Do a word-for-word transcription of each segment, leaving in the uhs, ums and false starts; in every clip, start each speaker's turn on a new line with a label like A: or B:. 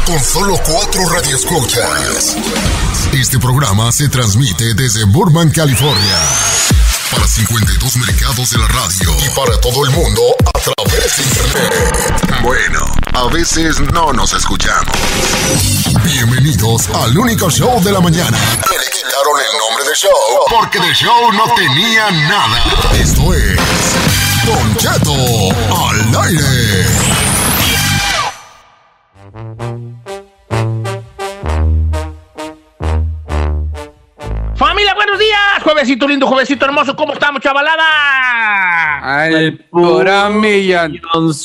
A: con solo cuatro radioescuchas. Este programa se transmite desde Burbank, California, para cincuenta y dos mercados de la radio y para todo el mundo a través de internet. Bueno, a veces no nos escuchamos. Bienvenidos al único show de la mañana que le quitaron el nombre de show porque de show no tenía nada. Esto es Don Cheto al aire.
B: Familia, buenos días. Juevesito lindo, juevesito hermoso. ¿Cómo estamos, chavalada?
C: Al pura millón.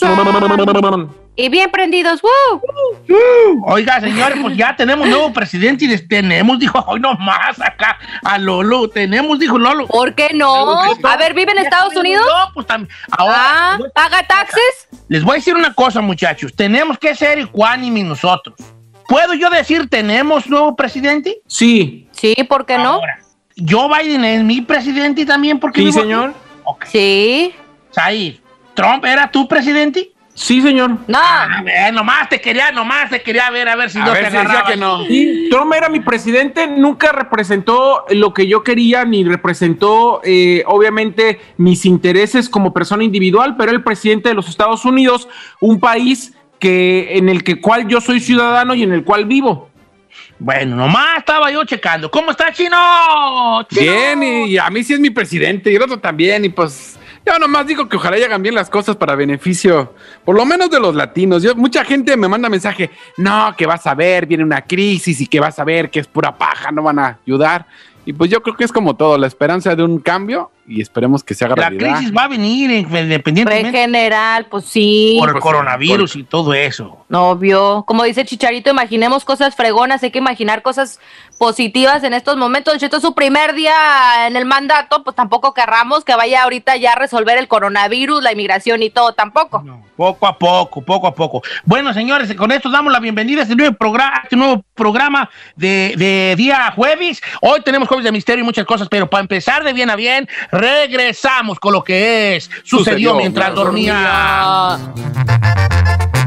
D: Y bien prendidos. ¡Woo!
B: Oiga, señores, pues ya tenemos nuevo presidente y les tenemos, dijo, hoy nomás acá a Lolo. Tenemos, dijo Lolo.
D: ¿Por qué no? A ver, ¿vive en Estados Unidos?
B: No, pues también. Ahora,
D: Ah, ¿paga taxes?
B: les voy a decir una cosa, muchachos. Tenemos que ser ecuánimes nosotros. ¿Puedo yo decir tenemos nuevo presidente?
C: Sí.
D: Sí, ¿por qué no?
B: Ahora, Joe Biden es mi presidente también porque
C: Sí,
B: vivo aquí.
C: señor.
B: Ok.
D: Sí.
B: Said, ¿Trump era tu presidente?
C: Sí, señor.
D: No.
B: A ver, nomás te quería, nomás te quería ver a ver si
C: A
B: no
C: ver
B: te
C: si decía
B: agarraba.
C: que no. Sí, Trump era mi presidente, nunca representó lo que yo quería, ni representó, eh, obviamente, mis intereses como persona individual, pero era el presidente de los Estados Unidos, un país que, en el que cual yo soy ciudadano y en el cual vivo.
B: Bueno, nomás estaba yo checando. ¿Cómo está, Chino? ¡Chino!
E: Bien, y, y a mí sí es mi presidente, y el otro también, y pues yo nomás digo que ojalá y hagan bien las cosas para beneficio, por lo menos de los latinos. Yo, mucha gente me manda mensaje, no, que vas a ver, viene una crisis y que vas a ver que es pura paja, no van a ayudar. Y pues yo creo que es como todo, la esperanza de un cambio y esperemos que se haga
B: La
E: realidad.
B: crisis va a venir
D: Pero
B: independientemente
D: en general, pues sí.
B: por el
E: pues,
B: coronavirus
E: por-
B: y todo eso.
D: Obvio. Como dice Chicharito, imaginemos cosas fregonas, hay que imaginar cosas positivas en estos momentos. Esto es su primer día en el mandato, pues tampoco querramos que vaya ahorita ya a resolver el coronavirus, la inmigración y todo, tampoco.
B: No, poco a poco, poco a poco. Bueno, señores, con esto damos la bienvenida a este nuevo programa, este nuevo programa de, de día jueves. Hoy tenemos jueves de misterio y muchas cosas, pero para empezar de bien a bien, regresamos con lo que es Sucedió,
E: Sucedió
B: mientras
E: mientras
B: dormía.
D: Ah,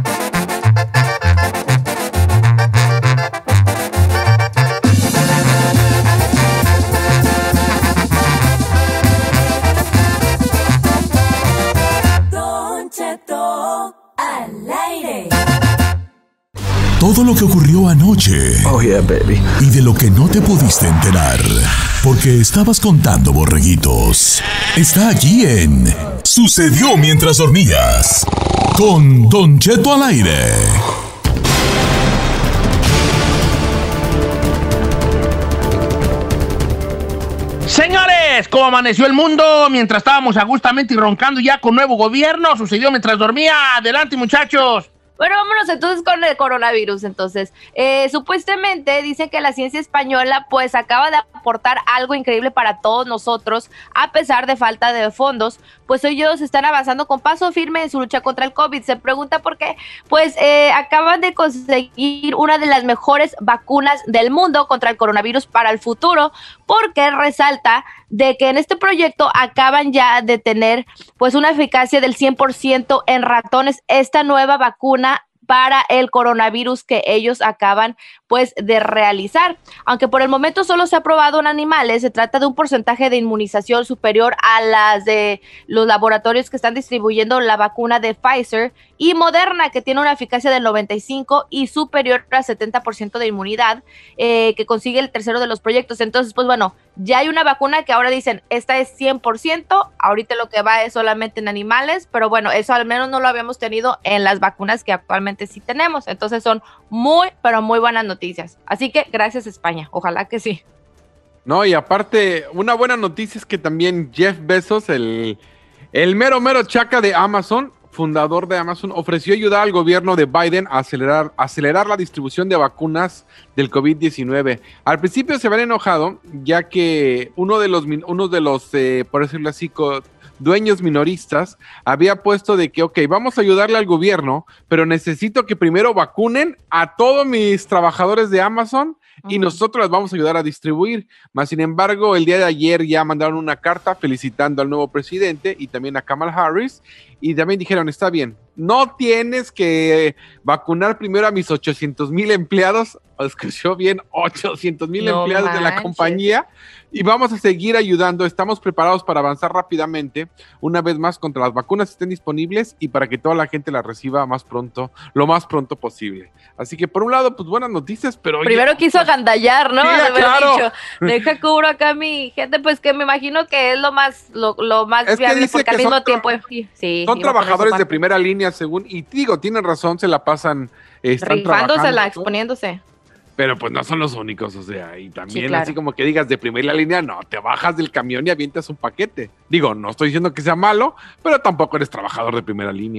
F: Don Cheto al aire.
A: Todo lo que ocurrió anoche.
G: Oh yeah, baby.
A: Y de lo que no te pudiste enterar, porque estabas contando borreguitos, está aquí en Sucedió mientras dormías, con Don Cheto al aire.
B: Señores, ¿cómo amaneció el mundo mientras estábamos agustamente y roncando ya con nuevo gobierno? Sucedió mientras dormía. Adelante, muchachos.
D: Bueno, vámonos entonces con el coronavirus. Entonces, eh, supuestamente dicen que la ciencia española pues acaba de aportar algo increíble para todos nosotros, a pesar de falta de fondos, pues ellos están avanzando con paso firme en su lucha contra el COVID. Se pregunta por qué. Pues eh, acaban de conseguir una de las mejores vacunas del mundo contra el coronavirus para el futuro, porque resalta de que en este proyecto acaban ya de tener pues una eficacia del cien por ciento en ratones, esta nueva vacuna para el coronavirus que ellos acaban pues de realizar. Aunque por el momento solo se ha probado en animales, se trata de un porcentaje de inmunización superior a las de los laboratorios que están distribuyendo la vacuna de Pfizer y Moderna, que tiene una eficacia del noventa y cinco y superior al setenta por ciento de inmunidad, eh, que consigue el tercero de los proyectos. Entonces, pues bueno, ya hay una vacuna que ahora dicen, esta es cien por ciento, ahorita lo que va es solamente en animales, pero bueno, eso al menos no lo habíamos tenido en las vacunas que actualmente sí tenemos. Entonces son muy, pero muy buenas noticias. Así que gracias, España, ojalá que sí.
E: No, y aparte, una buena noticia es que también Jeff Bezos, el, el mero mero chaca de Amazon, fundador de Amazon, ofreció ayudar al gobierno de Biden a acelerar, acelerar la distribución de vacunas del COVID diecinueve. Al principio se habían enojado, ya que uno de los, uno de los eh, por decirlo así, co- dueños minoristas había puesto de que, ok, vamos a ayudarle al gobierno, pero necesito que primero vacunen a todos mis trabajadores de Amazon y nosotros les vamos a ayudar a distribuir. Más sin embargo, el día de ayer ya mandaron una carta felicitando al nuevo presidente y también a Kamala Harris, y también dijeron, está bien, no tienes que vacunar primero a mis ochocientos mil empleados, escuchó bien, ochocientos mil
D: No
E: empleados de la
D: manches.
E: compañía, y vamos a seguir ayudando, estamos preparados para avanzar rápidamente, una vez más, contra las vacunas estén disponibles y para que toda la gente las reciba más pronto, lo más pronto posible. Así que por un lado, pues buenas noticias, pero...
D: Primero
E: oye,
D: quiso agandallar, ¿no?
E: Sí,
D: De haber
E: claro.
D: dicho, deja cubro acá a mi gente, pues que me imagino que es lo más, lo, lo más
E: Es que
D: viable,
E: dice
D: porque al
E: que
D: mismo
E: son tra-
D: tiempo sí,
E: son
D: iba a poner
E: trabajadores
D: su
E: de
D: parte.
E: primera línea, según, y digo, tienen razón, se la pasan, eh, están
D: Rifándosela,
E: trabajando,
D: exponiéndose.
E: pero pues no son los únicos, o sea, y también
D: Sí, claro.
E: así como que digas de primera línea, no, te bajas del camión y avientas un paquete. Digo, no estoy diciendo que sea malo, pero tampoco eres trabajador de primera línea.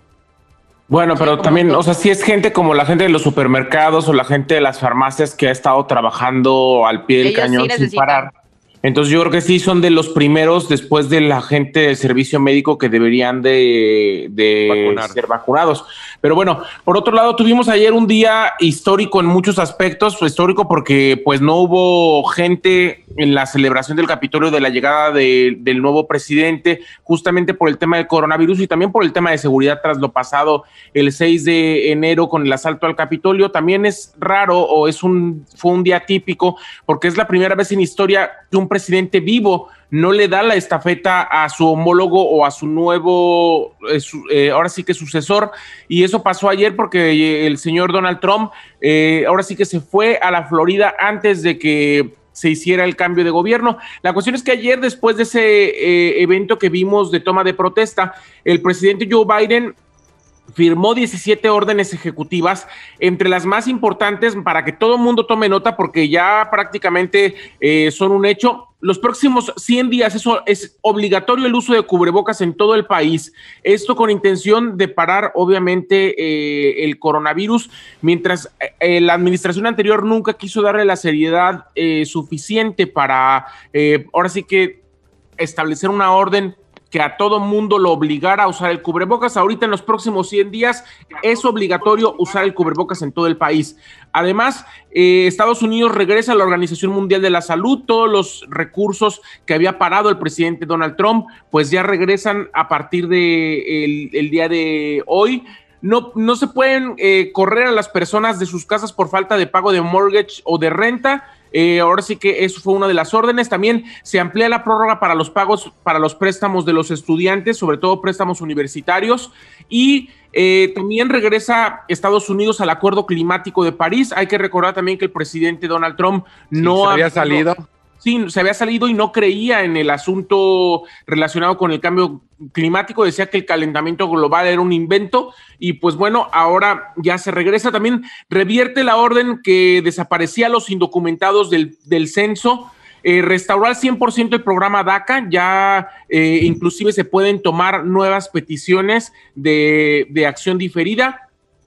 C: Bueno, pero también, o sea, si es gente como la gente de los supermercados o la gente de las farmacias que ha estado trabajando al pie del
D: Ellos sí
C: cañón sin
D: necesitan.
C: parar. Entonces yo creo que sí son de los primeros después de la gente del servicio médico que deberían de, de
E: Vacunar.
C: ser vacunados. Pero bueno, por otro lado, tuvimos ayer un día histórico en muchos aspectos, pues, histórico porque pues no hubo gente en la celebración del Capitolio de la llegada de, del nuevo presidente, justamente por el tema del coronavirus y también por el tema de seguridad tras lo pasado el seis de enero con el asalto al Capitolio. También es raro o es un, fue un día típico porque es la primera vez en historia que un presidente vivo no le da la estafeta a su homólogo o a su nuevo, eh, su, eh, ahora sí que sucesor, y eso pasó ayer porque el señor Donald Trump eh, ahora sí que se fue a la Florida antes de que se hiciera el cambio de gobierno. La cuestión es que ayer, después de ese eh, evento que vimos de toma de protesta, el presidente Joe Biden firmó diecisiete órdenes ejecutivas, entre las más importantes para que todo el mundo tome nota porque ya prácticamente eh, son un hecho. Los próximos cien días eso es obligatorio el uso de cubrebocas en todo el país. Esto con intención de parar, obviamente, eh, el coronavirus, mientras eh, la administración anterior nunca quiso darle la seriedad eh, suficiente para, eh, ahora sí que, establecer una orden que a todo mundo lo obligara a usar el cubrebocas. Ahorita en los próximos cien días es obligatorio usar el cubrebocas en todo el país. Además, eh, Estados Unidos regresa a la Organización Mundial de la Salud. Todos los recursos que había parado el presidente Donald Trump, pues ya regresan a partir de el, el día de hoy. No, no se pueden eh, correr a las personas de sus casas por falta de pago de mortgage o de renta. Eh, ahora sí que eso fue una de las órdenes. También se amplía la prórroga para los pagos para los préstamos de los estudiantes, sobre todo préstamos universitarios, y eh, también regresa Estados Unidos al Acuerdo Climático de París. Hay que recordar también que el presidente Donald Trump no
E: Sí, se había
C: ha-
E: salido.
C: Sí, se había salido y no creía en el asunto relacionado con el cambio climático, decía que el calentamiento global era un invento y pues bueno, ahora ya se regresa. También revierte la orden que desaparecía a los indocumentados del, del censo, eh, restauró al cien por ciento el programa DACA, ya eh, inclusive se pueden tomar nuevas peticiones de, de acción diferida,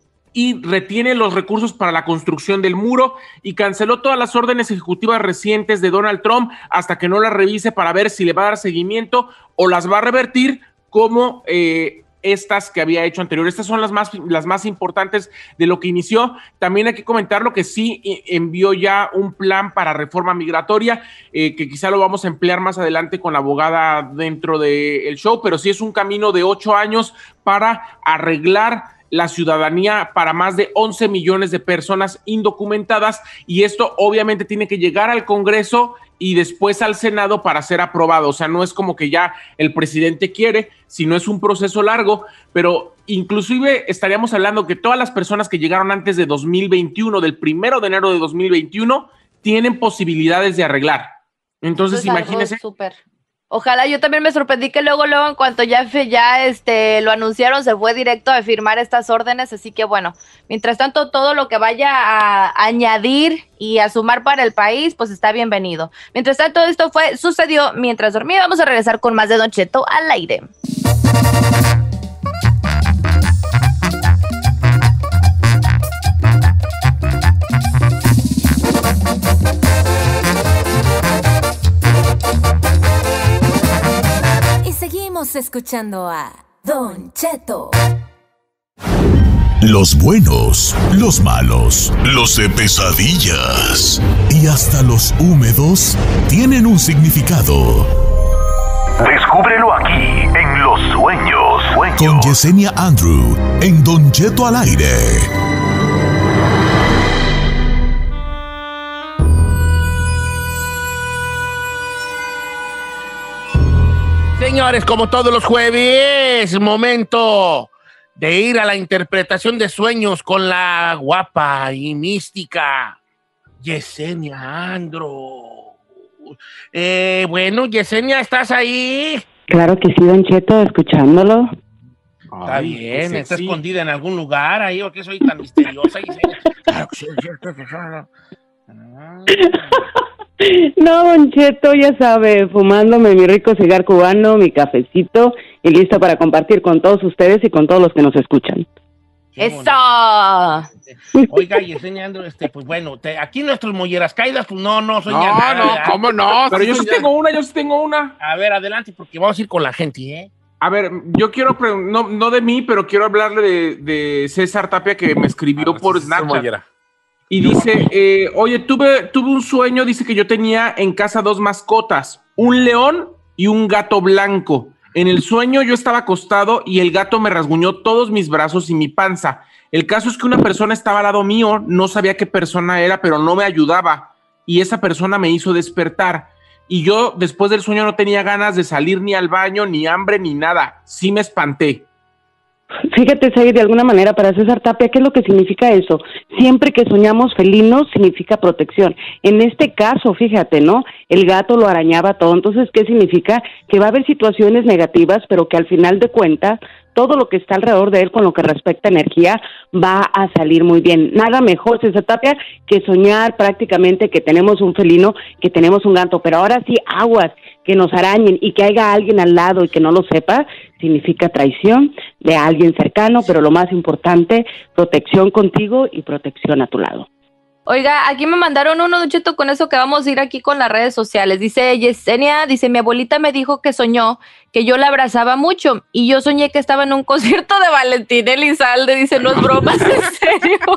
C: y retiene los recursos para la construcción del muro y canceló todas las órdenes ejecutivas recientes de Donald Trump hasta que no las revise para ver si le va a dar seguimiento o las va a revertir como eh, estas que había hecho anterior. Estas son las más, las más importantes de lo que inició. También hay que comentar lo que sí envió ya un plan para reforma migratoria, eh, que quizá lo vamos a emplear más adelante con la abogada dentro del show, pero sí es un camino de ocho años para arreglar la ciudadanía para más de once millones de personas indocumentadas, y esto obviamente tiene que llegar al Congreso y después al Senado para ser aprobado. O sea, no es como que ya el presidente quiere, sino es un proceso largo, pero inclusive estaríamos hablando que todas las personas que llegaron antes de dos mil veintiuno, del primero de enero de dos mil veintiuno, tienen posibilidades de arreglar. Entonces,
D: Eso es algo
C: imagínense.
D: súper. Ojalá. Yo también me sorprendí que luego, luego, en cuanto ya, ya este, lo anunciaron, se fue directo a firmar estas órdenes, así que bueno, mientras tanto, todo lo que vaya a añadir y a sumar para el país, pues está bienvenido. Mientras tanto, esto fue, sucedió mientras dormía. Vamos a regresar con más de Don Cheto al aire.
F: Seguimos escuchando a Don Cheto.
A: Los buenos, los malos, los de pesadillas y hasta los húmedos tienen un significado.
G: Descúbrelo aquí en Los Sueños.
A: Sueños. Con Yesenia Andrew en Don Cheto al aire.
B: Señores, como todos los jueves, momento de ir a la interpretación de sueños con la guapa y mística Yesenia Andrew. Eh, bueno, Yesenia, ¿estás ahí?
G: Claro que sí, Don Cheto, escuchándolo.
B: Está
C: Ay,
B: bien,
C: pues,
B: está
C: sí.
B: escondida en algún lugar ahí, ¿o qué soy tan misteriosa? Yesenia? Claro que sí, cierto, que soy- Ah.
G: No, Don Cheto, ya sabe, fumándome mi rico cigarro cubano, mi cafecito y listo para compartir con todos ustedes y con todos los que nos escuchan.
B: Qué
D: ¡Eso!
B: bonito. Oiga, Yesenia Andrew, este, pues bueno, te, aquí nuestros molleras caídas, pues no, no, soñan
E: No,
B: nada,
E: no,
B: ¿verdad?
E: ¿cómo no?
C: Pero yo sí
E: soñé.
C: tengo una, yo sí tengo una.
B: A ver, adelante, porque vamos a ir con la gente, ¿eh?
C: A ver, yo quiero, pre- no, no de mí, pero quiero hablarle de, de César Tapia que me escribió
E: Ah,
C: por
E: sí, sí,
C: Snapchat.
E: mollera.
C: Y dice, eh, oye, tuve, tuve un sueño, dice que yo tenía en casa dos mascotas, un león y un gato blanco. En el sueño yo estaba acostado y el gato me rasguñó todos mis brazos y mi panza. El caso es que una persona estaba al lado mío, no sabía qué persona era, pero no me ayudaba. Y esa persona me hizo despertar. Y yo después del sueño no tenía ganas de salir ni al baño, ni hambre, ni nada. Sí me espanté.
G: Fíjate, Say, de alguna manera para César Tapia, ¿qué es lo que significa eso? Siempre que soñamos felinos significa protección. En este caso, fíjate, ¿no? El gato lo arañaba todo. Entonces, ¿qué significa? Que va a haber situaciones negativas, pero que al final de cuentas, todo lo que está alrededor de él con lo que respecta a energía va a salir muy bien. Nada mejor, César Tapia, que soñar prácticamente que tenemos un felino, que tenemos un gato, pero ahora sí, aguas, que nos arañen y que haya alguien al lado y que no lo sepa, significa traición de alguien cercano, pero lo más importante, protección contigo y protección a tu lado.
D: Oiga, aquí me mandaron uno, Don Cheto, con eso que vamos a ir aquí con las redes sociales. Dice Yesenia, dice, mi abuelita me dijo que soñó que yo la abrazaba mucho y yo soñé que estaba en un concierto de Valentín Elizalde. Dice, no es broma, es en serio.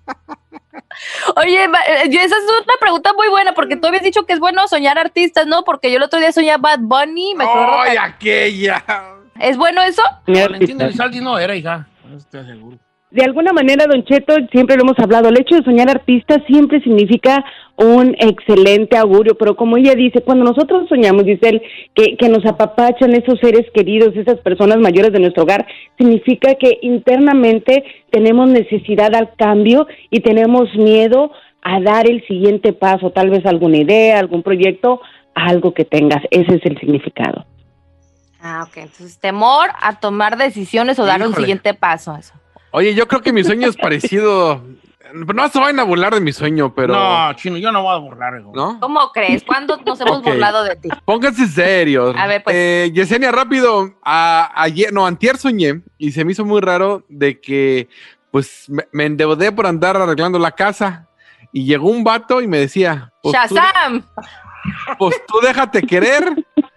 D: Oye, yo, esa es una pregunta muy buena porque tú habías dicho que es bueno soñar artistas, ¿no? Porque yo el otro día soñé a Bad Bunny, me acuerdo.
E: ¡Ay,
D: que-
E: aquella!
D: ¿Es bueno eso?
B: Valentín Elizalde no era, hija. No estoy seguro.
G: De alguna manera, Don Cheto, siempre lo hemos hablado, el hecho de soñar artista siempre significa un excelente augurio, pero como ella dice, cuando nosotros soñamos, dice él, que, que nos apapachan esos seres queridos, esas personas mayores de nuestro hogar, significa que internamente tenemos necesidad al cambio y tenemos miedo a dar el siguiente paso, tal vez alguna idea, algún proyecto, algo que tengas, ese es el significado.
D: Ah, ok, entonces temor a tomar decisiones o dar un
E: Híjole.
D: siguiente paso. Eso.
E: Oye, yo creo que mi sueño es parecido. No se vayan a burlar de mi sueño, pero.
B: No, Chino, yo no voy a burlar, hijo.
E: ¿No?
D: ¿Cómo crees? ¿Cuándo nos hemos
E: Ok.
D: burlado de ti?
E: Pónganse serios.
D: A ver, pues.
E: Eh, Yesenia, rápido. A- ayer, no, antier soñé y se me hizo muy raro de que, pues, me, me endeudé por andar arreglando la casa y llegó un vato y me decía, pues tú,
D: ¡Shazam!
E: pues tú déjate querer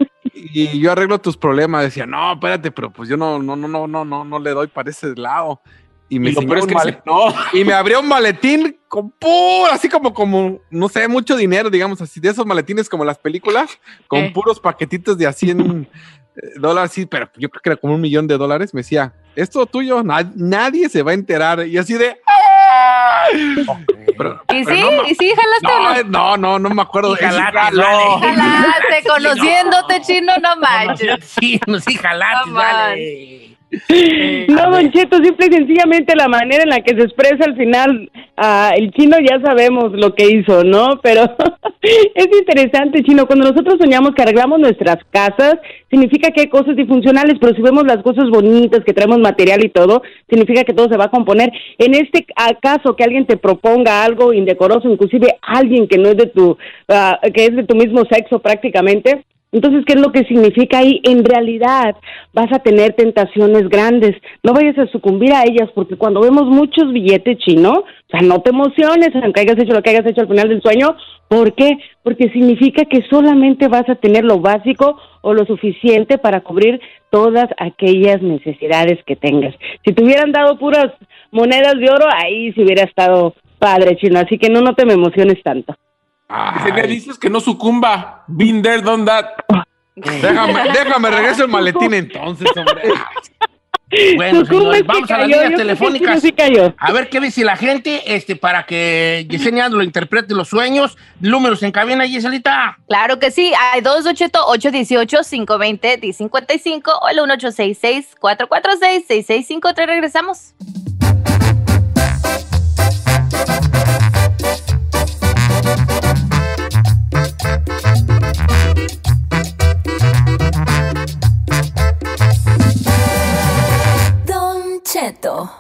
E: y yo arreglo tus problemas. Decía, no, espérate, pero pues yo no, no, no, no, no, no, no le doy para ese lado. Y me
C: Y lo
E: enseñó
C: peor es
E: un
C: que
E: male-
C: se- no.
E: y me abrió un maletín con puro, así como, como, no sé, mucho dinero, digamos así, de esos maletines como las películas, con
D: Eh.
E: puros paquetitos de a cien eh, dólares, sí, pero yo creo que era como un millón de dólares. Me decía, ¿esto tuyo? Na- nadie se va a enterar. Y así de... ¡ah! Pero-
D: ¿Y
E: pero
D: sí?
E: no me-
D: ¿Y sí jalaste o
E: no,
D: no?
E: eh, no, no, no me acuerdo.
B: Y jalaste,
E: Ese-
B: vale.
D: Jalaste, conociéndote, Chino, no manches.
B: Sí, no, sí, jalaste,
D: No
B: vale.
G: No, Don Cheto, simple y sencillamente la manera en la que se expresa al final, ah, el Chino ya sabemos lo que hizo, ¿no? Pero es interesante, Chino, cuando nosotros soñamos que arreglamos nuestras casas, significa que hay cosas disfuncionales, pero si vemos las cosas bonitas, que traemos material y todo, significa que todo se va a componer. En este caso, que alguien te proponga algo indecoroso, inclusive alguien que no es de tu, ah, que es de tu mismo sexo prácticamente, entonces, ¿qué es lo que significa ahí? En realidad vas a tener tentaciones grandes, no vayas a sucumbir a ellas, porque cuando vemos muchos billetes, Chino, o sea, no te emociones, aunque hayas hecho lo que hayas hecho al final del sueño. ¿Por qué? Porque significa que solamente vas a tener lo básico o lo suficiente para cubrir todas aquellas necesidades que tengas. Si te hubieran dado puras monedas de oro, ahí sí hubiera estado padre, Chino, así que no, no te me emociones tanto.
C: Si me dices que no sucumba, been there, done that.
E: Déjame, déjame regreso el maletín entonces, hombre.
B: Bueno, señores, vamos a las líneas telefónicas.
G: Sí cayó.
B: A ver qué dice la gente, este, para que Yesenia lo interprete los sueños. Números en cabina, Yeselita.
D: Claro que sí, hay dos ocho ocho, ocho uno ocho, cinco dos cero, uno cero cinco cinco o el uno ocho seis seis, cuatro cuatro seis, seis seis cinco tres. Regresamos.
F: Don Cheto.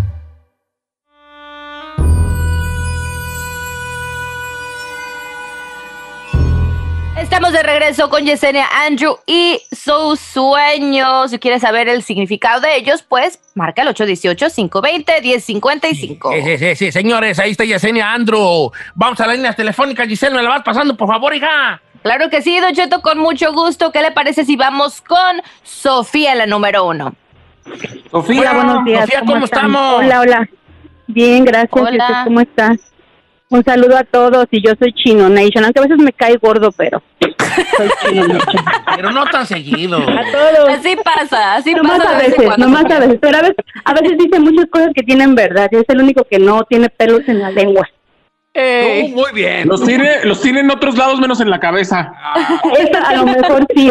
D: Estamos de regreso con Yesenia Andrew y sus sueños. Si quieres saber el significado de ellos, pues marca el ocho uno ocho, cinco dos cero, uno cero cinco cinco.
B: Sí, sí, sí, sí, señores, ahí está Yesenia Andrew. Vamos a las líneas telefónicas. Giselle, ¿me la vas pasando, por favor, hija?
D: Claro que sí, Don Cheto, con mucho gusto. ¿Qué le parece si vamos con Sofía, la número uno?
C: Sofía,
B: Hola,
G: buenos días.
B: Sofía, ¿cómo, ¿cómo
G: están?
B: estamos?
G: Hola, hola. Bien, gracias.
D: Hola.
G: ¿Y usted cómo está? Un saludo a todos. Y yo soy Chino Nation, aunque a veces me cae gordo, pero soy Chino Nation.
B: Pero no tan seguido.
G: A todos.
D: Así pasa, así
G: Nomás
D: pasa.
G: a
D: de vez en
G: veces,
D: cuando,
G: nomás
D: Sofía.
G: a veces. Pero a veces, a veces dice muchas cosas que tienen verdad. Y es el único que no tiene pelos en la lengua.
E: Oh, muy bien.
C: los tiene, los tiene en otros lados menos en la cabeza.
G: Eso a lo mejor sí.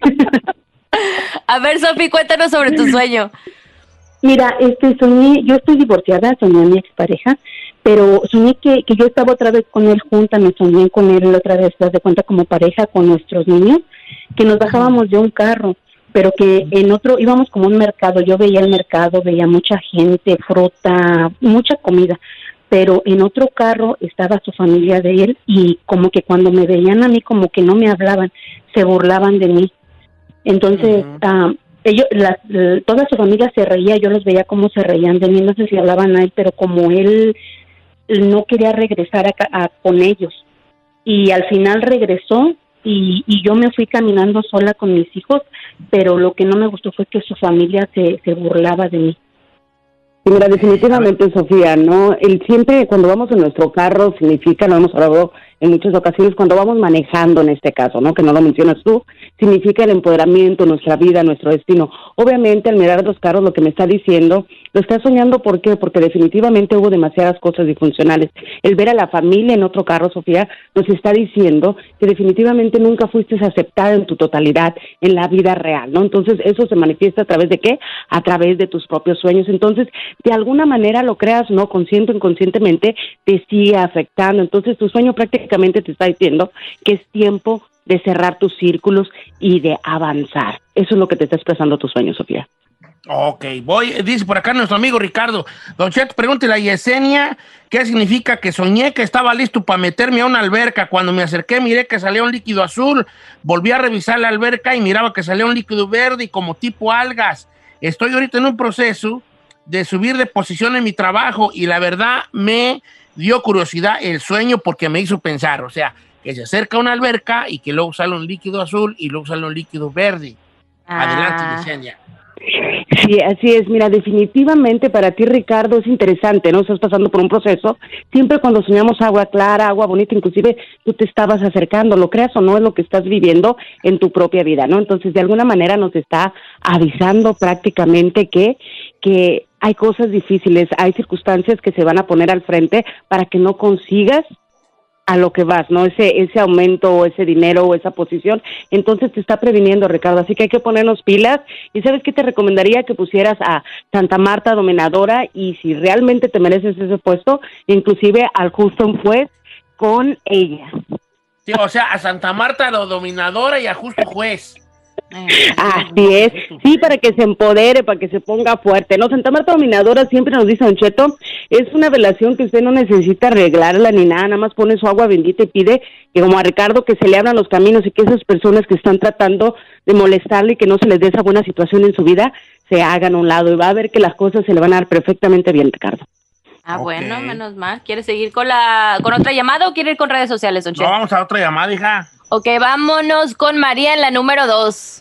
D: A ver, Sofi, cuéntanos sobre tu sueño.
G: Mira, este, soñé, yo estoy divorciada, soñé a mi expareja, pero soñé que, que yo estaba otra vez con él junta, me soñé con él otra vez, te das de cuenta, como pareja con nuestros niños, que nos bajábamos de un carro, pero que en otro, íbamos como a un mercado, yo veía el mercado, veía mucha gente, fruta, mucha comida, pero en otro carro estaba su familia de él y como que cuando me veían a mí como que no me hablaban, se burlaban de mí. Entonces, uh-huh. uh, ellos, la, la, toda su familia se reía, yo los veía como se reían de mí, no sé si hablaban a él, pero como él no quería regresar a, a, con ellos. Y al final regresó y, y yo me fui caminando sola con mis hijos, pero lo que no me gustó fue que su familia se, se burlaba de mí.
H: Mira, definitivamente, Sofía, ¿no? El siempre cuando vamos en nuestro carro significa, lo hemos hablado en muchas ocasiones, cuando vamos manejando en este caso, ¿no? Que no lo mencionas tú, significa el empoderamiento, nuestra vida, nuestro destino. Obviamente, al mirar los carros, lo que me está diciendo, lo está soñando, ¿por qué? Porque definitivamente hubo demasiadas cosas disfuncionales. El ver a la familia en otro carro, Sofía, nos está diciendo que definitivamente nunca fuiste aceptada en tu totalidad en la vida real, ¿no? Entonces, eso se manifiesta a través de ¿qué? A través de tus propios sueños. Entonces, de alguna manera, lo creas, no, consciente o inconscientemente, te sigue afectando. Entonces, tu sueño prácticamente te está diciendo que es tiempo de cerrar tus círculos y de avanzar. Eso es lo que te está expresando tu sueño, Sofía.
B: Ok, voy, dice por acá nuestro amigo Ricardo. Don Cheto, pregúntele a Yesenia qué significa que soñé que estaba listo para meterme a una alberca. Cuando me acerqué miré que salía un líquido azul, volví a revisar la alberca y miraba que salía un líquido verde y como tipo algas. Estoy ahorita en un proceso de subir de posición en mi trabajo y la verdad me dio curiosidad el sueño porque me hizo pensar, o sea, que se acerca una alberca y que luego sale un líquido azul y luego sale un líquido verde. Ah. Adelante, Yesenia.
H: Sí, así es. Mira, definitivamente para ti, Ricardo, es interesante, ¿no? Estás pasando por un proceso. Siempre cuando soñamos agua clara, agua bonita, inclusive tú te estabas acercando, lo creas o no, es lo que estás viviendo en tu propia vida, ¿no? Entonces, de alguna manera nos está avisando prácticamente que, que hay cosas difíciles, hay circunstancias que se van a poner al frente para que no consigas a lo que vas, ¿no? Ese ese aumento o ese dinero o esa posición, entonces te está previniendo, Ricardo, así que hay que ponernos pilas. Y ¿sabes qué te recomendaría? Que pusieras a Santa Marta dominadora y si realmente te mereces ese puesto, inclusive al Houston Juez con ella.
B: Sí, o sea, a Santa Marta la dominadora y a Justo Juez.
H: Así es, sí, para que se empodere, para que se ponga fuerte, ¿no? Santa Marta dominadora, siempre nos dice Don Cheto, es una relación que usted no necesita arreglarla ni nada, nada más pone su agua bendita y pide que como a Ricardo que se le abran los caminos y que esas personas que están tratando de molestarle y que no se les dé esa buena situación en su vida, se hagan a un lado y va a ver que las cosas se le van a dar perfectamente bien, Ricardo.
D: Ah,
B: okay.
D: Bueno, menos mal. ¿Quieres seguir con la con otra llamada o quieres ir con redes sociales, Don Cheto?
B: No, vamos a otra llamada, hija.
D: Ok, vámonos con María en la número dos.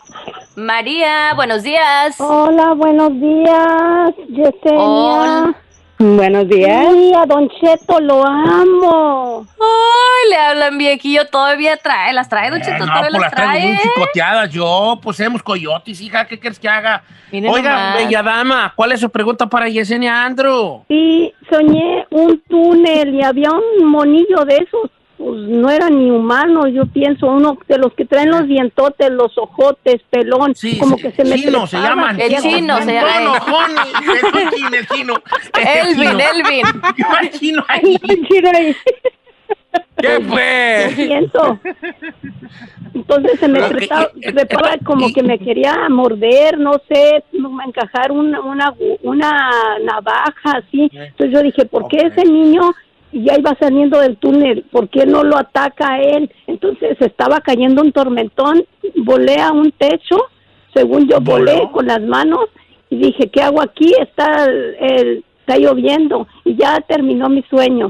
D: María, buenos días.
I: Hola, buenos días, Yesenia.
D: Hola.
H: Buenos días.
I: Sí, a Don Cheto lo amo.
D: le hablan viejillo, todavía trae, las trae, Don Cheto,
B: Eh, no,
D: todavía
B: pues
D: las
B: las traigo
D: trae.
B: muy chicoteadas yo, pues somos coyotes, hija, ¿qué quieres que haga?
D: Miren
B: Oiga,
D: nomás.
B: bella dama, ¿cuál es su pregunta para Yesenia Andrew?
I: Sí, soñé un túnel y había un monillo de esos, pues no era ni humano, yo pienso, uno de los que traen los dientotes, los ojotes, pelón,
B: Sí,
I: como
B: sí,
I: que se me
B: chino, se
I: trepaba.
B: llaman.
D: El chino, se llama.
B: No, no, Joni, el chino, el chino. El
D: Elvin,
B: chino.
D: Elvin.
B: Yo al chino ahí.
I: Chino ahí.
E: ¿Qué fue?
I: Siento. Entonces se me
B: Ok,
I: trepaba,
B: eh,
I: trepaba
B: eh,
I: como
B: y-
I: que me quería morder, no sé, me encajar una, una, una navaja así. Entonces yo dije, ¿por qué
B: Ok.
I: ese niño ya iba saliendo del túnel? ¿Por qué no lo ataca a él? Entonces estaba cayendo un tormentón, volé a un techo, según yo volé
B: ¿Voló?
I: con las manos y dije, ¿qué hago aquí? Está el, el- está lloviendo y ya terminó mi sueño.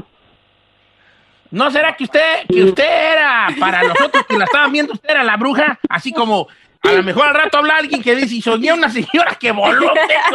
B: ¿No será que usted, que usted era, para los otros que la estaban viendo, usted era la bruja? Así como, a lo mejor al rato habla alguien que dice, y soñé una señora que voló.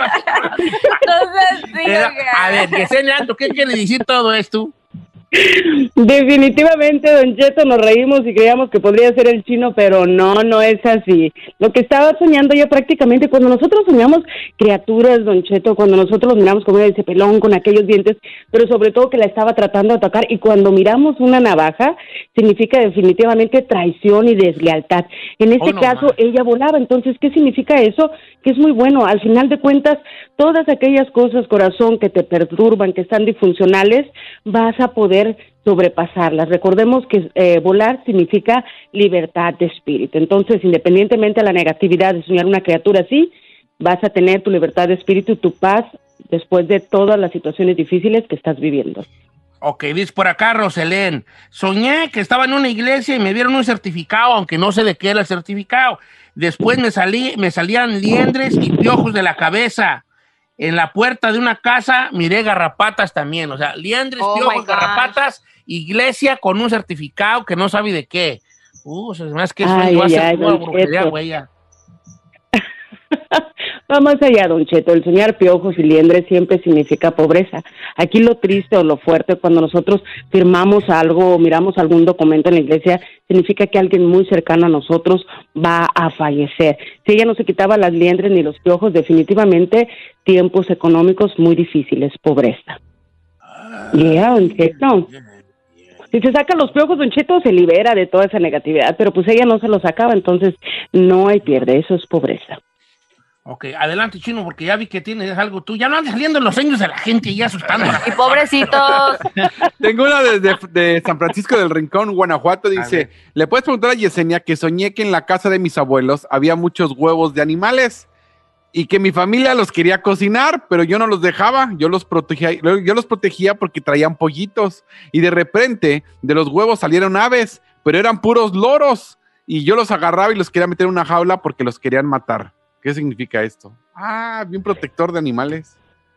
D: Entonces, sí,
B: Era-
D: oiga.
B: a ver, Yesenia Andrew, ¿qué quiere decir todo esto?
G: Definitivamente, Don Cheto, nos reímos y creíamos que podría ser el chino, pero no, no es así. Lo que estaba soñando yo prácticamente, cuando nosotros soñamos criaturas, Don Cheto, cuando nosotros miramos como ese pelón con aquellos dientes, pero sobre todo que la estaba tratando de atacar, y cuando miramos una navaja, significa definitivamente traición y deslealtad. En este
B: Oh, no
G: caso,
B: más.
G: ella volaba. Entonces, ¿qué significa eso? Que es muy bueno. Al final de cuentas, todas aquellas cosas, corazón, que te perturban, que están disfuncionales, vas a poder sobrepasarlas. Recordemos que eh, volar significa libertad de espíritu. Entonces, independientemente de la negatividad de soñar una criatura así, vas a tener tu libertad de espíritu y tu paz después de todas las situaciones difíciles que estás viviendo.
B: Ok, dice por acá Roselén, soñé que estaba en una iglesia y me dieron un certificado, aunque no sé de qué era el certificado. Después me salí, me salían liendres y piojos de la cabeza. En la puerta de una casa miré garrapatas también, o sea, liendres,
D: Oh, my
B: piojos,
D: gosh.
B: garrapatas, iglesia con un certificado que no sabe de qué. Uh, se me hace que eso
G: Ay,
B: va a
G: ay,
B: ser
G: ay,
B: como una
G: Don
B: brujería,
G: Cheto.
B: güey. ya.
G: Va más allá, Don Cheto. El soñar piojos y liendres siempre significa pobreza. Aquí lo triste o lo fuerte, cuando nosotros firmamos algo o miramos algún documento en la iglesia, significa que alguien muy cercano a nosotros va a fallecer. Si ella no se quitaba las liendres ni los piojos, definitivamente tiempos económicos muy difíciles, pobreza. Yeah, Don Cheto. Si se sacan los piojos, Don Cheto se libera de toda esa negatividad, pero pues ella no se lo sacaba, entonces no hay pierde, eso es pobreza.
B: Ok, adelante, Chino, porque ya vi que tienes algo tú. Ya no andas saliendo en los sueños de la gente y ya asustando.
D: Y pobrecitos.
E: Tengo una desde de San Francisco del Rincón, Guanajuato.
B: A
E: Dice,
B: ver.
E: ¿le puedes preguntar a Yesenia que soñé que en la casa de mis abuelos había muchos huevos de animales y que mi familia los quería cocinar, pero yo no los dejaba? Yo los protegía, yo los protegía porque traían pollitos y de repente de los huevos salieron aves, pero eran puros loros y yo los agarraba y los quería meter en una jaula porque los querían matar. ¿Qué significa esto? Ah, bien protector de animales.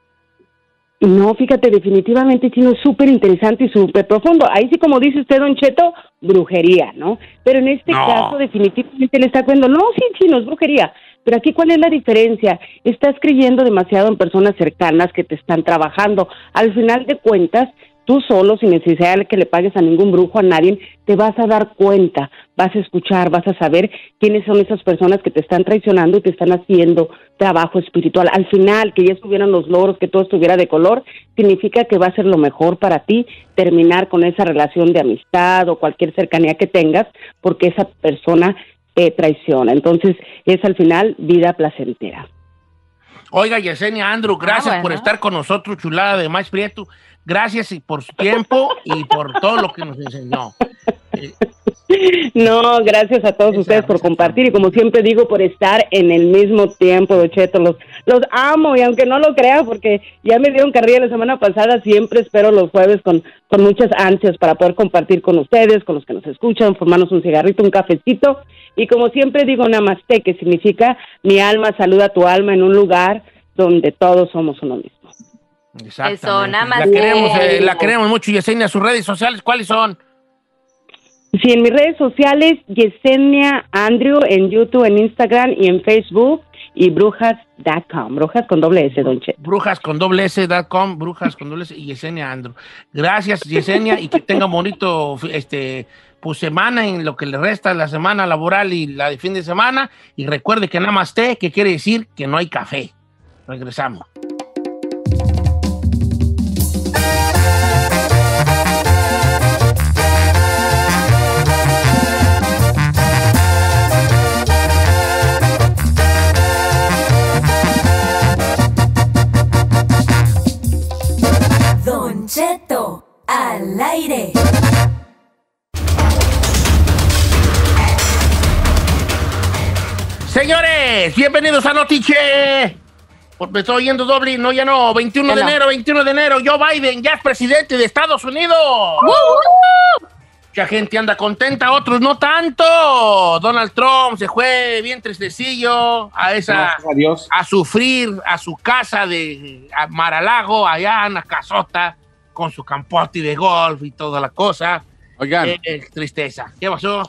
G: No, fíjate, definitivamente, Chino, es súper interesante y súper profundo. Ahí sí, como dice usted, Don Cheto, brujería, ¿no? Pero en este
B: No.
G: caso, definitivamente le está creyendo. No, sí, Chino, es brujería. Pero aquí, ¿cuál es la diferencia? Estás creyendo demasiado en personas cercanas que te están trabajando. Al final de cuentas, tú solo, sin necesidad de que le pagues a ningún brujo, a nadie, te vas a dar cuenta, vas a escuchar, vas a saber quiénes son esas personas que te están traicionando y te están haciendo trabajo espiritual. Al final, que ya estuvieran los logros, que todo estuviera de color, significa que va a ser lo mejor para ti terminar con esa relación de amistad o cualquier cercanía que tengas, porque esa persona te traiciona. Entonces, es al final vida placentera.
B: Oiga, Yesenia Andrew, gracias
D: Ah, bueno.
B: por estar con nosotros, chulada de Maíz Prieto. Gracias y por su tiempo y por todo lo que nos enseñó. Eh,
G: No, gracias a todos
B: Esa,
G: ustedes por
B: esa
G: compartir y como siempre digo, por estar en el mismo tiempo, Don Cheto. Los, los amo y aunque no lo crea, porque ya me dieron carrilla la semana pasada, siempre espero los jueves con, con muchas ansias para poder compartir con ustedes, con los que nos escuchan, formarnos un cigarrito, un cafecito. Y como siempre digo, namaste, que significa mi alma saluda a tu alma en un lugar donde todos somos uno mismo.
B: Exactamente.
D: Eso, nada más.
B: La queremos, eh, la
G: Bien.
B: queremos mucho, Yesenia. Sus redes sociales, ¿cuáles son?
G: Sí, en mis redes sociales, Yesenia Andrew, en YouTube, en Instagram y en Facebook.
H: y brujas punto com, brujas con doble S, Don Cheto.
B: Brujas con doble S punto com, brujas con doble S y Yesenia Andro. Gracias, Yesenia, y que tenga bonito este, pues, semana en lo que le resta la semana laboral y la de fin de semana. Y recuerde que namaste, que quiere decir que no hay café. Regresamos.
F: Don Cheto al aire.
B: Señores, bienvenidos a Notiche. Me estoy oyendo doble, no, ya no, veintiuno de enero, veintiuno de enero, Joe Biden ya es presidente de Estados Unidos. ¡Uh! Mucha gente anda contenta, otros no tanto. Donald Trump se fue bien tristecillo a esa,
C: a, Dios.
B: a sufrir a su casa de a Mar-a-Lago, allá en la casota, con su campote de golf y toda la cosa.
E: Oigan.
B: Eh, eh, tristeza. ¿Qué pasó?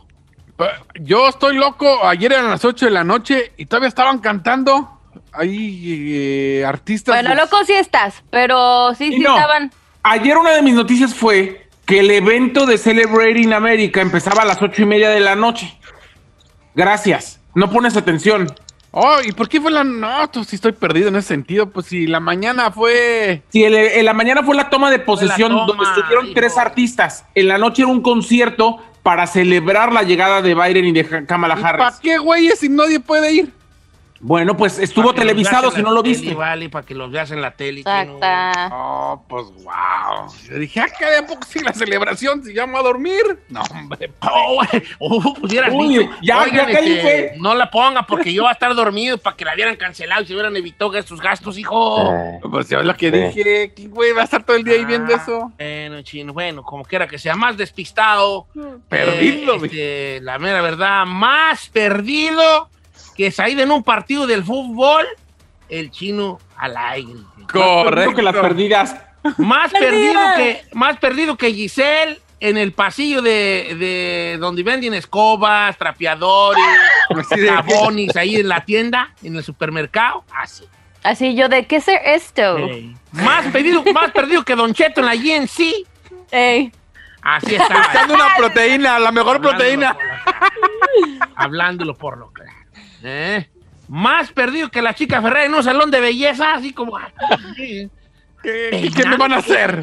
E: Yo estoy loco, ayer eran las ocho de la noche y todavía estaban cantando. Hay eh, artistas.
D: Bueno,
E: pues...
D: loco sí estás, pero sí, sí
C: no.
D: estaban.
C: Ayer una de mis noticias fue que el evento de Celebrating America empezaba a las ocho y media de la noche. Gracias. No pones atención.
E: Oh, ¿y por qué fue la no? Si estoy perdido en ese sentido, pues si la mañana fue...
C: Sí, el, en la mañana fue la toma de posesión
B: toma,
C: donde estuvieron
B: hijo.
C: tres artistas. En la noche era un concierto para celebrar la llegada de Biden y de Kamala Harris.
E: ¿Para qué, güeyes, si nadie puede ir?
C: Bueno, pues estuvo televisado, si no lo viste.
B: Vale, para que los veas en la tele.
D: Exacto.
E: Oh, pues wow. Yo dije, ah, que de poco sí la celebración, si llamo a dormir. No, hombre.
B: Oh, oh, pudieras
C: Uy,
B: dicho,
C: ya,
B: oigan,
C: ya caí,
B: este,
C: fe.
B: no la ponga porque yo voy a estar dormido para que la hubieran cancelado y se hubieran evitado estos gastos, hijo.
E: Eh, pues ya es lo que dije. ¿Quién güey va a estar todo el día ahí viendo
B: Ah,
E: eso?
B: Bueno, chino, bueno, como quiera que sea, más despistado.
E: Perdido,
B: eh, este, la mera verdad, más perdido que salir en un partido del fútbol, el chino al aire.
C: Correcto. Que las perdidas.
B: Más perdido que, más perdido que Giselle en el pasillo de, de donde venden escobas, trapeadores, jabones, ahí en la tienda, en el supermercado, así.
D: Así yo, ¿de qué es esto?
B: Hey. Más, perdido, más perdido que Don Cheto en la G N C.
D: Ey.
B: Así está.
E: Buscando una proteína, la mejor proteína.
B: Hablándolo por lo claro. ¿Eh? Más perdido que la chica Ferrari en un salón de belleza, así como...
E: ¿Qué, ¿qué, ¿qué me van a hacer?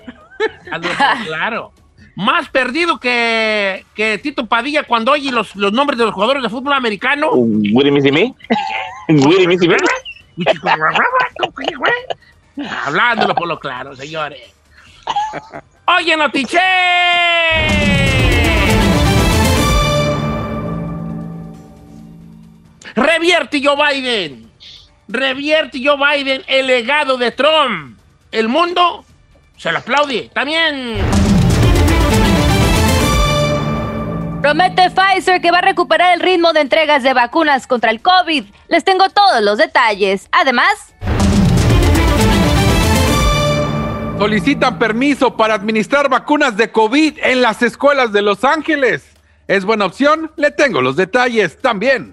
B: Claro. Más perdido que, que Tito Padilla cuando oye los, los nombres de los jugadores de fútbol americano.
J: Willy Missy Me. Willy Missy Me.
B: Hablándolo por lo claro, señores. Oye, Notiche. Revierte Joe Biden. Revierte Joe Biden el legado de Trump. El mundo se lo aplaude. También.
D: Promete Pfizer que va a recuperar el ritmo de entregas de vacunas contra el COVID. Les tengo todos los detalles. Además,
E: solicitan permiso para administrar vacunas de COVID en las escuelas de Los Ángeles. ¿Es buena opción? Le tengo los detalles también.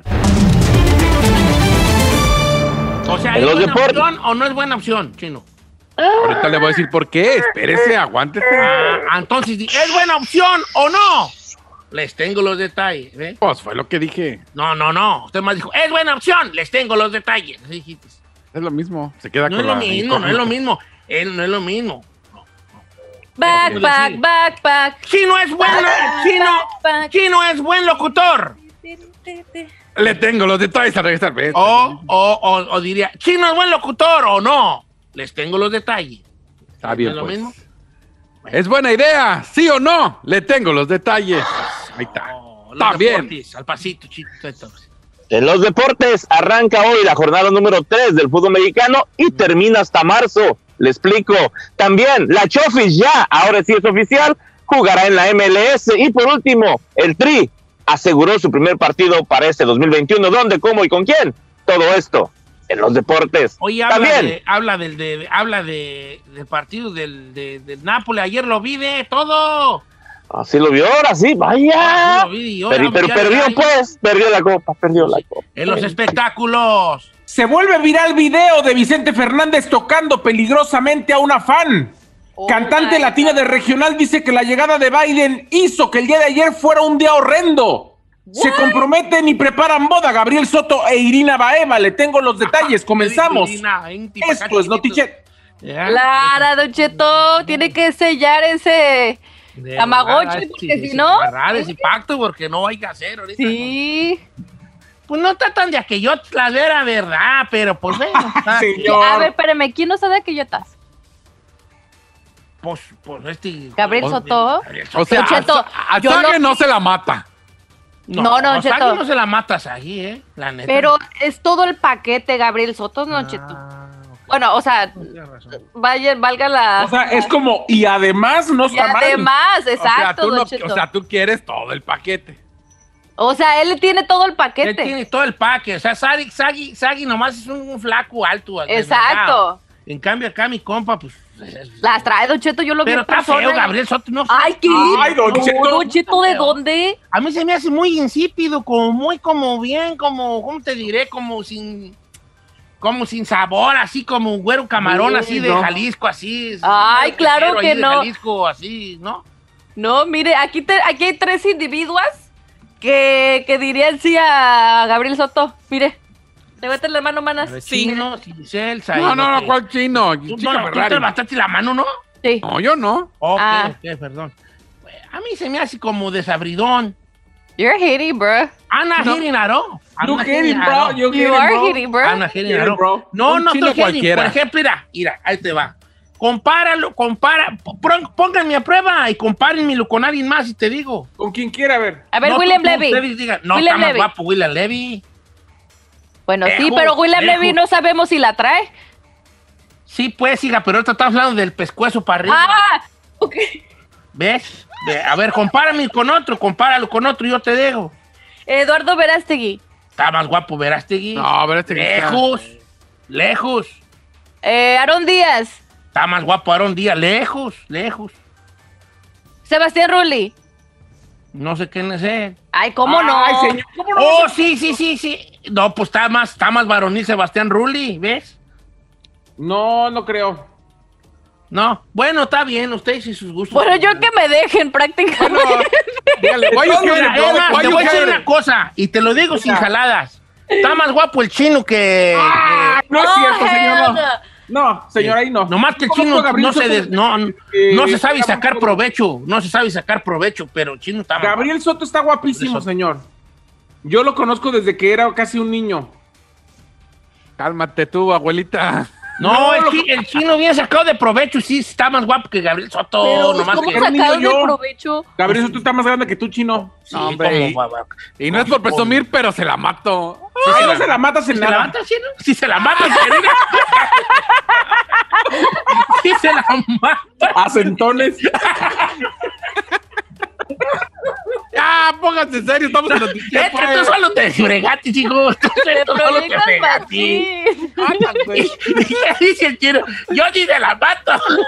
B: O sea, ¿es buena opción o no es buena opción, chino?
E: Ahorita le voy a decir por qué. Espérese, aguántese.
B: Ah, entonces, ¿es buena opción o no? Les tengo los detalles. ¿eh?
E: Pues fue lo que dije.
B: No, no, no. Usted más dijo, ¿es buena opción? Les tengo los detalles. Así dijiste.
E: Es lo mismo. Se queda
B: no
E: con
B: es lo
E: la
B: mismo,
E: incógnita.
B: no es lo mismo. Él no es lo mismo.
D: backpack, backpack.
B: Chino es bueno. Chino, Chino es buen locutor.
E: Le tengo los detalles a regresar. Vete.
B: O, o, o, o diría, Chino es buen locutor o no. Les tengo los detalles.
E: Está bien,
B: ¿No es lo
E: pues.
B: mismo?
E: ¿Es buena idea? ¿Sí o no? Le tengo los detalles. Ahí está.
B: Oh,
E: Está
B: los
E: bien.
B: deportes, al pasito, chito. Entonces.
J: En los deportes arranca hoy la jornada número tres del fútbol mexicano y termina hasta marzo. Le explico. También la Chofis ya, ahora sí es oficial, jugará en la M L S. Y por último, el Tri aseguró su primer partido para este dos mil veintiuno. ¿Dónde, cómo y con quién? Todo esto en los deportes.
B: Oye, habla,
J: También.
B: de, habla, del, de, habla de, del partido del, de, del Nápoles. Ayer lo vi de todo.
J: Así lo vio ahora, sí, vaya.
B: Así lo vi, y ahora
J: pero pero
B: ya-
J: perdió,
B: ya-
J: pues, perdió la copa, perdió la copa.
B: En los espectáculos.
C: Se vuelve viral video de Vicente Fernández tocando peligrosamente a una fan.
D: Oh
C: Cantante latina de regional dice que la llegada de Biden hizo que el día de ayer fuera un día horrendo. What? Se comprometen y preparan boda Gabriel Soto e Irina Baeva. Le tengo los detalles. Comenzamos. Esto es Notichet.
D: Claro, Don Cheto, tiene que sellar ese Tamagotchi, porque si no...
B: Agarrar ese pacto porque no hay que hacer ahorita.
D: Sí.
B: ¿No? Pues no tratan de aquellotas, la vera verdad, pero pues bueno.
C: Señor.
D: A ver, espérame, ¿quién no sabe aquellotas?
B: Pues, pues este...
D: Gabriel Soto.
B: Gabriel Soto.
E: O sea,
D: Don Cheto,
E: a, a
D: yo
E: Sage
D: no-
E: no se la mata.
B: No,
D: No, no,
B: no,
D: Cheto.
B: no se la matas ahí, ¿eh? La neta.
D: Pero es todo el paquete, Gabriel Soto, no, Cheto.
B: Ah, ok.
D: Bueno, o sea,
B: Tienes razón.
D: vaya, valga la...
C: O sea, es como, y además no
D: y
C: está mal.
D: además,
E: O sea,
D: exacto,
E: tú
D: Don
E: no-
D: Cheto.
E: o sea, tú quieres todo el paquete.
D: O sea, él tiene todo el
B: Él
D: paquete.
B: tiene todo el paquete. O sea, Sagi, Sagi, Sagi nomás es un, un flaco alto.
D: Exacto.
B: En cambio, acá mi compa, pues...
D: Las trae, Don Cheto, yo lo vi
B: Pero
D: en
B: está
D: persona
B: feo,
D: y-
B: Gabriel Soto. No,
D: Ay, qué
C: Ay, Don
D: lindo.
C: Cheto.
D: Don Cheto, ¿de dónde?
B: a mí se me hace muy insípido, como muy, como bien, como, ¿cómo te diré? Como sin... Como sin sabor, así como un güero camarón,
C: Sí,
B: así de
C: no.
B: Jalisco, así.
D: Ay,
B: un
D: claro
B: güero
D: que
B: ahí de
D: no.
B: Jalisco, así, ¿no?
D: No, mire, aquí, te- aquí hay tres individuas que, que dirían sí a Gabriel Soto. Mire, levanten la mano, manas. Sí.
B: Chino, Giselle,
E: No, no, no, ¿cuál chino?
B: Tú,
E: Chica
B: no, tú
E: Ferrari.
B: te levantaste la mano, ¿no?
D: Sí.
E: No, yo no.
B: Ok,
D: Ah.
B: ok, perdón. A mí se me hace como desabridón.
D: You're hitting, bro.
B: Ana
C: No.
B: Girinaro.
C: You getting, bro. You
D: You
C: getting,
D: are
C: bro.
D: hitting, bro.
B: Ana Girinaro.
C: bro.
B: No,
E: Un
B: no
E: chino
B: estoy hating.
E: cualquiera.
B: Por ejemplo, mira, mira, ahí te va. Compáralo, compara, pon- pónganme a prueba y compárenmelo con alguien más y te digo.
C: Con quien quiera, a ver.
D: A ver,
B: No,
D: William
B: tú- tú-
D: Levy.
B: ustedes digan, no,
D: William
B: está más
D: Levy.
B: guapo William Levy.
D: Bueno, sí,
B: Lejos,
D: pero William
B: lejos.
D: Levy no sabemos si la trae.
B: Sí, pues, hija, pero ahorita estamos hablando del pescuezo para arriba.
D: Ah, ok.
B: ¿Ves? Ve, A ver, compárame con otro, compáralo con otro y yo te dejo.
D: Eduardo Verástegui.
B: Está más guapo Verástegui.
E: No, a ver este que está.
B: Lejos, lejos.
D: Eh, Aarón Díaz.
B: Está más guapo Aarón Díaz, lejos, lejos.
D: Sebastián Rulli.
B: No sé quién es él.
D: Ay, ¿cómo no?
C: Ay, señor, ¿cómo no?
B: Oh, sí, sí, sí, sí. No, pues está más, está más varonil Sebastián Rulli, ¿ves?
C: No, no creo.
B: No, bueno, está bien, ustedes y sus gustos.
D: Bueno, yo que me dejen prácticamente.
E: Dígale, why you
C: Entonces,
E: hate it,
B: Mira,
E: bro?
B: es más,
E: Why
B: te
E: you
B: voy a decir
E: hate
B: una
E: it?
B: cosa y te lo digo sin
C: Ya.
B: jaladas. Está más guapo el chino que...
C: Ah, no es
D: Oh,
C: cierto, señor.
D: hell
C: No, no señor, ahí no.
B: Nomás que el
C: Conozco
B: chino
C: a Gabriel
B: no se,
C: Soto,
B: des- no,
C: eh,
B: no se sabe
C: está
B: sacar
C: muy-
B: provecho, no se sabe sacar provecho, pero el chino está más
C: Gabriel Soto está guapísimo,
B: Gabriel Soto.
C: señor. Yo lo conozco desde que era casi un niño.
E: Cálmate tú, abuelita.
B: No,
C: No,
B: el,
C: lo
B: chi-
C: que-
B: el chino bien sacado de provecho, sí, está más guapo que Gabriel Soto.
D: Pero,
B: nomás
D: ¿cómo
B: que...
C: era un niño
D: sacado de
C: yo.
D: provecho?
C: Gabriel Soto está más grande que tú, chino.
B: Sí,
E: No, hombre.
B: como-
E: Y no es por presumir, pero se la mato.
B: Sí,
C: Ay,
B: se
C: no
B: la-
C: se la matas en
B: ¿Sí se la
C: nada.
B: mata, chino? Sí se la mata, querida. Sí se la mata.
C: Acentones.
E: Ya, pónganse en serio, estamos en
B: Es
E: noticias.
B: que tú solo te fregaste, chico. Tú,
D: Te
B: tú solo te
D: proyectas
B: fregaste.
D: Martín.
B: ¿Y qué dice el chino? Yo ni se la mato.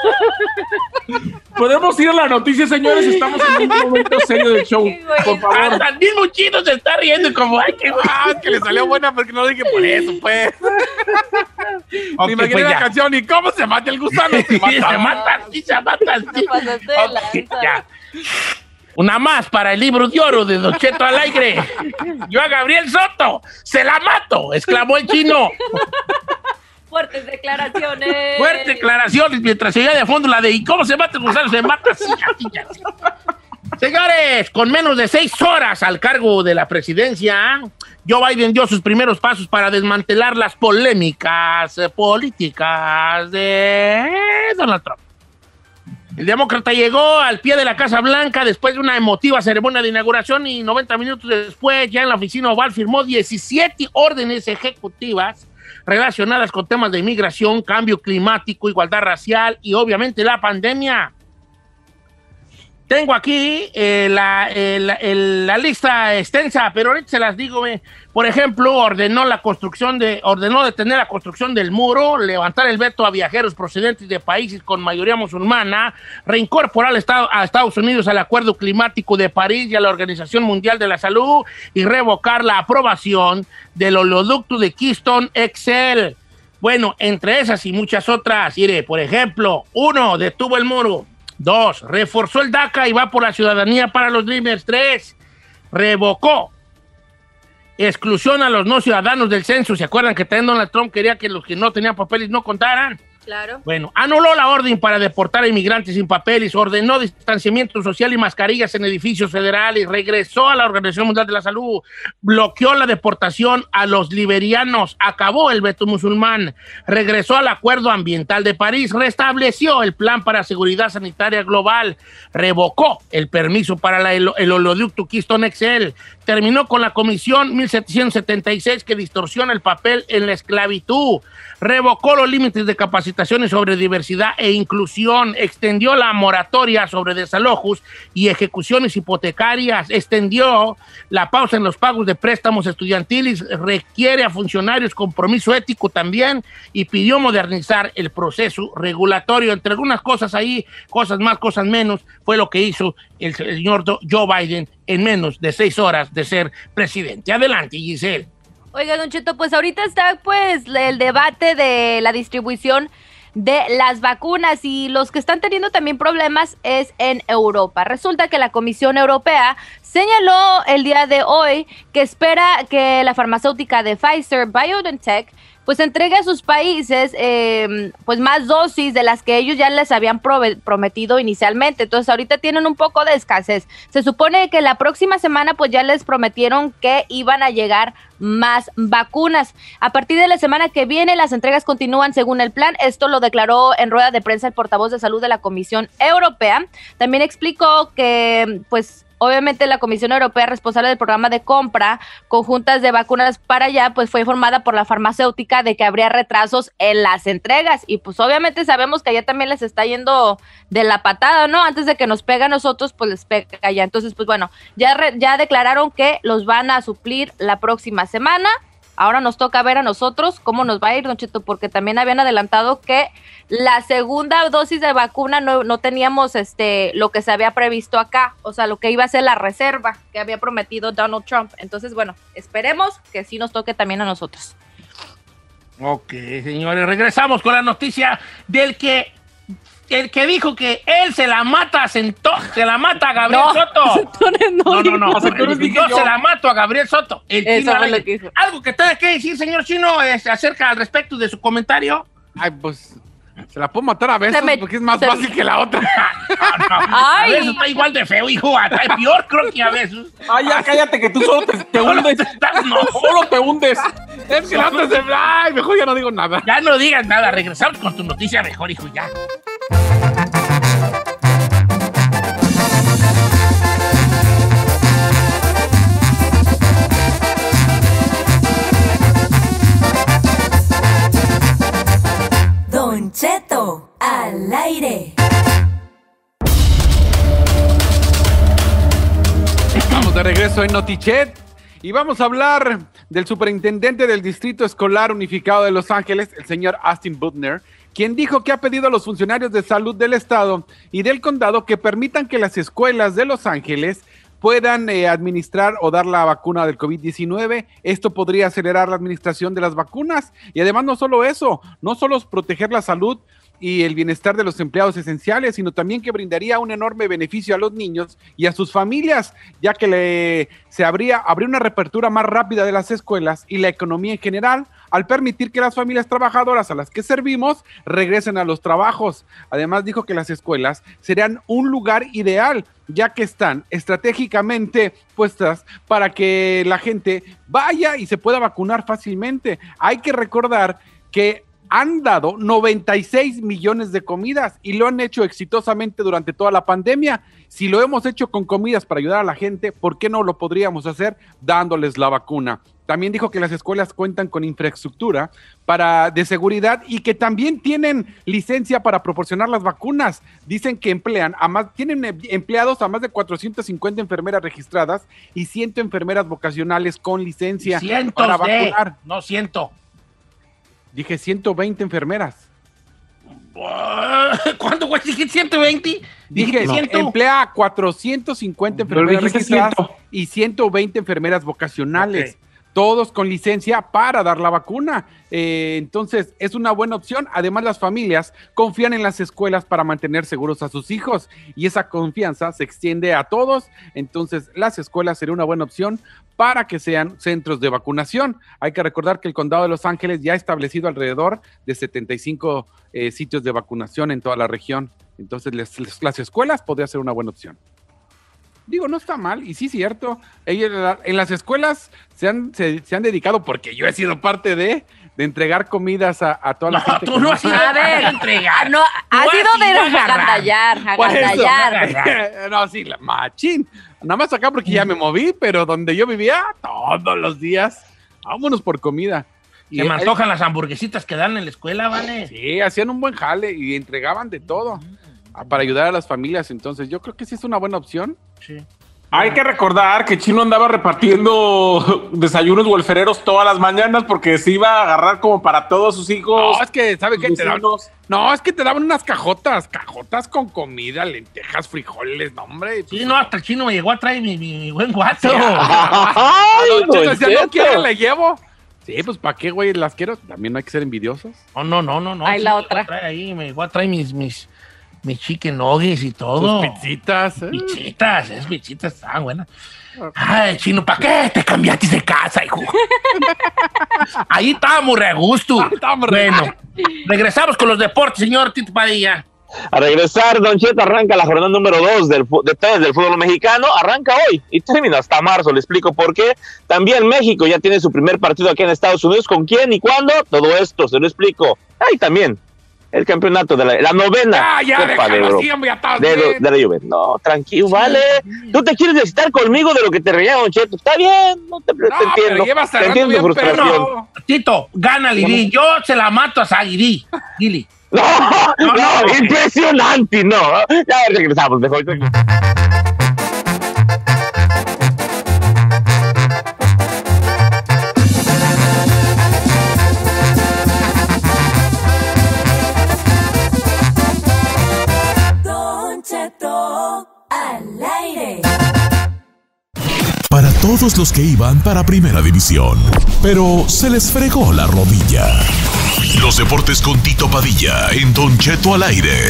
C: Podemos ir a la noticia, señores. Estamos en un momento serio del show.
D: Sí, güey.
C: Por favor.
B: Hasta el mismo chino se está riendo como, ay, qué
E: Ah, es que le salió buena porque no dije por eso, pues.
B: Ok,
E: Ni me
B: pues
E: la
B: ya.
E: canción, ni cómo se mata el gusano. Se
B: Sí, se
E: mata.
B: mata, sí se mata.
D: Te
B: Sí.
D: pasaste de
B: Ok,
D: lanza.
B: ya. Una más para el libro de oro de Don Cheto al aire. Yo a Gabriel Soto se la mato, exclamó el chino.
D: Fuertes declaraciones.
B: Fuerte declaraciones mientras se oía de fondo la de ¿y cómo se mata el gusano? Se mata así, así, así. Señores, con menos de seis horas al cargo de la presidencia, Joe Biden dio sus primeros pasos para desmantelar las polémicas eh, políticas de Donald Trump. El demócrata llegó al pie de la Casa Blanca después de una emotiva ceremonia de inauguración y noventa minutos después, ya en la oficina oval, firmó diecisiete órdenes ejecutivas relacionadas con temas de inmigración, cambio climático, igualdad racial y obviamente la pandemia. tengo aquí eh, la, el, el, la lista extensa, pero ahorita se las digo. Eh. Por ejemplo, ordenó la construcción de, ordenó detener la construcción del muro, levantar el veto a viajeros procedentes de países con mayoría musulmana, reincorporar al Estado, a Estados Unidos al Acuerdo Climático de París y a la Organización Mundial de la Salud y revocar la aprobación del oleoducto de Keystone X L. Bueno, entre esas y muchas otras, mire, por ejemplo, uno, detuvo el muro. Dos, reforzó el DACA y va por la ciudadanía para los Dreamers. Tres, revocó exclusión a los no ciudadanos del censo. ¿Se acuerdan que también Donald Trump quería que los que no tenían papeles no contaran?
D: Claro.
B: Bueno, anuló la orden para deportar a inmigrantes sin papeles, ordenó distanciamiento social y mascarillas en edificios federales, regresó a la Organización Mundial de la Salud, bloqueó la deportación a los liberianos, acabó el veto musulmán, regresó al Acuerdo Ambiental de París, restableció el Plan para Seguridad Sanitaria Global, revocó el permiso para la, el, el oleoducto Keystone X L, terminó con la Comisión mil setecientos setenta y seis que distorsiona el papel en la esclavitud, revocó los límites de capacitaciones sobre diversidad e inclusión, extendió la moratoria sobre desalojos y ejecuciones hipotecarias, extendió la pausa en los pagos de préstamos estudiantiles, requiere a funcionarios compromiso ético también y pidió modernizar el proceso regulatorio. Entre algunas cosas ahí, cosas más, cosas menos, fue lo que hizo el señor Joe Biden en menos de seis horas de ser presidente. Adelante, Giselle.
D: Oiga, Don Cheto, pues ahorita está pues el debate de la distribución de las vacunas y los que están teniendo también problemas es en Europa. Resulta que la Comisión Europea señaló el día de hoy que espera que la farmacéutica de Pfizer BioNTech pues entregue a sus países eh, pues más dosis de las que ellos ya les habían prove- prometido inicialmente. Entonces ahorita tienen un poco de escasez. Se supone que la próxima semana pues ya les prometieron que iban a llegar más vacunas. A partir de la semana que viene las entregas continúan según el plan. Esto lo declaró en rueda de prensa el portavoz de salud de la Comisión Europea. También explicó que pues obviamente la Comisión Europea responsable del programa de compra conjuntas de vacunas para allá, pues fue informada por la farmacéutica de que habría retrasos en las entregas y pues obviamente sabemos que allá también les está yendo de la patada, ¿no? Antes de que nos pegue a nosotros, pues les pega allá. Entonces, pues bueno, ya, re, ya declararon que los van a suplir la próxima semana. Ahora nos toca ver a nosotros cómo nos va a ir, Don Cheto, porque también habían adelantado que la segunda dosis de vacuna no, no teníamos este lo que se había previsto acá, o sea, lo que iba a ser la reserva que había prometido Donald Trump. Entonces, bueno, esperemos que sí nos toque también a nosotros.
B: Ok, señores, regresamos con la noticia del que el que dijo que él se la mata a Sentó, se la mata a Gabriel
D: no,
B: Soto.
D: No,
B: no, no, no. no. Yo se la mato a Gabriel Soto. El
D: Eso
B: Chino
D: fue lo que hizo.
B: Algo que tenga que decir, señor Chino, es acerca al respecto de su comentario.
E: Ay, pues se la puedo matar a besos me, porque es más fácil me... que la otra.
B: no, no. Ay. A veces está igual de feo, hijo. Está peor, creo que a veces.
C: Ay, ya cállate, que tú solo te, te hundes.
B: No,
C: solo te hundes.
E: Es que la otra se... Ay, mejor ya no digo nada.
B: Ya no digas nada. Regresamos con tu noticia mejor, hijo, ya.
F: Don Cheto, al aire.
E: Estamos de regreso en Notichet y vamos a hablar del superintendente del Distrito Escolar Unificado de Los Ángeles, el señor Austin Butner, quien dijo que ha pedido a los funcionarios de salud del estado y del condado que permitan que las escuelas de Los Ángeles puedan eh, administrar o dar la vacuna del COVID diecinueve. Esto podría acelerar la administración de las vacunas y además no solo eso, no solo proteger la salud y el bienestar de los empleados esenciales, sino también que brindaría un enorme beneficio a los niños y a sus familias, ya que le, se habría, habría una reapertura más rápida de las escuelas y la economía en general, al permitir que las familias trabajadoras a las que servimos regresen a los trabajos. Además dijo que las escuelas serían un lugar ideal, ya que están estratégicamente puestas para que la gente vaya y se pueda vacunar fácilmente. Hay que recordar que han dado noventa y seis millones de comidas y lo han hecho exitosamente durante toda la pandemia. Si lo hemos hecho con comidas para ayudar a la gente, ¿por qué no lo podríamos hacer dándoles la vacuna? también dijo que las escuelas cuentan con infraestructura para, de seguridad y que también tienen licencia para proporcionar las vacunas. Dicen que emplean a más, tienen empleados a más de cuatrocientas cincuenta enfermeras registradas y cien enfermeras vocacionales con licencia para vacunar.
B: De, no ciento.
E: Dije ciento veinte enfermeras.
B: ¿Cuánto, güey? ¿Dije ciento veinte?
E: Dije, no. Emplea a cuatrocientas cincuenta enfermeras registradas y ciento veinte enfermeras vocacionales. Okay. Todos con licencia para dar la vacuna. Eh, entonces, es una buena opción. Además, las familias confían en las escuelas para mantener seguros a sus hijos y esa confianza se extiende a todos. Entonces, las escuelas serían una buena opción para que sean centros de vacunación. Hay que recordar que el condado de Los Ángeles ya ha establecido alrededor de setenta y cinco eh, sitios de vacunación en toda la región. Entonces, les, les, las escuelas podría ser una buena opción. Digo, no está mal, y sí, cierto. Ellos, en las escuelas se han, se, se han dedicado, porque yo he sido parte de, de entregar comidas a, a toda la
B: no,
E: gente.
B: Tú no has sido
D: a ver,
B: de entregar.
D: No, ha sido de agandallar, agandallar.
E: No, sí, la machín. Nada más acá porque ya me moví, pero donde yo vivía, todos los días, vámonos por comida.
B: Se me antojan las hamburguesitas que dan en la escuela, ¿vale?
E: Sí, hacían un buen jale y entregaban de todo para ayudar a las familias. Entonces, yo creo que sí es una buena opción.
B: Sí.
C: Hay que recordar que Chino andaba repartiendo desayunos wolfereros todas las mañanas porque se iba a agarrar como para todos sus hijos.
E: No, es que, ¿sabe qué? Te daban, no, es que te daban unas cajotas, cajotas con comida, lentejas, frijoles, no, hombre.
B: Sí, no, hasta el Chino me llegó a traer mi, mi, mi buen guato.
E: Sí. Ay, no, no, decía, no quiero, le llevo. Sí, pues ¿para qué, güey? Las quiero. También no hay que ser envidiosos.
B: No, no, no, no. no
D: Ahí
B: sí,
D: la otra.
B: Ahí me llegó a traer mis... mis mis chicken nuggets y todo.
E: Sus pizzitas. ¿eh?
B: Pizzitas, esas pizzitas estaban buenas. Ay, Chino, ¿para qué te cambiaste de casa, hijo? Ahí estábamos re a gusto.
E: Estábamos
B: bueno, regresamos con los deportes, señor Tito Padilla.
J: A regresar, Don Cheto, arranca la jornada número dos del, de tres del fútbol mexicano, arranca hoy y termina hasta marzo, le explico por qué. También México ya tiene su primer partido aquí en Estados Unidos, ¿con quién y cuándo? Todo esto, se lo explico. Ahí también. El campeonato de la, la novena
E: ah, ya,
J: Copa de Oro. De, de, de la Juventus. No, tranquilo, sí, vale. Sí. Tú te quieres necesitar conmigo de lo que te reía, Don Cheto. Está bien, no te, no, te entiendo. Te entiendo tu frustración.
B: No. Tito, gana Lidi. Yo se la mato a Sagiri. Dili.
J: No, no, no, no, impresionante, no. Ya regresamos, mejor.
F: Al aire.
A: Para todos los que iban para Primera División, pero se les fregó la rodilla. Los deportes con Tito Padilla en Don Cheto al aire.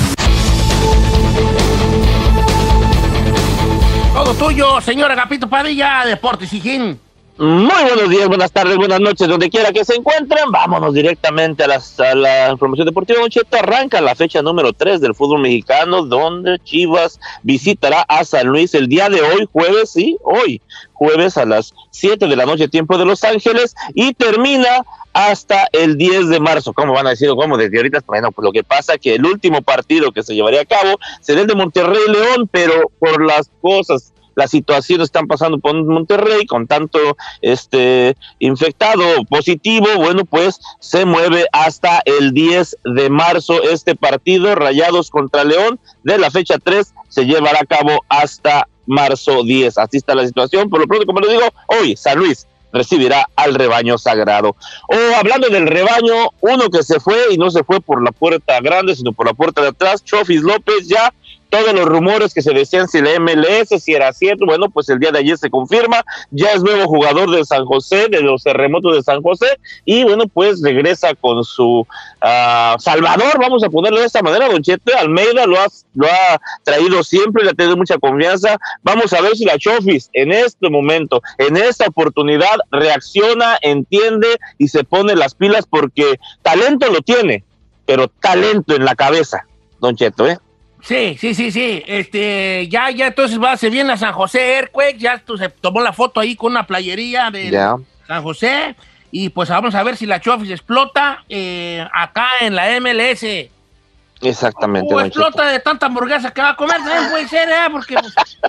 B: Todo tuyo, señor Agapito Padilla, Deportes Hijín.
J: Muy buenos días, buenas tardes, buenas noches, donde quiera que se encuentren. Vámonos directamente a, las, a la información deportiva. Don Cheto, arranca la fecha número tres del fútbol mexicano, donde Chivas visitará a San Luis el día de hoy, jueves, sí, hoy, jueves a las siete de la noche, tiempo de Los Ángeles, y termina hasta el diez de marzo. ¿Cómo van a decir? ¿Cómo? Desde ahorita, bueno, pues lo que pasa es que el último partido que se llevaría a cabo será el de Monterrey León, pero por las cosas, las situaciones están pasando por Monterrey con tanto este infectado positivo, bueno, pues se mueve hasta el diez de marzo este partido. Rayados contra León de la fecha tres se llevará a cabo hasta marzo diez. Así está la situación. Por lo pronto, como lo digo, hoy San Luis recibirá al rebaño sagrado. O oh, hablando del rebaño, uno que se fue y no se fue por la puerta grande, sino por la puerta de atrás, Chofis López. Ya todos los rumores que se decían si la M L S, si era cierto, bueno, pues el día de ayer se confirma, ya es nuevo jugador de San José, de los Terremotos de San José, y bueno, pues regresa con su uh, Salvador, vamos a ponerlo de esta manera. Don Cheto Almeida lo ha, lo ha traído siempre, le ha tenido mucha confianza. Vamos a ver si la Chofis en este momento, en esta oportunidad, reacciona, entiende y se pone las pilas, porque talento lo tiene, pero talento en la cabeza, Don Cheto, ¿eh?
B: Sí, sí, sí, sí. Este, ya, ya entonces va, se viene a San José Earthquake, ya tú, se tomó la foto ahí con una playería de yeah. San José, y pues vamos a ver si la Chofis explota eh, acá en la M L S.
J: Exactamente.
B: O explota de tanta hamburguesa que va a comer, también puede ser, ¿eh? Porque pues,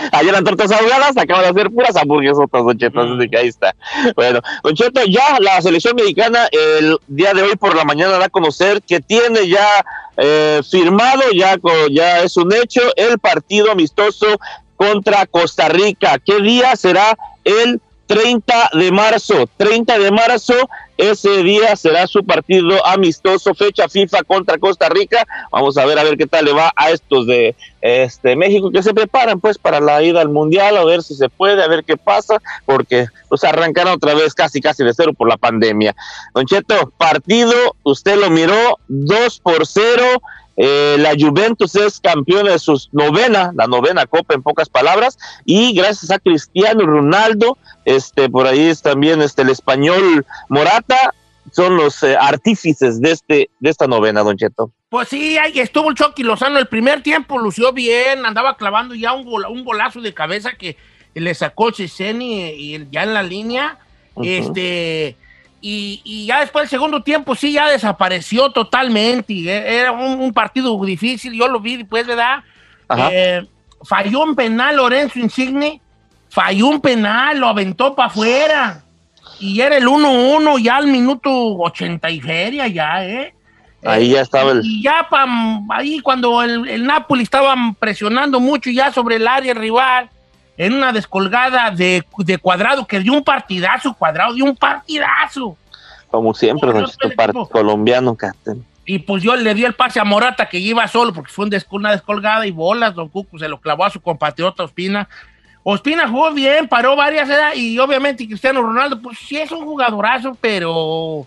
J: Ayer las tortas ahogadas acaban de hacer puras hamburguesotas, Don Cheto, así que ahí está. Bueno, Don Cheto, ya la selección mexicana el día de hoy por la mañana da a conocer que tiene ya eh, firmado, ya, ya es un hecho, el partido amistoso contra Costa Rica. ¿Qué día será? El treinta de marzo, treinta de marzo, ese día será su partido amistoso, fecha FIFA contra Costa Rica. Vamos a ver a ver qué tal le va a estos de este México que se preparan pues para la ida al Mundial, a ver si se puede, a ver qué pasa, porque pues arrancaron otra vez casi casi de cero por la pandemia. Don Cheto, partido, usted lo miró, dos por cero. Eh, la Juventus es campeona de su novena, la novena copa en pocas palabras, y gracias a Cristiano Ronaldo, este por ahí es también este el español Morata, son los eh, artífices de este de esta novena, Don Cheto.
B: Pues sí, ahí estuvo el Chucky Lozano el primer tiempo, lució bien, andaba clavando ya un, gol, un golazo de cabeza que le sacó el Ceseni y ya en la línea, uh-huh. este... Y, y ya después del segundo tiempo sí ya desapareció totalmente. Era un, un partido difícil, yo lo vi después, ¿verdad? Eh, falló un penal Lorenzo Insigne, falló un penal, lo aventó para afuera. Y era el uno uno ya al minuto ochenta y feria ya, ¿eh?
J: Ahí ya estaba el...
B: Y ya pa, ahí cuando el, el Napoli estaba presionando mucho ya sobre el área rival, en una descolgada de, de Cuadrado, que dio un partidazo, Cuadrado dio un partidazo.
J: Como siempre, oh, nuestro par colombiano, Casten.
B: Y pues yo le di el pase a Morata, que iba solo, porque fue un descol, una descolgada y bolas, Don Cuco se lo clavó a su compatriota Ospina. Ospina jugó bien, paró varias edades, y obviamente Cristiano Ronaldo, pues sí es un jugadorazo, pero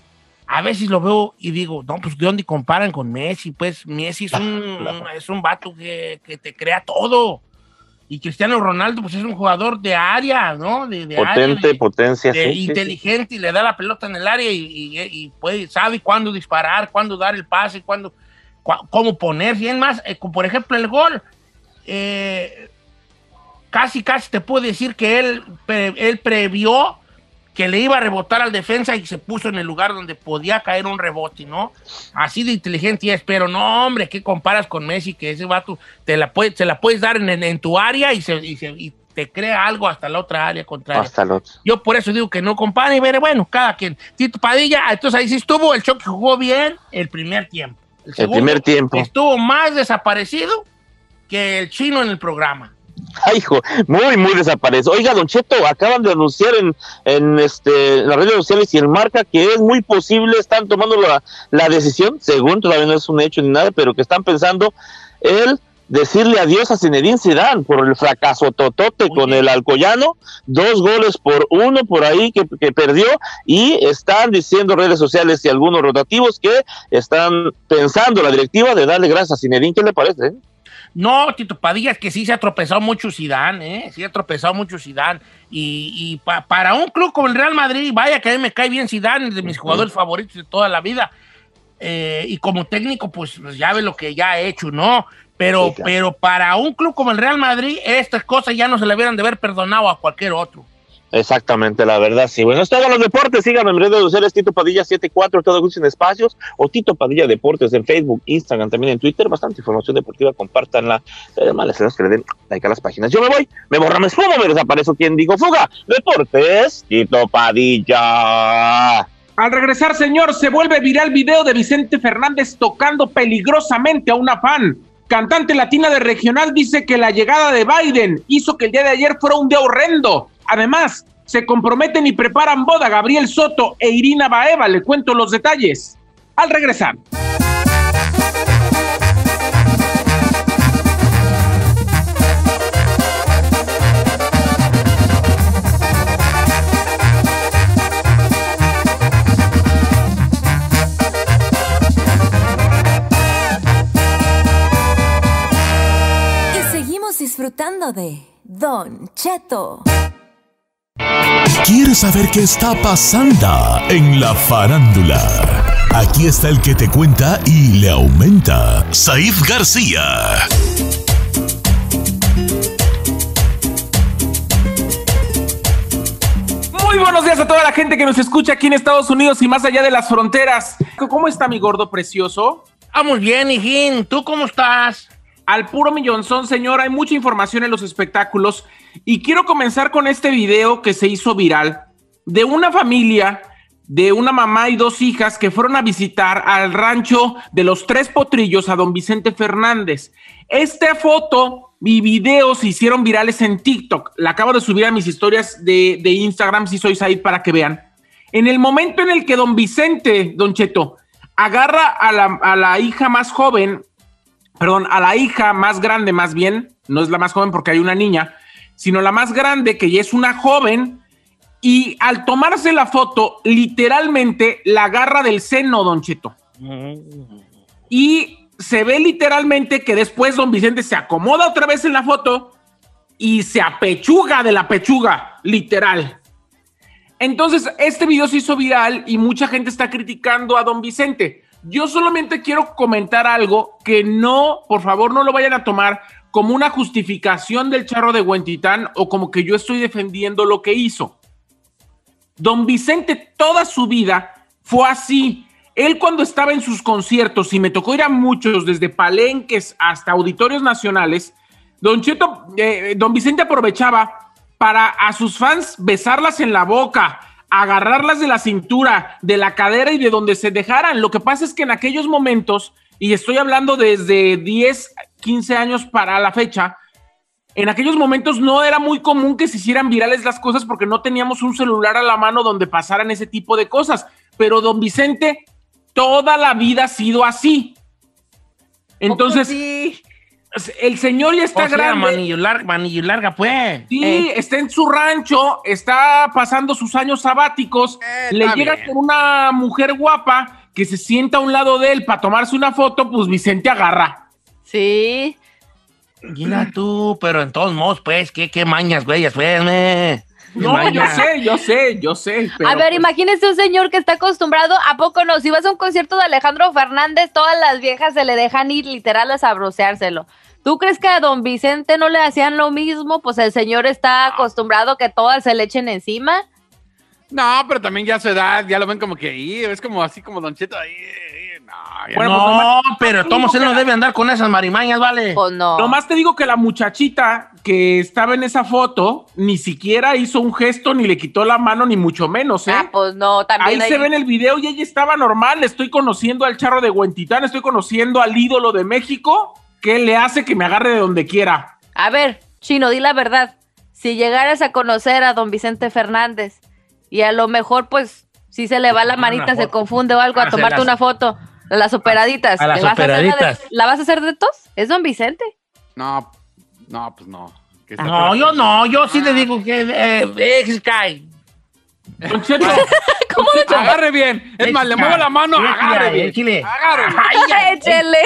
B: a veces lo veo y digo, no, pues ¿de dónde comparan con Messi? Pues Messi es un, es un vato que, que te crea todo. Y Cristiano Ronaldo, pues es un jugador de área, ¿no? De, de
J: Potente,
B: área, de,
J: potencia,
B: de
J: sí,
B: inteligente,
J: sí.
B: Y le da la pelota en el área y, y, y puede, sabe cuándo disparar, cuándo dar el pase, cuándo, cu cómo poner. Y es más, eh, como por ejemplo el gol, eh, casi, casi te puedo decir que él, pre, él previó que le iba a rebotar al defensa y se puso en el lugar donde podía caer un rebote, ¿no? Así de inteligente es, pero no, hombre, ¿qué comparas con Messi? Que ese vato te la puede, se la puedes dar en, en, en tu área y, se, y, se, y te crea algo hasta la otra área contraria.
J: Hasta la otra.
B: Yo por eso digo que no comparen, pero bueno, cada quien. Tito Padilla, entonces ahí sí estuvo, el Chucky jugó bien el primer tiempo.
J: El, el primer tiempo.
B: Estuvo más desaparecido que el chino en el programa.
J: Ay, hijo, muy, muy desaparecido. Oiga, Don Cheto, acaban de anunciar en, en, este, en las redes sociales y en Marca que es muy posible, están tomando la, la decisión, según todavía no es un hecho ni nada, pero que están pensando el decirle adiós a Zinedine Zidane por el fracaso totote con el Alcoyano, dos goles por uno por ahí que, que perdió, y están diciendo redes sociales y algunos rotativos que están pensando la directiva de darle gracias a Zinedine. ¿Qué le parece? Eh?
B: No, Tito Padilla, es que sí se ha tropezado mucho Zidane, ¿eh? Sí ha tropezado mucho Zidane. Y, y pa, para un club como el Real Madrid, vaya que a mí me cae bien Zidane, es de mis jugadores uh-huh. favoritos de toda la vida. Eh, y como técnico, pues ya ve lo que ya ha hecho, ¿no? Pero, sí, claro. pero para un club como el Real Madrid, estas cosas ya no se le hubieran de haber perdonado a cualquier otro.
J: Exactamente, la verdad, sí. Bueno, es todo los deportes. Síganme en redes sociales, Tito Padilla setenta y cuatro, todo gusto en espacios, o Tito Padilla Deportes en Facebook, Instagram, también en Twitter. Bastante información deportiva, compártanla. Además, les tenemos que le den like a las páginas. Yo me voy, me borra, me esfumo, me desaparezco. ¿Quién dijo fuga? Deportes, Tito Padilla.
C: Al regresar, señor, se vuelve viral video de Vicente Fernández tocando peligrosamente a una fan. Cantante latina de regional dice que la llegada de Biden hizo que el día de ayer fuera un día horrendo. Además, se comprometen y preparan boda Gabriel Soto e Irina Baeva. Le cuento los detalles al regresar.
F: Y seguimos disfrutando de Don Cheto.
A: ¿Quieres saber qué está pasando en la farándula? Aquí está el que te cuenta y le aumenta, Saif García.
C: Muy buenos días a toda la gente que nos escucha aquí en Estados Unidos y más allá de las fronteras. ¿Cómo está mi gordo precioso?
B: Vamos bien, hijín. ¿Tú cómo estás?
C: al puro millonzón, señor. Hay mucha información en los espectáculos y quiero comenzar con este video que se hizo viral de una familia, de una mamá y dos hijas que fueron a visitar al rancho de los Tres Potrillos a don Vicente Fernández. Esta foto y video se hicieron virales en TikTok. La acabo de subir a mis historias de, de Instagram, si sois ahí, para que vean. En el momento en el que don Vicente, don Cheto, agarra a la, a la hija más joven, perdón, a la hija más grande más bien, no es la más joven porque hay una niña, sino la más grande, que ya es una joven, y al tomarse la foto, literalmente la agarra del seno, don Cheto. Y se ve literalmente que después don Vicente se acomoda otra vez en la foto y se apechuga de la pechuga, literal. Entonces, este video se hizo viral y mucha gente está criticando a don Vicente. Yo solamente quiero comentar algo que no, por favor, no lo vayan a tomar como una justificación del charro de Huentitán o como que yo estoy defendiendo lo que hizo. Don Vicente toda su vida fue así. Él cuando estaba en sus conciertos, y me tocó ir a muchos, desde palenques hasta auditorios nacionales, don Cheto, eh, don Vicente aprovechaba para a sus fans besarlas en la boca, agarrarlas de la cintura, de la cadera y de donde se dejaran. Lo que pasa es que en aquellos momentos, y estoy hablando desde diez, quince años para la fecha, en aquellos momentos no era muy común que se hicieran virales las cosas porque no teníamos un celular a la mano donde pasaran ese tipo de cosas. Pero don Vicente toda la vida ha sido así. Entonces, sí. El señor ya está
B: o sea,
C: grande.
B: Manillo larga, manillo larga, pues.
C: Sí,
B: eh.
C: está en su rancho, está pasando sus años sabáticos, eh, le llega bien. Con una mujer guapa que se sienta a un lado de él para tomarse una foto, pues Vicente agarra.
D: Sí.
B: Mira tú, pero en todos modos, pues, qué, qué mañas, güey, pues, me.
C: No, maña. yo sé, yo sé, yo sé. Pero
D: a ver,
C: pues...
D: imagínese un señor que está acostumbrado, ¿a poco no? Si vas a un concierto de Alejandro Fernández, todas las viejas se le dejan ir literal a sabroseárselo. ¿Tú crees que a don Vicente no le hacían lo mismo? Pues el señor está acostumbrado que todas se le echen encima.
E: No, pero también ya a su edad, ya lo ven como que ahí, es como así como Don Cheto ahí. No,
B: bueno, no pues, pero Tomás él no debe andar con esas marimañas, ¿vale?
D: Pues no.
C: Nomás te digo que la muchachita que estaba en esa foto ni siquiera hizo un gesto, ni le quitó la mano, ni mucho menos, ¿eh?
D: Ah, pues no, también.
C: Ahí, ahí se ve en el video y ella estaba normal. Estoy conociendo al charro de Huentitán, estoy conociendo al ídolo de México, que le hace que me agarre de donde quiera.
D: A ver, Chino, di la verdad. Si llegaras a conocer a don Vicente Fernández y a lo mejor, pues, si se le va la manita, se confunde o algo, a tomarte una foto, a las operaditas.
B: A las
D: ¿Le vas
B: operaditas.
D: A hacer de, ¿La vas a hacer de tos? ¿Es don Vicente?
E: No, no, pues no.
B: No, yo no, yo sí le digo que eh, es Sky.
C: Don Cheto,
D: ¿cómo
E: le agarre bien? Es más, le muevo la mano, agarre bien.
B: Chile.
E: Agarre bien.
D: Ay, échele.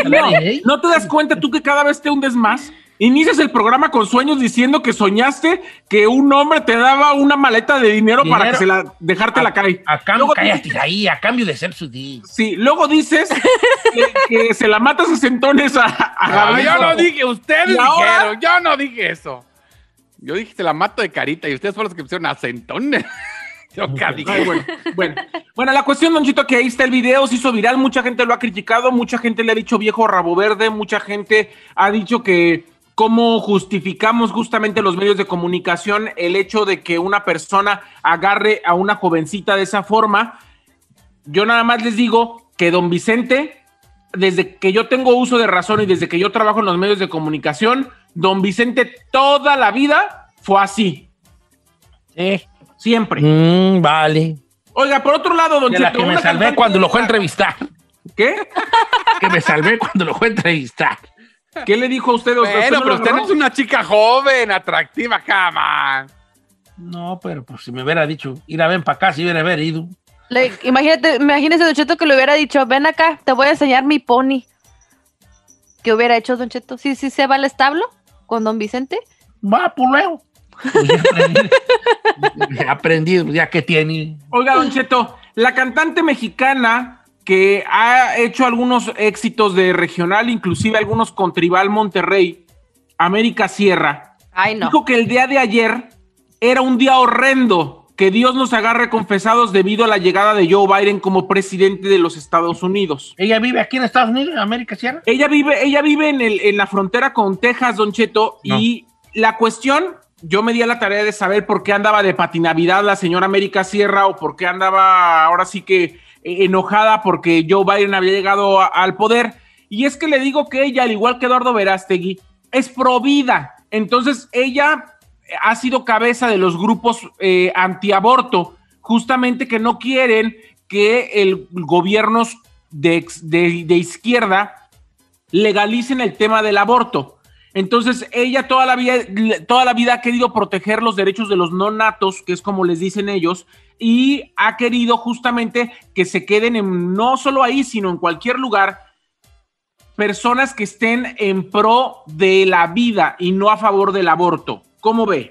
C: No, ¿no te das cuenta tú que cada vez te hundes más? Inicias el programa con sueños diciendo que soñaste que un hombre te daba una maleta de dinero, dinero para que se la dejarte
B: a,
C: la cae.
B: A cambio, cállate ahí, a cambio de ser su día.
C: Sí, luego dices que, que se la matas a centones a, a
E: no,
C: Gabriel.
E: yo no dije, ustedes dijeron,
C: ahora?
E: yo no dije eso. Yo dije, te la mato de carita y ustedes fueron los que pusieron a centones. Yo dije.
C: Ay, bueno, bueno. bueno, la cuestión, Don Chito, que ahí está el video, se hizo viral, mucha gente lo ha criticado, mucha gente le ha dicho viejo rabo verde, mucha gente ha dicho que cómo justificamos justamente los medios de comunicación el hecho de que una persona agarre a una jovencita de esa forma. Yo nada más les digo que don Vicente, desde que yo tengo uso de razón y desde que yo trabajo en los medios de comunicación, don Vicente toda la vida fue así.
B: Sí.
C: Siempre.
B: Mm, vale.
C: Oiga, por otro lado, don
B: de
C: Cheto,
B: la que me salvé cuando lo fue a entrevistar.
C: ¿Qué?
B: Que me salvé cuando lo fue a entrevistar.
C: ¿Qué le dijo a usted?
E: Bueno,
C: ¿Usted
E: pero usted no es una chica joven, atractiva, cama.
B: No, pero pues si me hubiera dicho, ir a ven para acá, si hubiera haber ido.
D: Le, imagínate, imagínese, Don Cheto, que le hubiera dicho, ven acá, te voy a enseñar mi pony. ¿Qué hubiera hecho, Don Cheto? ¿Sí, sí se va al establo con don Vicente?
B: Va, pues luego. Pues ya aprendí, ya aprendí, pues ya que tiene.
C: Oiga, Don Cheto, la cantante mexicana que ha hecho algunos éxitos de regional, inclusive algunos con Tribal Monterrey, América Sierra,
D: Ay, no.
C: dijo que el día de ayer era un día horrendo que Dios nos agarre confesados debido a la llegada de Joe Biden como presidente de los Estados Unidos.
B: ¿Ella vive aquí en Estados Unidos, en América Sierra?
C: Ella vive, ella vive en, el, en la frontera con Texas, Don Cheto, no. Y la cuestión, yo me di a la tarea de saber por qué andaba de patinavidad la señora América Sierra o por qué andaba ahora sí que eh, enojada porque Joe Biden había llegado a, al poder. Y es que le digo que ella, al igual que Eduardo Verástegui, es pro vida. Entonces ella ha sido cabeza de los grupos eh, antiaborto, justamente que no quieren que el gobiernos de, de, de izquierda legalicen el tema del aborto. Entonces ella toda la, vida, toda la vida ha querido proteger los derechos de los no natos, que es como les dicen ellos, y ha querido justamente que se queden en, no solo ahí, sino en cualquier lugar, personas que estén en pro de la vida y no a favor del aborto. ¿Cómo ve?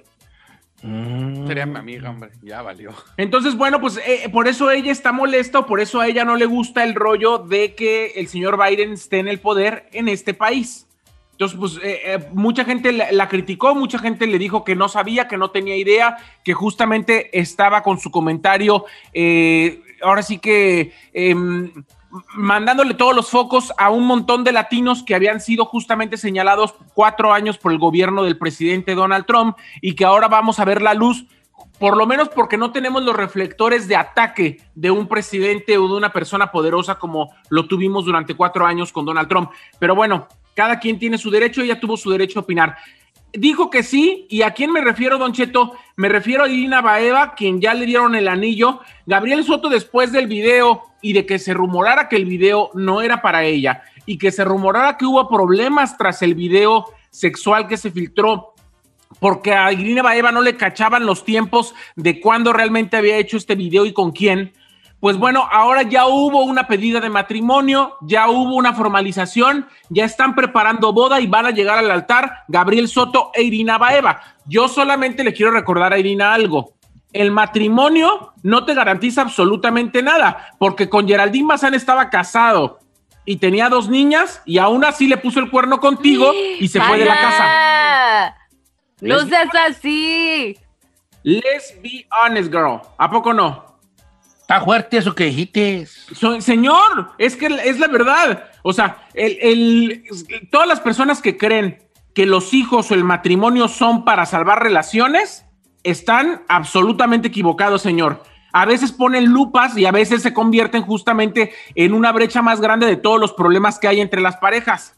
E: Mm. Sería mi amiga, hombre, ya valió.
C: Entonces, bueno, pues eh, por eso ella está molesta, o por eso a ella no le gusta el rollo de que el señor Biden esté en el poder en este país. Entonces, pues eh, eh, mucha gente la, la criticó, mucha gente le dijo que no sabía, que no tenía idea, que justamente estaba con su comentario, eh, ahora sí que... Eh, mandándole todos los focos a un montón de latinos que habían sido justamente señalados cuatro años por el gobierno del presidente Donald Trump y que ahora vamos a ver la luz, por lo menos porque no tenemos los reflectores de ataque de un presidente o de una persona poderosa como lo tuvimos durante cuatro años con Donald Trump. Pero bueno, cada quien tiene su derecho, ella tuvo su derecho a opinar. Dijo que sí, ¿y a quién me refiero, Don Cheto? Me refiero a Irina Baeva, quien ya le dieron el anillo. Gabriel Soto, después del video y de que se rumorara que el video no era para ella y que se rumorara que hubo problemas tras el video sexual que se filtró, porque a Irina Baeva no le cachaban los tiempos de cuándo realmente había hecho este video y con quién. Pues bueno, ahora ya hubo una pedida de matrimonio, ya hubo una formalización, ya están preparando boda y van a llegar al altar Gabriel Soto e Irina Baeva. Yo solamente le quiero recordar a Irina algo. El matrimonio no te garantiza absolutamente nada, porque con Geraldine Bazán estaba casado y tenía dos niñas y aún así le puso el cuerno contigo y se fue de la casa.
D: No seas así.
C: Let's be honest, girl. ¿A poco no?
B: Está fuerte eso que dijiste.
C: So, señor, es que es la verdad. O sea, el, el, todas las personas que creen que los hijos o el matrimonio son para salvar relaciones, están absolutamente equivocados, señor. A veces ponen lupas y a veces se convierten justamente en una brecha más grande de todos los problemas que hay entre las parejas.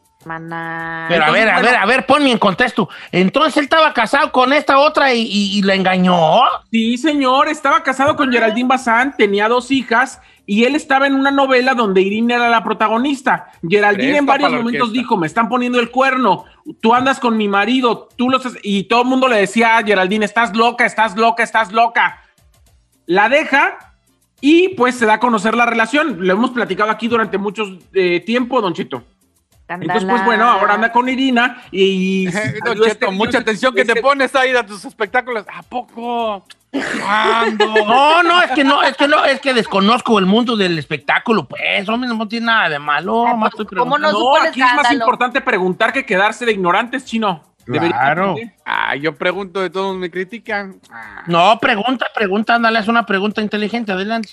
D: Maná.
B: Pero a ver, a ver, a ver, ponme en contexto. Entonces él estaba casado con esta otra y, y, y la engañó.
C: Sí, señor, estaba casado con Geraldine Bazán, tenía dos hijas y él estaba en una novela donde Irina era la protagonista. Geraldine en varios momentos dijo, me están poniendo el cuerno, tú andas con mi marido, tú lo sabes, y todo el mundo le decía a Geraldine, estás loca, estás loca, estás loca. La deja y pues se da a conocer la relación. Lo hemos platicado aquí durante mucho eh, tiempo, Don Chito. Entonces, pues bueno, ahora anda con Irina y...
E: Don Cheto, este, mucha atención que este... te pones ahí a tus espectáculos. ¿A poco? ¿Cuándo?
B: No, no, es que no, es que no, es que desconozco el mundo del espectáculo, pues, hombre, no tiene nada de malo.
D: Ay,
B: más estoy
D: ¿cómo no,
C: no aquí es más importante preguntar que quedarse de ignorantes, Chino.
B: Claro.
E: Ah, yo pregunto de todos, me critican. Ah.
B: No, pregunta, pregunta, ándale, es una pregunta inteligente, adelante.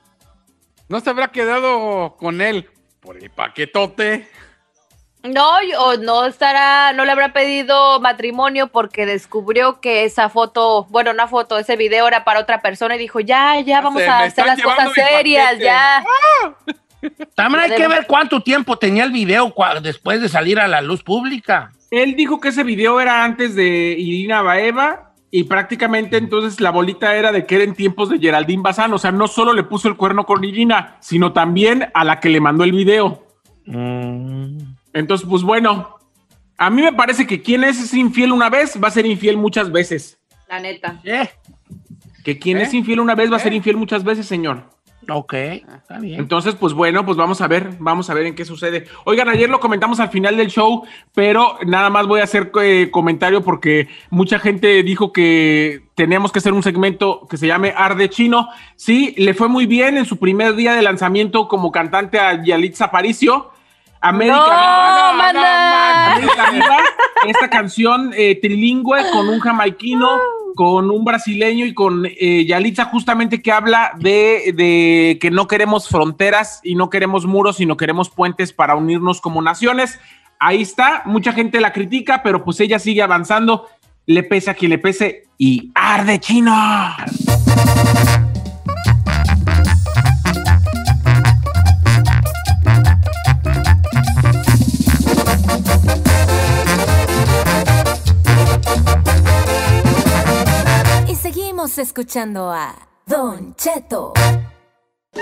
E: ¿No se habrá quedado con él por el paquetote?
D: No, o no estará, no le habrá pedido matrimonio porque descubrió que esa foto, bueno, una foto, ese video era para otra persona y dijo, ya, ya, vamos a hacer las cosas serias, ya.
B: ¡Ah! También hay que ver cuánto tiempo tenía el video después de salir a la luz pública.
C: Él dijo que ese video era antes de Irina Baeva y prácticamente entonces la bolita era de que era en tiempos de Geraldine Bazán, o sea, no solo le puso el cuerno con Irina, sino también a la que le mandó el video. Mm. Entonces, pues bueno, a mí me parece que quien es infiel una vez va a ser infiel muchas veces.
D: La neta.
B: ¿Eh?
C: Que quien
B: ¿Eh?
C: es infiel una vez va a ser
B: ¿Eh?
C: infiel muchas veces, señor.
B: Ok, está bien.
C: Entonces, pues bueno, pues vamos a ver, vamos a ver en qué sucede. Oigan, ayer lo comentamos al final del show, pero nada más voy a hacer eh, comentario porque mucha gente dijo que teníamos que hacer un segmento que se llame Arde Chino. Sí, le fue muy bien en su primer día de lanzamiento como cantante a Yalitza Aparicio. América
D: no,
C: Viva,
D: mana.
C: América Viva, esta canción eh, trilingüe con un jamaiquino, con un brasileño y con eh, Yalitza, justamente que habla de, de que no queremos fronteras y no queremos muros, sino queremos puentes para unirnos como naciones. Ahí está, mucha gente la critica, pero pues ella sigue avanzando, le pese a quien le pese y arde chino.
F: Y seguimos escuchando a Don Cheto.
K: Y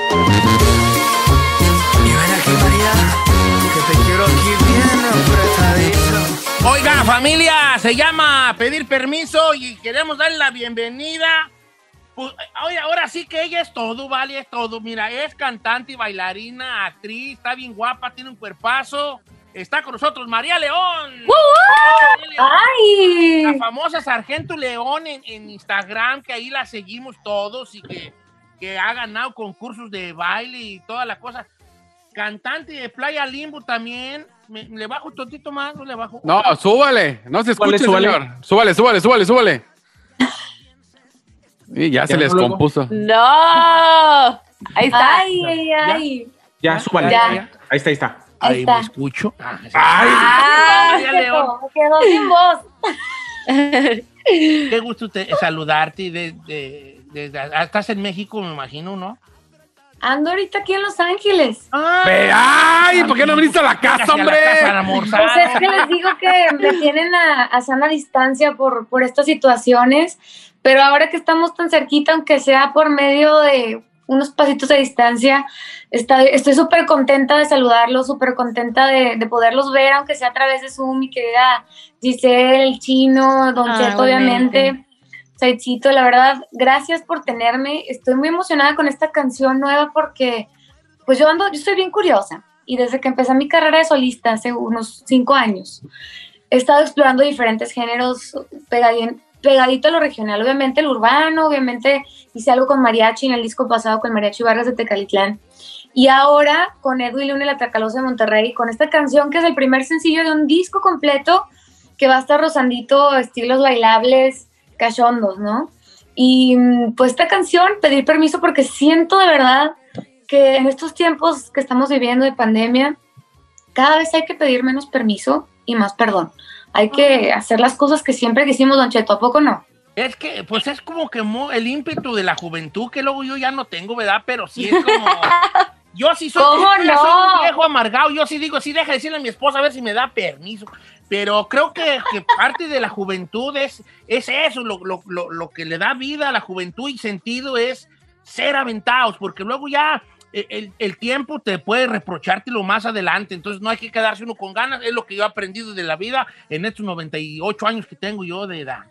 K: ven aquí, María, que te quiero aquí bien apretadito.
B: Oiga, familia, se llama Pedir Permiso y queremos darle la bienvenida. Pues, oye, ahora sí que ella es todo, vale, es todo. Mira, es cantante y bailarina, actriz, está bien guapa, tiene un cuerpazo. Está con nosotros María León.
L: ¡Uh!
B: María León.
L: ¡Ay!
B: La famosa Sargento León en, en Instagram, que ahí la seguimos todos y que, que ha ganado concursos de baile y toda la cosa. Cantante de Playa Limbo también. ¿Me, ¿Le bajo un tontito más o le bajo?
E: No, súbale. No se escuche,
C: Súbale,
E: señor. Súbale, súbale, súbale, súbale. Y ya, ya se les luego. compuso.
L: ¡No! Ahí está. ¡Ay, ay, ay!
C: Ya, ya súbale.
L: Ya.
C: Ya. Ahí está, ahí está.
B: Ahí,
L: Ahí está.
B: me escucho. Ah, sí.
C: ¡Ay!
L: ¡Ah!
B: María León.
L: Me quedó sin voz.
B: Qué gusto te, saludarte. De, de, de, de, estás en México, me imagino, ¿no?
L: Ando ahorita aquí en Los Ángeles.
E: Ve, ¡ay! ¿Por qué no viniste a la casa, hombre?
L: Pues es que les digo que me tienen a, a sana distancia por, por estas situaciones, pero ahora que estamos tan cerquita, aunque sea por medio de unos pasitos de distancia, está, estoy súper contenta de saludarlos, súper contenta de, de poderlos ver, aunque sea a través de Zoom, mi querida Giselle, el Chino, Don
D: Ah,
L: Cheto, obviamente. Saidcito, la verdad, gracias por tenerme. Estoy muy emocionada con esta canción nueva porque, pues yo ando, yo estoy bien curiosa. Y desde que empecé mi carrera de solista hace unos cinco años, he estado explorando diferentes géneros pegadito, pegadito a lo regional. Obviamente el urbano, obviamente hice algo con mariachi en el disco pasado con Mariachi Vargas de Tecalitlán. Y ahora con Edwin Luna y la Tracalosa de Monterrey, con esta canción que es el primer sencillo de un disco completo que va a estar rozandito estilos bailables, cachondos, ¿no? Y pues esta canción, Pedir Permiso, porque siento de verdad que en estos tiempos que estamos viviendo de pandemia, cada vez hay que pedir menos permiso y más perdón. Hay que hacer las cosas que siempre quisimos, Don Cheto, ¿a poco no?
B: Es que, pues es como que mo, el ímpetu de la juventud, que luego yo ya no tengo, ¿verdad? Pero sí es como... Yo sí soy,
L: ¿Cómo
B: yo
L: no?
B: soy un viejo amargado, yo sí digo, sí deja de decirle a mi esposa a ver si me da permiso. Pero creo que, que parte de la juventud es, es eso, lo, lo, lo, lo que le da vida a la juventud y sentido es ser aventados, porque luego ya el, el tiempo te puede reprochártelo más adelante, entonces no hay que quedarse uno con ganas, es lo que yo he aprendido de la vida en estos noventa y ocho años que tengo yo de edad.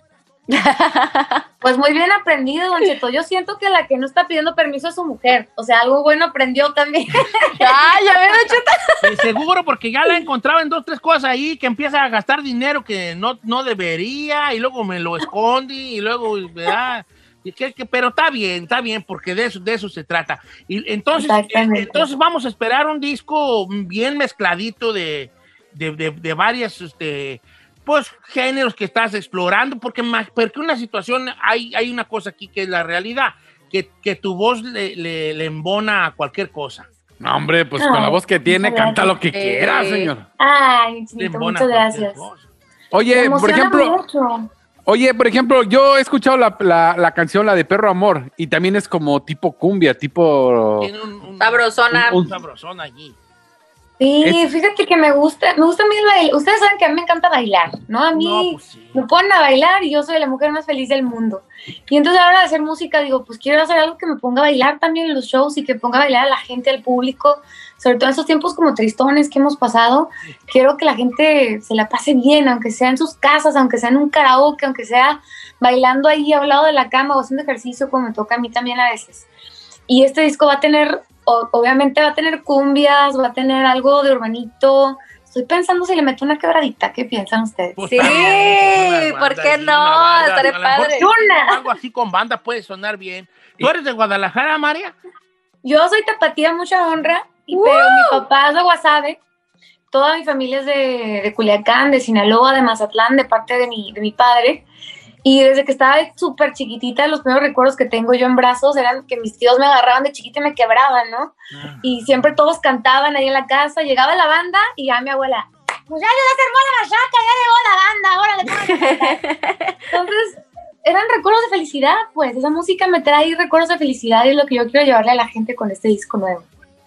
L: Pues muy bien aprendido, Don Cheto. Yo siento que la que no está pidiendo permiso es su mujer. O sea, algo bueno aprendió también.
D: ¡Ay, ya ves, Don Cheto!
B: Eh, seguro, porque ya la encontraba en dos, tres cosas ahí, que empieza a gastar dinero que no, no debería, y luego me lo esconde, y luego, ¿verdad? Y que, que, pero está bien, está bien, porque de eso, de eso se trata. Y entonces, eh, entonces vamos a esperar un disco bien mezcladito de, de, de, de varias, este, pues, géneros que estás explorando, porque, porque una situación, hay, hay una cosa aquí que es la realidad, que, que tu voz le, le, le embona a cualquier cosa.
E: No, hombre, pues no, con la voz que tiene, canta lo que eh, quiera, señor.
L: Ay, Chinito, muchas gracias.
E: Oye, por ejemplo...
L: Mucho.
E: Oye, por ejemplo, yo he escuchado la, la, la canción, la de Perro Amor, y también es como tipo cumbia, tipo...
B: Tiene un, un,
D: sabrosona.
B: Un, un sabrosona allí.
L: Sí,
B: es...
L: fíjate que me gusta, me gusta a mí el baile. Ustedes saben que a mí me encanta bailar, ¿no? A mí no, pues sí. Me ponen a bailar y yo soy la mujer más feliz del mundo. Y entonces ahora de hacer música digo, pues quiero hacer algo que me ponga a bailar también en los shows y que ponga a bailar a la gente, al público, sobre todo en estos tiempos como tristones que hemos pasado. Quiero que la gente se la pase bien, aunque sea en sus casas, aunque sea en un karaoke, aunque sea bailando ahí a un lado de la cama o haciendo ejercicio como me toca a mí también a veces. Y este disco va a tener... O, obviamente va a tener cumbias, va a tener algo de urbanito. Estoy pensando si le meto una quebradita. ¿Qué piensan ustedes?
B: Pues
D: sí, banda, ¿por qué no? Banda, estaré padre.
B: Una. Algo así con banda puede sonar bien. ¿Tú eres de Guadalajara, María?
L: Yo soy tapatía, mucha honra, y,
D: ¡Uh!
L: pero mi papá es de Guasave. Toda mi familia es de, de Culiacán, de Sinaloa, de Mazatlán, de parte de mi, de mi padre. Y desde que estaba súper chiquitita, los primeros recuerdos que tengo yo en brazos eran que mis tíos me agarraban de chiquita y me quebraban, ¿no? Ah. Y siempre todos cantaban ahí en la casa, llegaba la banda y ya mi abuela, pues ya se armó la machaca, ya llegó la banda, ahora le pongo a cantar. Entonces, eran recuerdos de felicidad, pues, esa música me trae recuerdos de felicidad y es lo que yo quiero llevarle a la gente con este disco nuevo.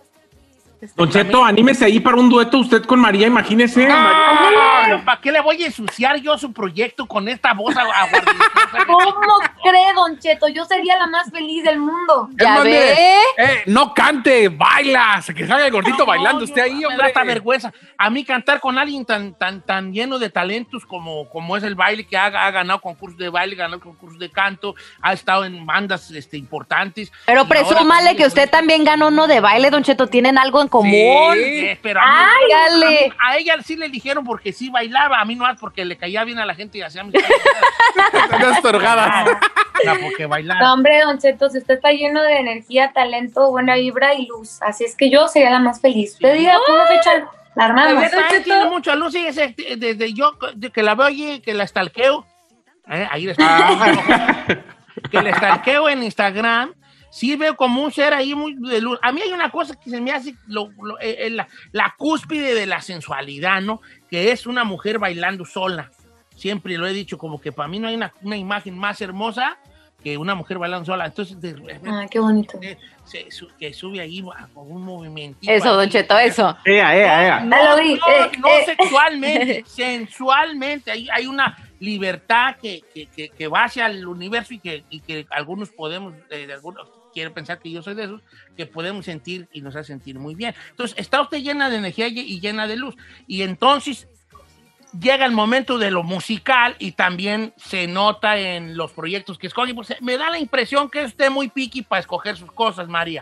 C: Don Cheto, anímese ahí para un dueto usted con María, imagínese.
B: No,
C: María.
B: no, ¿para qué le voy a ensuciar yo su proyecto con esta voz aguardientosa?
L: ¿Cómo cree, Don Cheto? Yo sería la más feliz del mundo.
E: ¿Ya ve? Eh, no cante, baila, se que salga el gordito no, bailando usted ahí, hombre.
B: Me da vergüenza. A mí cantar con alguien tan tan tan lleno de talentos como, como es el baile, que ha, ha ganado concursos de baile, ganado concursos de canto, ha estado en bandas este, importantes.
D: Pero presúmale que usted también ganó uno de baile, Don Cheto, ¿tienen algo en común?
B: Sí, pero a, mí,
D: Ay,
B: a, mí, a ella sí le dijeron porque sí bailaba, a mí no porque le caía bien a la gente y hacía mis
E: torgadas.
B: No, porque bailaba.
L: No, hombre, Don Cheto, si usted está lleno de energía, talento, buena vibra y luz, así es que yo sería la más feliz. Usted diga, ¿cómo fecha? La armamos.
B: Tiene mucha luz y ese, desde yo que la veo allí, que la stalkeo, eh, ahí la stalkeo, que la stalkeo en Instagram. Sí veo como un ser ahí muy de luz. A mí hay una cosa que se me hace lo, lo, eh, la, la cúspide de la sensualidad, ¿no? Que es una mujer bailando sola. Siempre lo he dicho, como que para mí no hay una, una imagen más hermosa que una mujer bailando sola. Entonces, de repente,
L: ah, qué bonito.
B: Eh, se, su, que sube ahí con un movimiento.
D: Eso, Don Cheto, eso.
C: Ea, ea, ea.
B: No, no, no, no sexualmente, sensualmente. Hay, hay una libertad que, que, que, que va hacia el universo y que, y que algunos podemos, eh, de algunos, quiero pensar que yo soy de esos, que podemos sentir y nos hace sentir muy bien. Entonces, está usted llena de energía y llena de luz. Y entonces llega el momento de lo musical y también se nota en los proyectos que escoge. Pues, me da la impresión que usted es muy picky para escoger sus cosas, María.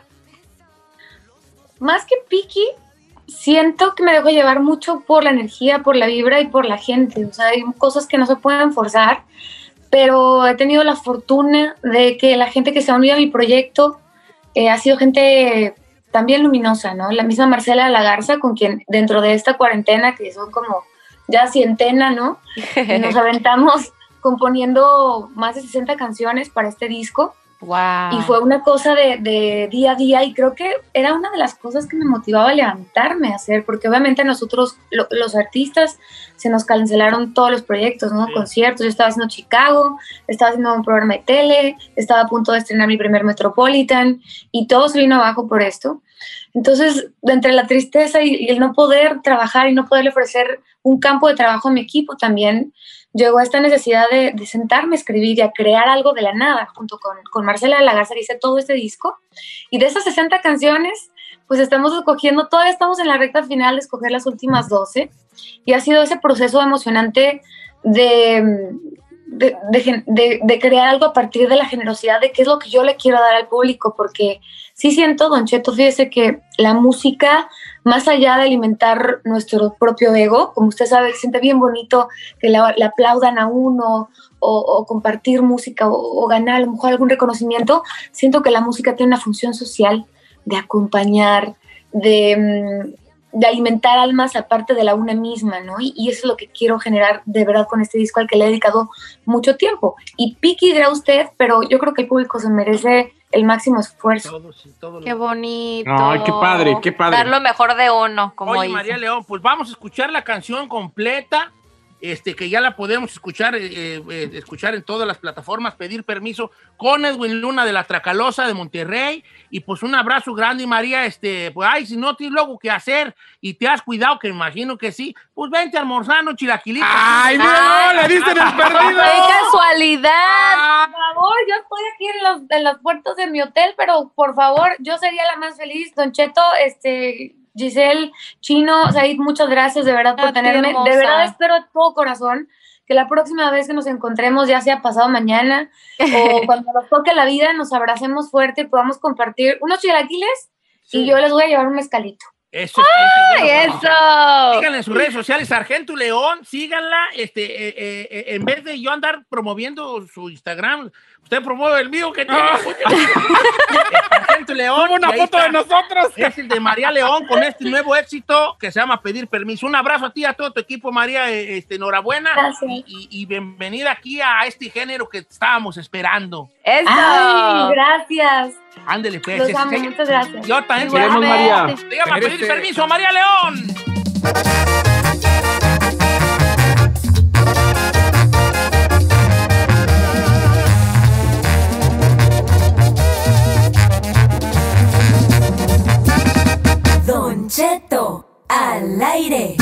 L: Más que picky, siento que me dejo llevar mucho por la energía, por la vibra y por la gente. O sea, hay cosas que no se pueden forzar, pero he tenido la fortuna de que la gente que se ha unido a mi proyecto eh, ha sido gente también luminosa, ¿no? La misma Marcela Lagarza, con quien dentro de esta cuarentena, que son como ya cientena, ¿no? Nos aventamos componiendo más de sesenta canciones para este disco.
D: Wow.
L: Y fue una cosa de, de día a día y creo que era una de las cosas que me motivaba a levantarme a hacer, porque obviamente nosotros, lo, los artistas, se nos cancelaron todos los proyectos, ¿no? Sí. Conciertos, yo estaba haciendo Chicago, estaba haciendo un programa de tele, estaba a punto de estrenar mi primer Metropolitan y todo se vino abajo por esto. Entonces, entre la tristeza y, y el no poder trabajar y no poderle ofrecer un campo de trabajo a mi equipo también, llegó a esta necesidad de, de sentarme a escribir y a crear algo de la nada, junto con, con Marcela Lagarza, hice todo este disco, y de esas sesenta canciones, pues estamos escogiendo, todavía estamos en la recta final de escoger las últimas doce, y ha sido ese proceso emocionante de, de, de, de, de crear algo a partir de la generosidad, de qué es lo que yo le quiero dar al público, porque sí siento, Don Cheto, fíjese que la música, más allá de alimentar nuestro propio ego, como usted sabe, se siente bien bonito que le aplaudan a uno o, o compartir música o, o ganar a lo mejor algún reconocimiento, siento que la música tiene una función social de acompañar, de, de alimentar almas aparte de la una misma, ¿no? Y, y eso es lo que quiero generar de verdad con este disco al que le he dedicado mucho tiempo. Y piqui dirá usted, pero yo creo que el público se merece el máximo esfuerzo.
B: Todo, sí, todo
D: qué bonito.
C: Ay, qué padre, qué padre.
D: Dar lo mejor de uno, como
B: Oye,
D: dice.
B: María León, pues vamos a escuchar la canción completa, este, que ya la podemos escuchar, eh, eh, escuchar en todas las plataformas, pedir permiso con Edwin Luna de la Tracalosa de Monterrey, y pues un abrazo grande, María, este, pues ay, si no tienes luego qué hacer y te has cuidado, que me imagino que sí, pues vente a almorzar, no chilaquilitos.
E: ¡Ay, no!
D: Ay,
E: ¡Le diste en el perdido!
D: ¡Qué casualidad!
L: Por favor, yo estoy aquí en, los, en las puertas de mi hotel, pero por favor, yo sería la más feliz. Don Cheto, este, Giselle, Chino, Said, muchas gracias de verdad por tenerme.
D: hermosa.
L: De verdad espero de todo corazón que la próxima vez que nos encontremos, ya sea pasado mañana o cuando nos toque la vida, nos abracemos fuerte y podamos compartir unos chilaquiles sí. y yo les voy a llevar un mezcalito.
B: Eso es.
D: ¡Ay, eso!
B: Síganla en sus redes sociales, Sargento León, síganla. Este, eh, eh, eh, en vez de yo andar promoviendo su Instagram, usted promueve el mío que tiene. Sargento León.
E: Una foto
B: está.
E: de nosotros.
B: Es el de María León con este nuevo éxito que se llama Pedir Permiso. Un abrazo a ti y a todo tu equipo, María. Este, enhorabuena. Y, y, y bienvenida aquí a este género que estábamos esperando.
D: ¡Eso!
L: Ay, gracias.
B: Ándele, pues.
L: Los
B: es-
L: amo,
B: es-
L: muchas gracias.
B: Yo también.
C: Queremos, María.
B: Dígame, a pedir
E: Este-
B: permiso, María León.
F: Don Cheto, al aire.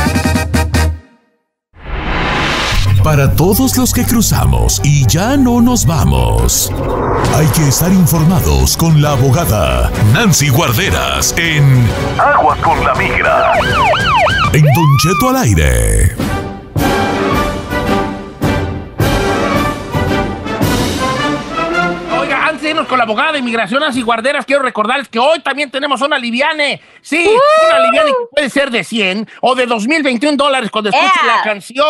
M: Para todos los que cruzamos y ya no nos vamos, hay que estar informados con la abogada Nancy Guarderas en Aguas con la Migra. En Don Cheto al aire.
B: Oiga, antes de irnos con la abogada de inmigraciones y guarderas, quiero recordarles que hoy también tenemos una liviane. Sí,
D: ¡Uh!
B: una liviane que puede ser de cien o de dos mil veintiún dólares cuando escuchen
D: ¡Ea!
B: la canción.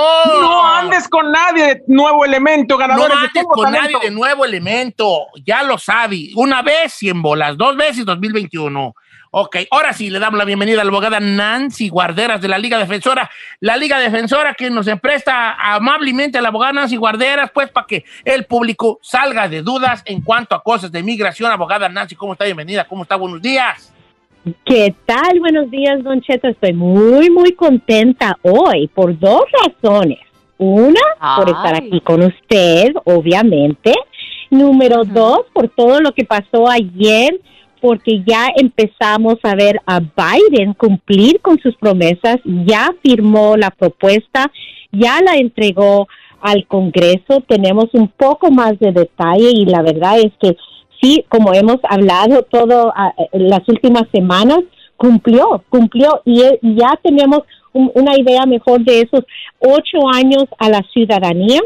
C: No andes con nadie de nuevo elemento,
B: No
C: ganadores de
B: andes
C: Tengo
B: con
C: Talento.
B: nadie de nuevo elemento. Ya lo sabe. Una vez, cien bolas. Dos veces, dos mil veintiuno. Ok, ahora sí, le damos la bienvenida a la abogada Nancy Guarderas de la Liga Defensora. La Liga Defensora que nos presta amablemente a la abogada Nancy Guarderas, pues para que el público salga de dudas en cuanto a cosas de migración. Abogada Nancy, ¿cómo está? Bienvenida. ¿Cómo está? Buenos días.
N: ¿Qué tal? Buenos días, Don Cheto. Estoy muy, muy contenta hoy por dos razones. Una, por
D: Ay.
N: estar aquí con usted, obviamente. Número dos, por todo lo que pasó ayer, porque ya empezamos a ver a Biden cumplir con sus promesas, ya firmó la propuesta, ya la entregó al Congreso, tenemos un poco más de detalle y la verdad es que sí, como hemos hablado todo uh, las últimas semanas, cumplió, cumplió y, y ya tenemos un, una idea mejor de esos ocho años a la ciudadanía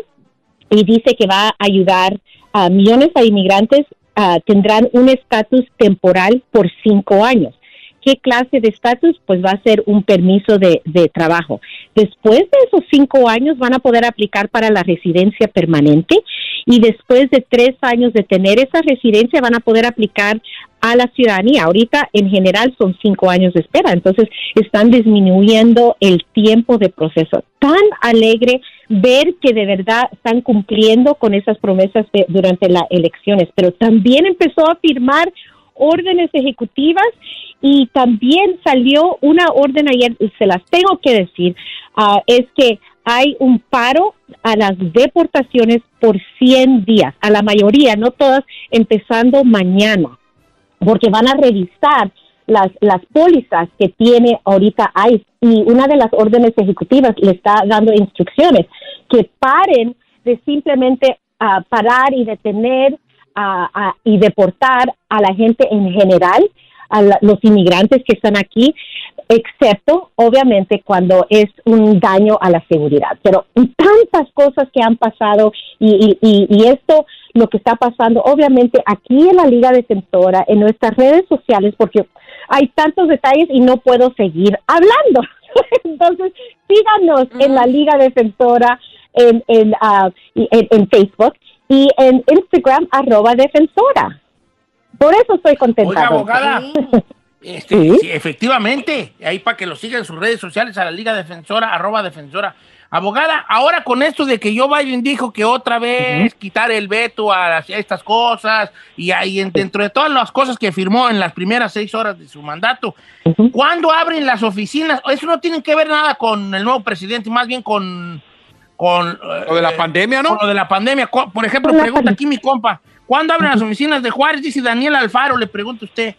N: y dice que va a ayudar a millones de inmigrantes. Uh, tendrán un estatus temporal por cinco años. ¿Qué clase de estatus? Pues va a ser un permiso de, de trabajo. Después de esos cinco años van a poder aplicar para la residencia permanente y después de tres años de tener esa residencia van a poder aplicar a la ciudadanía. Ahorita en general son cinco años de espera, entonces están disminuyendo el tiempo de proceso. Tan alegre ver que de verdad están cumpliendo con esas promesas de, durante las elecciones, pero también empezó a firmar órdenes ejecutivas y también salió una orden ayer, se las tengo que decir, uh, es que hay un paro a las deportaciones por cien días, a la mayoría, no todas, empezando mañana, porque van a revisar las, las pólizas que tiene ahorita ICE y una de las órdenes ejecutivas le está dando instrucciones que paren de simplemente uh, parar y detener uh, uh, y deportar a la gente en general, a la, los inmigrantes que están aquí, excepto obviamente cuando es un daño a la seguridad. Pero tantas cosas que han pasado y, y, y esto, lo que está pasando obviamente aquí en la Liga Defensora, en nuestras redes sociales, porque hay tantos detalles y no puedo seguir hablando. Entonces, síganos uh-huh. en la Liga Defensora en, en, uh, en, en Facebook y en Instagram, arroba defensora. Por eso estoy contenta.
B: Oiga, abogada, este, ¿Sí? Sí, efectivamente, ahí para que lo sigan en sus redes sociales a la Liga Defensora, arroba defensora. Abogada, ahora con esto de que Joe Biden dijo que otra vez uh-huh. quitar el veto a, las, a estas cosas y ahí dentro de todas las cosas que firmó en las primeras seis horas de su mandato, uh-huh. ¿cuándo abren las oficinas? Eso no tiene que ver nada con el nuevo presidente, más bien con... con
E: lo de la eh, pandemia, ¿no?
B: Con lo de la pandemia. Por ejemplo,
N: Por
B: pregunta
N: pandemia.
B: aquí mi compa, ¿cuándo abren las oficinas de Juárez? Dice Daniel Alfaro, le pregunta usted.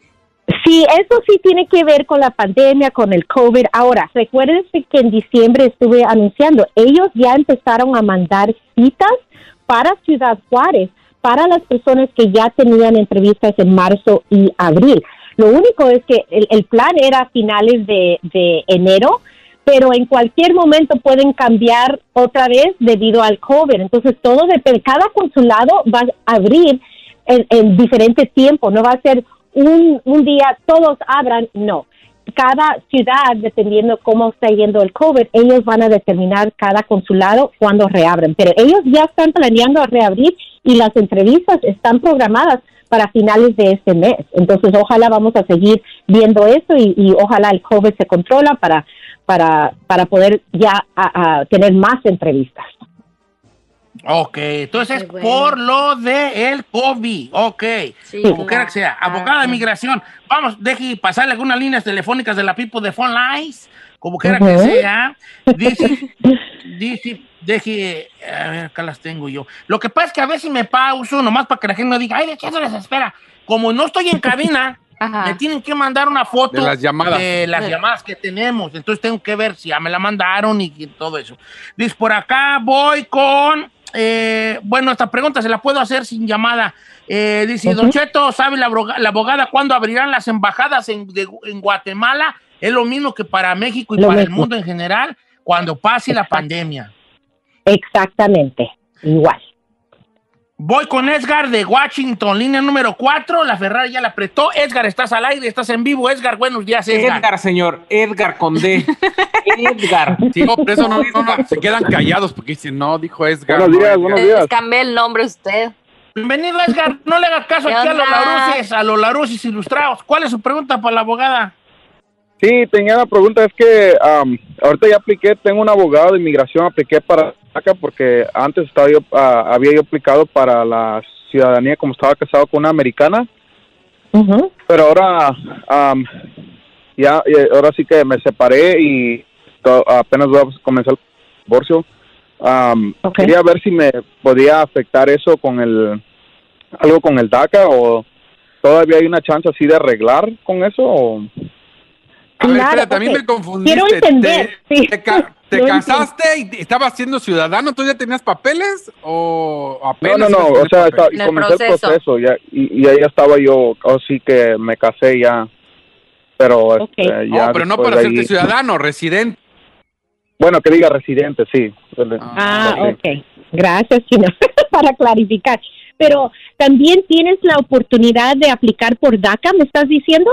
N: Sí, eso sí tiene que ver con la pandemia, con el COVID. Ahora, recuérdense que en diciembre estuve anunciando, ellos ya empezaron a mandar citas para Ciudad Juárez, para las personas que ya tenían entrevistas en marzo y abril. Lo único es que el, el plan era a finales de, de enero, pero en cualquier momento pueden cambiar otra vez debido al COVID. Entonces, todo depende. Cada consulado va a abrir en, en diferente tiempo, no va a ser un, un día todos abran, no. cada ciudad, dependiendo cómo está yendo el COVID, ellos van a determinar cada consulado cuándo reabren. Pero ellos ya están planeando a reabrir y las entrevistas están programadas para finales de este mes. Entonces, ojalá vamos a seguir viendo eso y, y ojalá el COVID se controla para para para poder ya a, a tener más entrevistas.
B: Ok, entonces es
D: bueno.
B: por lo de el COVID. Ok,
D: Sí,
B: como quiera
D: claro.
B: que sea. Abogada de migración, vamos, deje pasarle algunas líneas telefónicas de la People de Phone Lines, como quiera
N: Ujú.
B: que sea. Dice, dice, deje, a ver, acá las tengo yo. Lo que pasa es que a veces me pauso, nomás para que la gente no diga, ay, ¿de qué se les espera? Como no estoy en cabina,
D: Ajá.
B: me tienen que mandar una foto
E: De las llamadas.
B: de las llamadas que tenemos. Entonces tengo que ver si ya me la mandaron y, y todo eso. Dice, por acá voy con... Eh, bueno, esta pregunta se la puedo hacer sin llamada. Eh, dice,
N: Ujú.
B: Don Cheto, ¿sabe la, abroga- la abogada cuándo abrirán las embajadas en, de- en Guatemala? Es lo mismo que para México y
N: Lo
B: para el
N: mismo.
B: mundo en general, cuando pase la pandemia.
N: Exactamente, igual.
B: Voy con Edgar de Washington, línea número cuatro. La Ferrari ya la apretó. Edgar, estás al aire, estás en vivo. Edgar, buenos días, Edgar.
C: Edgar, señor. Edgar con D. Edgar.
E: Sí, no, por eso no, no, no, se quedan callados porque dicen, no, dijo Edgar.
O: Buenos
E: no,
O: días,
E: Edgar.
O: buenos
D: Les
O: días.
D: cambié el nombre a usted.
B: Bienvenido, Edgar. No le haga caso
D: ¿Qué
B: aquí a los
D: onda?
B: laruces, a los laruces ilustrados. ¿Cuál es su pregunta para la abogada?
O: Sí, tenía la pregunta, es que am, ahorita ya apliqué, tengo un abogado de inmigración, apliqué para acá porque antes estaba yo, ah, había yo aplicado para la ciudadanía como estaba casado con una americana,
N: Ujú.
O: pero ahora am, ya, eh, ahora sí que me separé y to- apenas voy a comenzar el divorcio. Am,
N: Ok.
O: Quería ver si me podía afectar eso con el, algo con el DACA o todavía hay una chance así de arreglar con eso o...
E: A ver,
N: Claro,
E: espérate, a mí
N: ok.
E: me confundiste.
N: Quiero entender,
E: ¿Te,
N: sí.
E: te ca- te
N: Lo
E: casaste y estabas siendo ciudadano? ¿Tú ya tenías papeles o
O: No,
E: apenas?
O: no, no,
E: ibas a
O: o
E: tener
O: sea,
E: papeles?
O: está-
D: En el
O: comencé el
D: proceso.
O: proceso ya, y, y ahí ya estaba yo, así que me casé ya, pero
N: Ok.
O: este,
E: No,
O: ya
E: pero no
O: después
E: para
O: de
E: hacerte
O: ahí-
E: ciudadano, residente.
O: Bueno, que diga residente, sí.
N: Ah,
O: Sí.
N: ok. Gracias, Chino, para clarificar. Pero también tienes la oportunidad de aplicar por DACA, ¿me estás diciendo?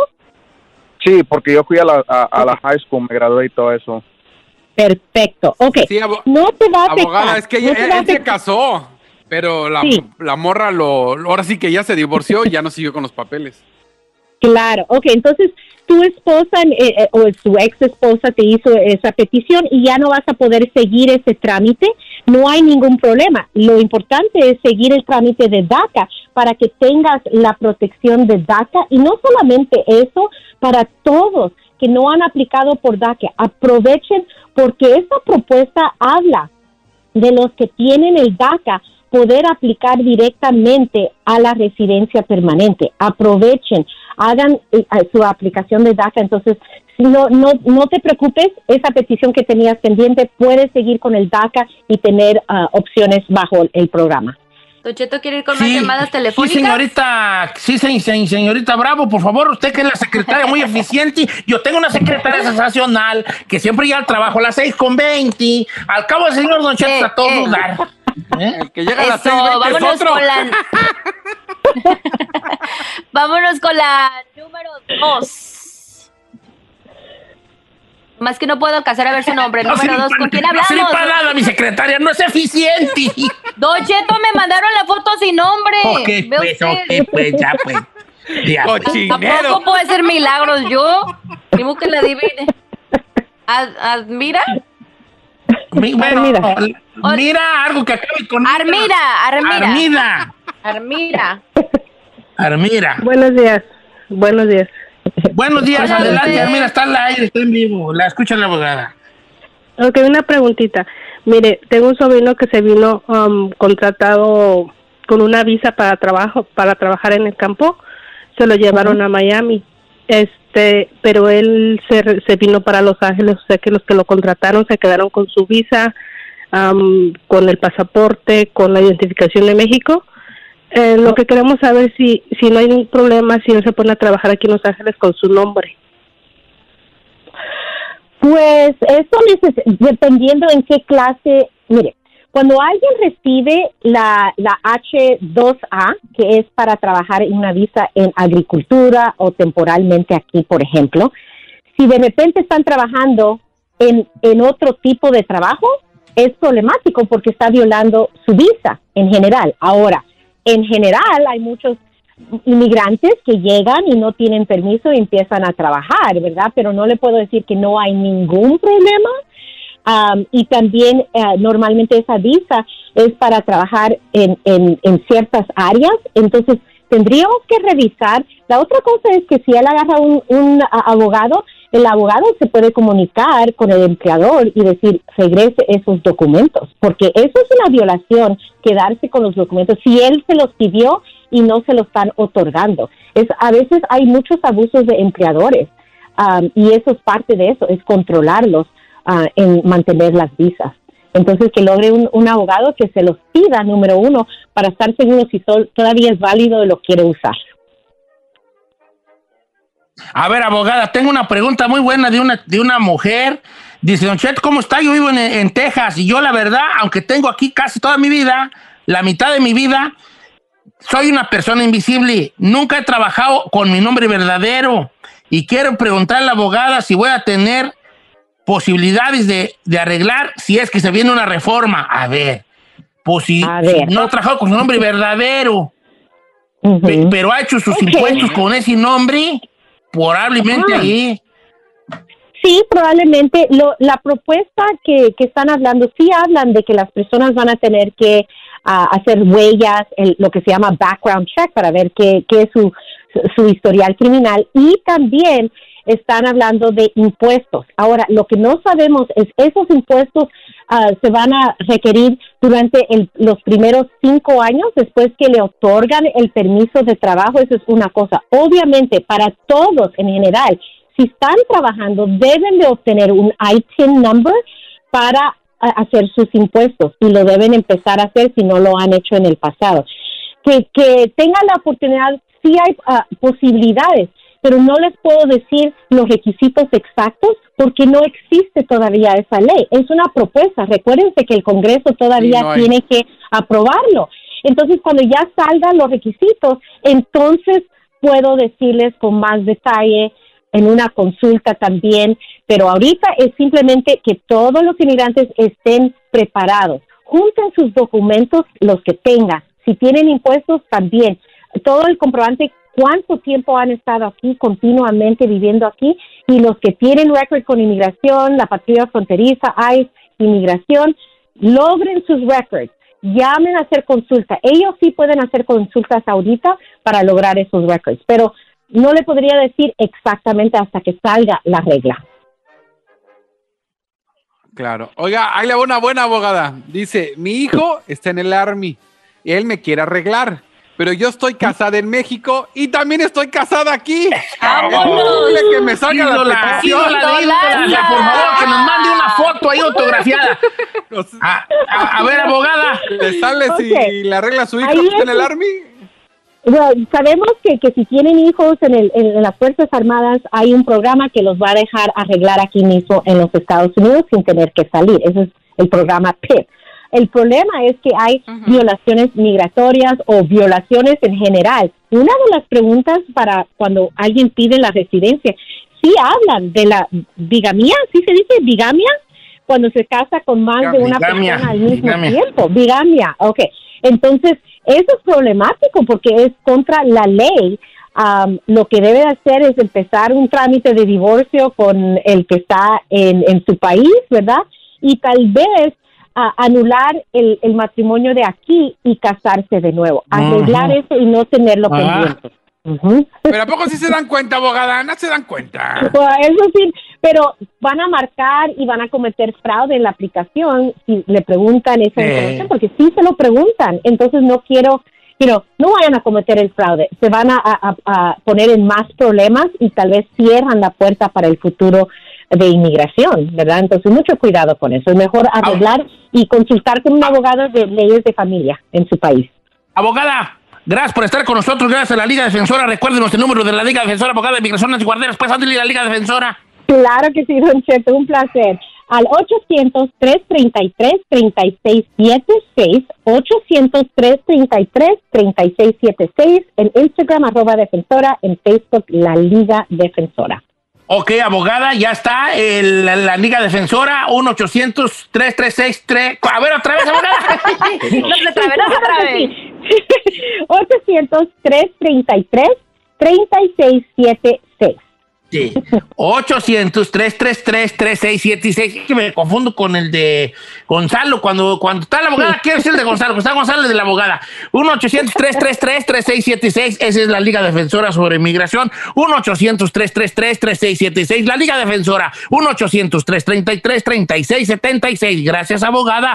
O: Sí, porque yo fui a la, a, a la high school, me gradué y todo eso.
N: Perfecto. Ok.
E: Sí, abo-
N: No te va a afectar.
E: abogada, es que
N: no
E: ella,
N: te va a
E: él se
N: afectar.
E: casó, pero la,
N: Sí.
E: la morra lo, lo- ahora sí que ya se divorció y ya no siguió con los papeles.
N: Claro, ok, entonces tu esposa eh, eh, o tu ex esposa te hizo esa petición y ya no vas a poder seguir ese trámite, no hay ningún problema. Lo importante es seguir el trámite de DACA para que tengas la protección de DACA y no solamente eso, para todos que no han aplicado por DACA, aprovechen porque esta propuesta habla de los que tienen el DACA poder aplicar directamente a la residencia permanente. Aprovechen, hagan eh, su aplicación de DACA. Entonces, si no, no, no te preocupes, esa petición que tenías pendiente, puedes seguir con el DACA y tener uh, opciones bajo el programa.
D: Don Cheto quiere ir con más llamadas telefónicas.
B: Sí, señorita, sí, se- se- señorita Bravo, por favor, usted que es la secretaria muy eficiente. Yo tengo una secretaria sensacional que siempre llega al trabajo a las seis con veinte. Al cabo del señor Don Cheto
D: Eh,
B: a todo
D: eh.
B: lugar. ¿Eh?
E: El que llega a las
D: Eso,
E: seis veinte es
D: vámonos
E: otro.
D: con la... vámonos con la número dos. Más que no puedo alcanzar a ver su nombre.
B: No
D: Número
B: sirve
D: dos,
B: pa-
D: ¿con quién
B: no
D: hablamos?
B: sirve para nada, mi secretaria, no es eficiente.
D: Don Cheto, me mandaron la foto sin nombre.
B: Ok,
D: ¿Ve
B: pues,
D: usted?
B: ok, pues, ya, pues. Ya, pues.
E: Cochinero.
D: ¿Tampoco puede ser milagros yo? Digo que la adivine. Ad- ¿Admira?
B: Mi- bueno,
N: Armida.
B: mira algo que acabe con...
D: Armira, Armira.
B: Armida.
D: Armira.
B: Armira.
G: Buenos días, buenos días.
B: Buenos días,
D: Hola,
B: adelante,
D: usted.
B: Armida, está al aire, está en vivo. La escucha la abogada.
G: Ok, una preguntita. Mire, tengo un sobrino que se vino um, contratado con una visa para trabajo, para trabajar en el campo. Se lo llevaron a Miami. Este, pero él se, re- se vino para Los Ángeles, o sea que los que lo contrataron se quedaron con su visa, um, con el pasaporte, con la identificación de México. Eh, lo que queremos saber si si no hay ningún problema si él se pone a trabajar aquí en Los Ángeles con su nombre.
N: Pues eso neces- dependiendo en qué clase, mire, cuando alguien recibe la, la H dos A, que es para trabajar en una visa en agricultura o temporalmente aquí, por ejemplo, si Si de repente están trabajando en, en otro tipo de trabajo, es problemático porque está violando su visa en general. Ahora, en general hay muchos inmigrantes que llegan y no tienen permiso y empiezan a trabajar, ¿verdad? Pero no le puedo decir que no hay ningún problema. Um, y también uh, normalmente esa visa es para trabajar en, en, en ciertas áreas, entonces tendríamos que revisar. La otra cosa es que si él agarra un, un a, abogado, el abogado se puede comunicar con el empleador y decir, regrese esos documentos, porque eso es una violación, quedarse con los documentos, si él se los pidió y no se los están otorgando. Es, a veces hay muchos abusos de empleadores, um, y eso es parte de eso, es controlarlos. Uh, en mantener las visas. Entonces, que logre un, un abogado que se los pida, número uno, para estar seguro si sol, todavía es válido y lo quiere usar.
B: A ver, abogada, tengo una pregunta muy buena de una, de una mujer. Dice, Don Cheto, ¿cómo está? Yo vivo en, en Texas y yo, la verdad, aunque tengo aquí casi toda mi vida, la mitad de mi vida, soy una persona invisible. Nunca he trabajado con mi nombre verdadero y quiero preguntarle a la abogada si voy a tener posibilidades de, de arreglar si es que se viene una reforma. A ver, pues si,
N: a ver.
B: si no ha trabajado con su nombre verdadero, uh-huh. pe, pero ha hecho sus okay. impuestos con ese nombre, probablemente ah. ahí.
N: Sí, probablemente. Lo, la propuesta que, que están hablando, sí hablan de que las personas van a tener que uh, hacer huellas, el, lo que se llama background check, para ver qué, qué es su, su historial criminal, y también están hablando de impuestos. Ahora, lo que no sabemos es esos impuestos uh, se van a requerir durante el, los primeros cinco años después que le otorgan el permiso de trabajo. Eso es una cosa. Obviamente, para todos en general, si están trabajando, deben de obtener un I T I N number para uh, hacer sus impuestos, y lo deben empezar a hacer si no lo han hecho en el pasado. Que, que tengan la oportunidad, sí hay uh, posibilidades, pero no les puedo decir los requisitos exactos porque no existe todavía esa ley. Es una propuesta. Recuérdense que el Congreso todavía sí, no tiene que aprobarlo. Entonces, cuando ya salgan los requisitos, entonces puedo decirles con más detalle en una consulta también. Pero ahorita es simplemente que todos los inmigrantes estén preparados. Junten sus documentos, los que tengan. Si tienen impuestos, también. Todo el comprobante, cuánto tiempo han estado aquí, continuamente viviendo aquí, y los que tienen récord con inmigración, la patrulla fronteriza, I C E, inmigración, logren sus récords, llamen a hacer consulta. Ellos sí pueden hacer consultas ahorita para lograr esos récords, pero no le podría decir exactamente hasta que salga la regla.
E: Claro. Oiga, ahí le va una buena abogada. Dice, mi hijo está en el Army y él me quiere arreglar, pero yo estoy casada en México y también estoy casada aquí.
B: ¡Vámonos!
E: Que me salga la petición.
B: Por favor, que nos mande una foto ahí autografiada. A, a, a ver, abogada.
E: ¿Le sale okay. si le arregla a su hijo
N: Ahí
E: que está en el Army?
N: Bueno, sabemos que, que si tienen hijos en, el, en las Fuerzas Armadas, hay un programa que los va a dejar arreglar aquí mismo en los Estados Unidos sin tener que salir. Ese es el programa P I P. El problema es que hay uh-huh. violaciones migratorias o violaciones en general. Una de las preguntas para cuando alguien pide la residencia, sí hablan de la bigamia, ¿sí se dice bigamia? Cuando se casa con más de una bigamia, persona al mismo bigamia. tiempo. Bigamia, ok. Entonces, eso es problemático porque es contra la ley. Um, lo que debe hacer es empezar un trámite de divorcio con el que está en, en su país, ¿verdad? Y tal vez a anular el, el matrimonio de aquí y casarse de nuevo, arreglar uh-huh. eso y no tenerlo uh-huh. pendiente. Uh-huh.
E: Pero ¿a poco sí se dan cuenta, abogada? No se dan cuenta.
N: Pues eso sí, pero van a marcar y van a cometer fraude en la aplicación si le preguntan esa eh. información, porque sí se lo preguntan. Entonces no quiero, you know, no vayan a cometer el fraude, se van a, a, a poner en más problemas y tal vez cierran la puerta para el futuro de inmigración, ¿verdad? Entonces, mucho cuidado con eso. Es mejor arreglar y consultar con un abogado de leyes de familia en su país.
B: Abogada, gracias por estar con nosotros. Gracias a la Liga Defensora. Recuérdenos el número de la Liga Defensora, abogada de Inmigración, Nancy Guarderas. Pues, ¿dónde la Liga Defensora?
N: Claro que sí, don Cheto. Un placer. Al ochocientos, tres treinta y tres, treinta y seis setenta y seis, ochocientos, tres treinta y tres, treinta y seis setenta y seis, en Instagram, arroba defensora, en Facebook, la Liga Defensora.
B: Ok, abogada, ya está. El, la, la Liga Defensora, uno ochocientos, tres tres seis, tres... A ver, otra vez, abogada.
D: No se trabe, no se trabe.
N: ochocientos, trescientos treinta y tres, treinta y seis setenta y seis.
B: Sí. ochocientos, trescientos treinta y tres, treinta y seis setenta y seis. Es que me confundo con el de Gonzalo. Cuando, cuando está la abogada, quiero decir el de Gonzalo. Cuando está Gonzalo, el de la abogada. uno ochocientos, trescientos treinta y tres, treinta y seis setenta y seis. Esa es la Liga Defensora sobre Inmigración. uno ochocientos, trescientos treinta y tres, treinta y seis setenta y seis. La Liga Defensora. uno ochocientos, trescientos treinta y tres, treinta y seis setenta y seis. Gracias, abogada.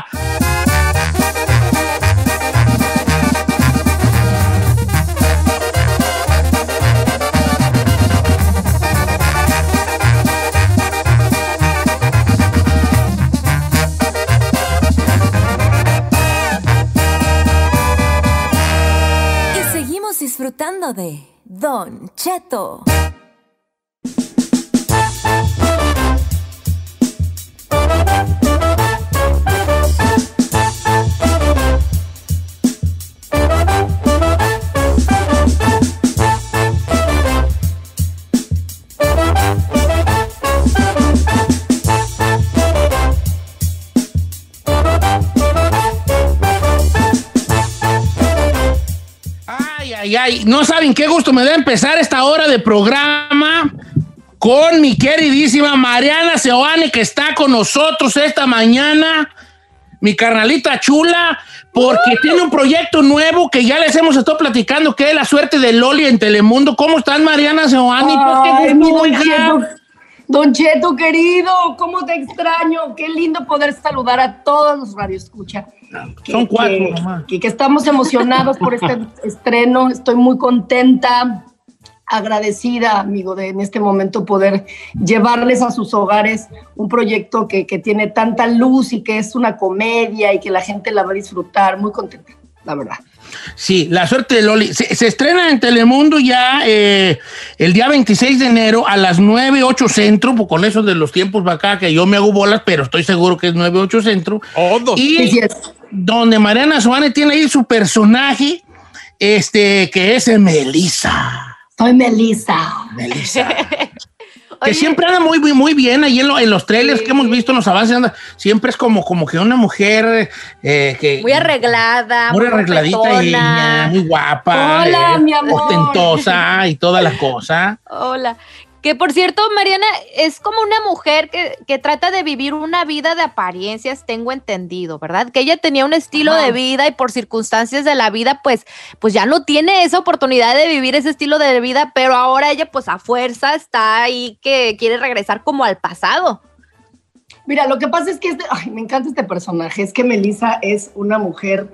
F: Disfrutando de Don Cheto.
B: Ay, ay, no saben qué gusto me da empezar esta hora de programa con mi queridísima Mariana Seoane, que está con nosotros esta mañana, mi carnalita chula, porque uh. tiene un proyecto nuevo que ya les hemos estado platicando, que es La Suerte de Loli en Telemundo. ¿Cómo estás, Mariana Seoane?
P: Ay, mi Don Cheto, Don Cheto, querido, ¿cómo te extraño? Qué lindo poder saludar a todos los radioescucha.
B: Son
P: que,
B: cuatro,
P: que,
B: mamá.
P: Que, que estamos emocionados por este estreno. Estoy muy contenta, agradecida, amigo, de en este momento poder llevarles a sus hogares un proyecto que, que tiene tanta luz y que es una comedia y que la gente la va a disfrutar. Muy contenta, la verdad.
B: Sí, La Suerte de Loli. Se, se estrena en Telemundo ya eh, el día veintiséis de enero a las nueve, ocho centro, pues con eso de los tiempos para acá, que yo me hago bolas, pero estoy seguro que es nueve, ocho centro.
E: Oh, dos.
B: Y
P: sí, sí es.
B: Donde Mariana Seoane tiene ahí su personaje, este, que es Melissa.
P: Soy Melissa.
B: Melissa. Que siempre anda muy, muy, muy bien ahí en, lo, en los trailers sí. que hemos visto en los avances. Anda, siempre es como, como que una mujer eh, que...
D: Muy arreglada.
B: Muy, muy arregladita y ella, muy guapa.
P: Hola,
B: eh,
P: mi amor.
B: Ostentosa y toda la cosa.
D: Hola. Que por cierto, Mariana, es como una mujer que, que trata de vivir una vida de apariencias, tengo entendido, ¿verdad? Que ella tenía un estilo Ajá. de vida y por circunstancias de la vida, pues, pues ya no tiene esa oportunidad de vivir ese estilo de vida, pero ahora ella, pues a fuerza está ahí que quiere regresar como al pasado.
P: Mira, lo que pasa es que este, ay, me encanta este personaje, es que Melissa es una mujer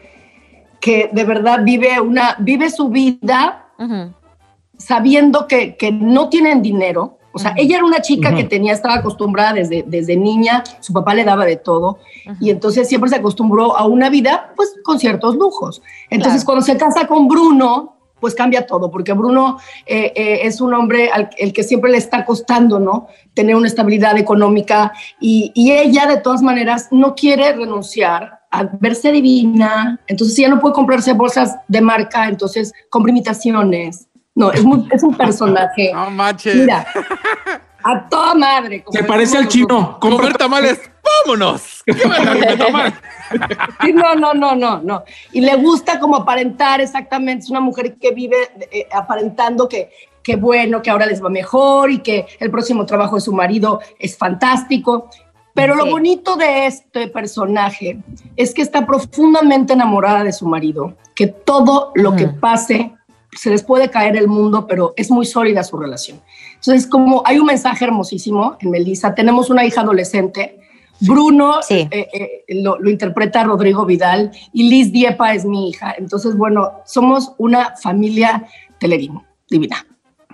P: que de verdad vive, una, vive su vida... Uh-huh. sabiendo que, que no tienen dinero. O sea, uh-huh. ella era una chica uh-huh. que tenía, estaba acostumbrada desde, desde niña, su papá le daba de todo, uh-huh. y entonces siempre se acostumbró a una vida, pues, con ciertos lujos. Entonces, claro. cuando se casa con Bruno, pues cambia todo, porque Bruno eh, eh, es un hombre al el que siempre le está costando, ¿no?, tener una estabilidad económica, y, y ella, de todas maneras, no quiere renunciar a verse divina, entonces ella no puede comprarse bolsas de marca, entonces compra imitaciones. No, es, muy, es un personaje.
E: No manches.
P: Mira, a toda madre.
C: Se parece al chino.
E: Comer tamales, vámonos. ¿Qué me comer tamales?
P: No, no, no, no, no. Y le gusta como aparentar exactamente. Es una mujer que vive eh, aparentando que, que bueno, que ahora les va mejor y que el próximo trabajo de su marido es fantástico. Pero sí. lo bonito de este personaje es que está profundamente enamorada de su marido, que todo lo uh-huh. que pase se les puede caer el mundo, pero es muy sólida su relación. Entonces, como hay un mensaje hermosísimo en Melissa, tenemos una hija adolescente, Bruno sí. eh, eh, lo, lo interpreta Rodrigo Vidal y Liz Diepa es mi hija. Entonces, bueno, somos una familia telerín, divina.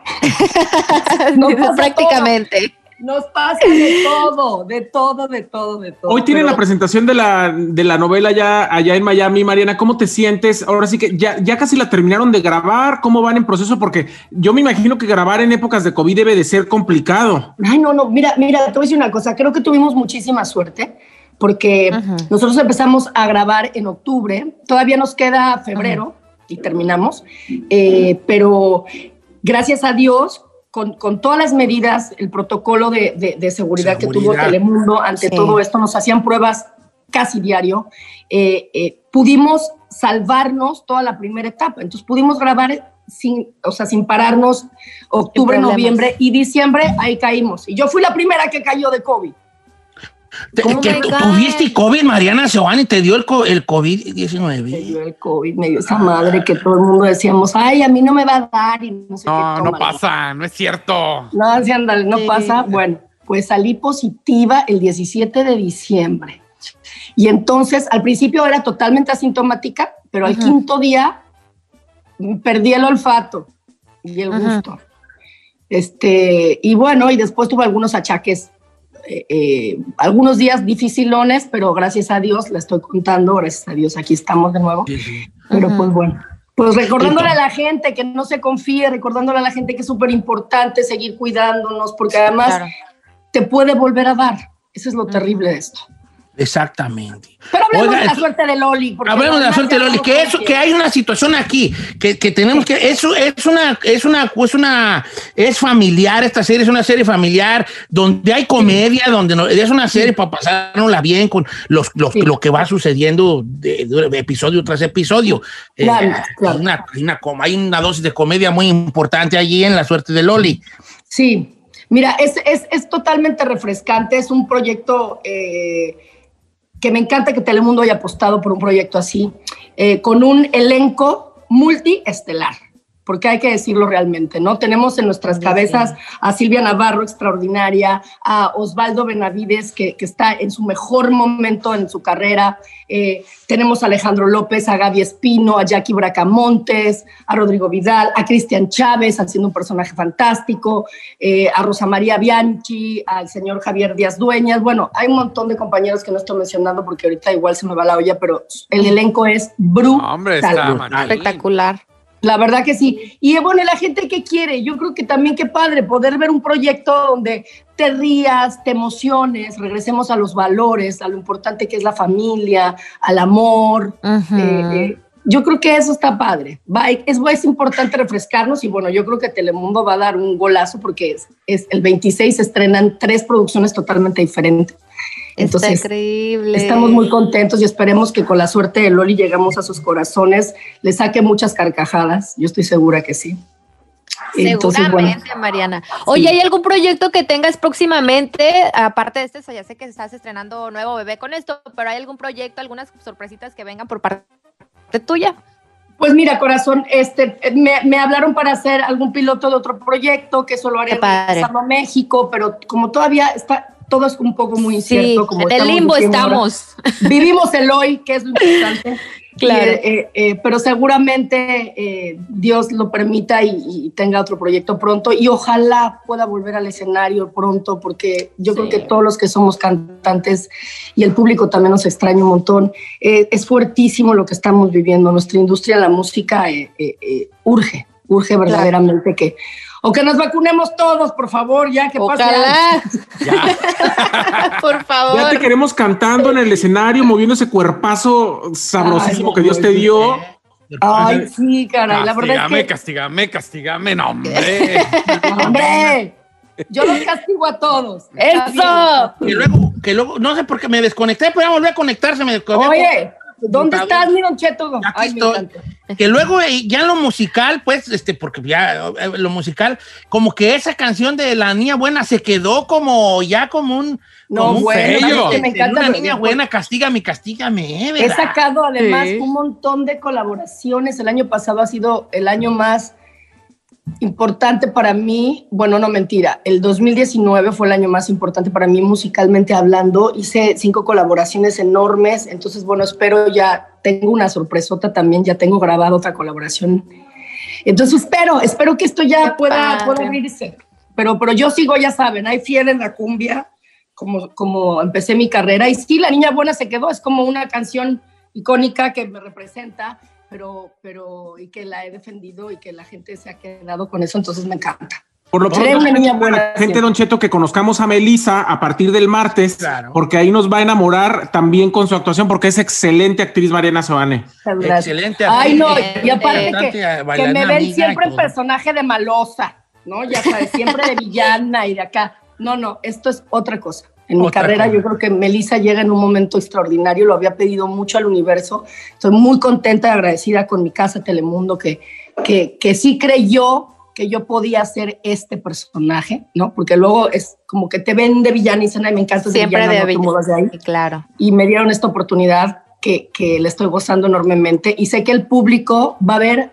D: No prácticamente.
P: Todo. Nos pasa de todo, de todo, de todo, de todo.
C: Hoy tienen
P: pero...
C: la presentación de la, de la novela ya allá en Miami. Mariana, ¿cómo te sientes? Ahora sí que ya, ya casi la terminaron de grabar. ¿Cómo van en proceso? Porque yo me imagino que grabar en épocas de COVID debe de ser complicado.
P: Ay, no, no, mira, mira, te voy a decir una cosa. Creo que tuvimos muchísima suerte porque uh-huh. nosotros empezamos a grabar en octubre. Todavía nos queda febrero uh-huh. y terminamos. Eh, pero gracias a Dios, con, con todas las medidas, el protocolo de, de, de seguridad, seguridad que tuvo Telemundo ante sí. todo esto, nos hacían pruebas casi diario, eh, eh, pudimos salvarnos toda la primera etapa, entonces pudimos grabar sin, o sea, sin pararnos octubre, noviembre y diciembre, ahí caímos, y yo fui la primera que cayó de COVID.
B: ¿Te, que tú tuviste COVID, Mariana Seoane, te dio el, el COVID diecinueve?
P: Me dio el COVID, me dio esa madre que todo el mundo decíamos, ay, a mí no me va a dar y no sé
E: no,
P: qué.
E: No, no pasa, no es cierto.
P: No, sí, ándale, no
D: sí.
P: pasa. Bueno, pues salí positiva el diecisiete de diciembre. Y entonces, al principio era totalmente asintomática, pero al uh-huh. quinto día perdí el olfato y el uh-huh. gusto. Este, y bueno, y después tuve algunos achaques. Eh, eh, algunos días dificilones, pero gracias a Dios, la estoy contando, gracias a Dios, aquí estamos de nuevo. Sí, sí. Pero uh-huh. pues bueno, pues recordándole a la gente que no se confíe, recordándole a la gente que es súper importante seguir cuidándonos, porque además claro. te puede volver a dar. Eso es lo uh-huh. terrible de esto.
B: Exactamente.
P: Pero hablemos Oiga, de la suerte de Loli.
B: Hablemos de la suerte de Loli, que eso, que hay una situación aquí, que, que tenemos que, eso es una, es una, es una, es familiar, esta serie es una serie familiar, donde hay comedia, donde no, es una serie sí. para pasárnosla bien con los, los, sí. lo que va sucediendo de, de episodio tras episodio. Claro, eh, claro. Hay, una, hay, una, hay una dosis de comedia muy importante allí en la suerte de Loli.
P: Sí, mira, es, es, es totalmente refrescante, es un proyecto... Eh, que me encanta que Telemundo haya apostado por un proyecto así, eh, con un elenco multiestelar, porque hay que decirlo realmente, ¿no? Tenemos en nuestras cabezas a Silvia Navarro, extraordinaria, a Osvaldo Benavides, que, que está en su mejor momento en su carrera, eh, tenemos a Alejandro López, a Gaby Espino, a Jackie Bracamontes, a Rodrigo Vidal, a Cristian Chávez, haciendo un personaje fantástico, eh, a Rosa María Bianchi, al señor Javier Díaz Dueñas. Bueno, hay un montón de compañeros que no estoy mencionando porque ahorita igual se me va la olla, pero el elenco es brutal.
E: Hombre, está
D: espectacular.
P: La verdad que sí. Y bueno, la gente que quiere, yo creo que también qué padre poder ver un proyecto donde te rías, te emociones, regresemos a los valores, a lo importante que es la familia, al amor. Uh-huh. eh, eh, yo creo que eso está padre. Va, es, es importante refrescarnos y bueno, yo creo que Telemundo va a dar un golazo porque es, es el veintiséis se estrenan tres producciones totalmente diferentes. Entonces,
D: está increíble.
P: Estamos muy contentos y esperemos que con la suerte de Loli llegamos a sus corazones, le saque muchas carcajadas, yo estoy segura que sí.
D: Entonces, seguramente, bueno, Mariana. Oye, sí. ¿hay algún proyecto que tengas próximamente? Aparte de este, ya sé que estás estrenando Nuevo Bebé con esto, pero ¿hay algún proyecto, algunas sorpresitas que vengan por parte tuya?
P: Pues mira, corazón, este, me, me hablaron para hacer algún piloto de otro proyecto, que eso lo haría en México, pero como todavía está... todo es un poco muy incierto.
D: Sí,
P: como
D: en el limbo estamos.
P: Ahora. Vivimos el hoy, que es lo importante. Claro. Y, eh, eh, pero seguramente eh, Dios lo permita y, y tenga otro proyecto pronto y ojalá pueda volver al escenario pronto, porque yo sí. creo que todos los que somos cantantes y el público también nos extraña un montón. Eh, es fuertísimo lo que estamos viviendo. Nuestra industria de la música eh, eh, eh, urge, urge verdaderamente claro. que... O que nos vacunemos todos, por favor, ya que pase.
D: Ojalá.
E: Ya.
D: Por favor.
C: Ya te queremos cantando en el escenario, moviendo ese cuerpazo sabrosísimo Ay, que Dios te dio.
P: Ay, sí, caray. La verdad es que...
E: Castígame, castígame, no, hombre.
P: No, hombre. Yo los castigo a todos.
D: ¡Eso!
B: Que luego, que luego, no sé por qué me desconecté, pero ya volví a conectarse. Me desconecté.
P: Oye, ¿dónde estás, mi Don Cheto?
B: Aquí Ay, estoy. Que luego ya en lo musical, pues, este, porque ya lo musical, como que esa canción de La Niña Buena se quedó como ya como un...
P: No,
B: como
P: bueno,
B: un
P: que me encanta.
B: Una niña buena, castígame, castígame, ¿verdad?
P: He sacado además
B: sí.
P: un montón de colaboraciones. El año pasado ha sido el año más importante para mí. Bueno, no, mentira. El dos mil diecinueve fue el año más importante para mí musicalmente hablando. Hice cinco colaboraciones enormes. Entonces, bueno, espero ya... Tengo una sorpresota también. Ya tengo grabado otra colaboración. Entonces, espero, espero que esto ya pueda, pueda abrirse. Pero, pero yo sigo, ya saben, hay fiel en la cumbia, como, como empecé mi carrera. Y sí, La Niña Buena se quedó. Es como una canción icónica que me representa. Pero, pero, y que la he defendido y que la gente se ha quedado con eso, entonces me encanta.
C: Por lo pronto, una niña buena, gente, sí. Don Cheto, que conozcamos a Melissa a partir del martes, claro. porque ahí nos va a enamorar también con su actuación, porque es excelente actriz Mariana Seoane.
B: Excelente.
P: Ay, no, y aparte que, que me ven siempre en personaje de malosa. ¿no? Ya sabes, siempre de villana y de acá. No, no, esto es otra cosa. En mi
B: Otra
P: carrera
B: cosa.
P: yo creo que Melissa llega en un momento extraordinario, lo había pedido mucho al universo. Estoy muy contenta y agradecida con mi casa Telemundo que, que, que sí creyó que yo podía ser este personaje, ¿no? Porque luego es como que te ven de villana y dicen, ay, me encanta
D: Siempre
P: villana,
D: de
P: no te
D: villana.
P: muevas de ahí.
D: Claro.
P: Y me dieron esta oportunidad que, que le estoy gozando enormemente y sé que el público va a ver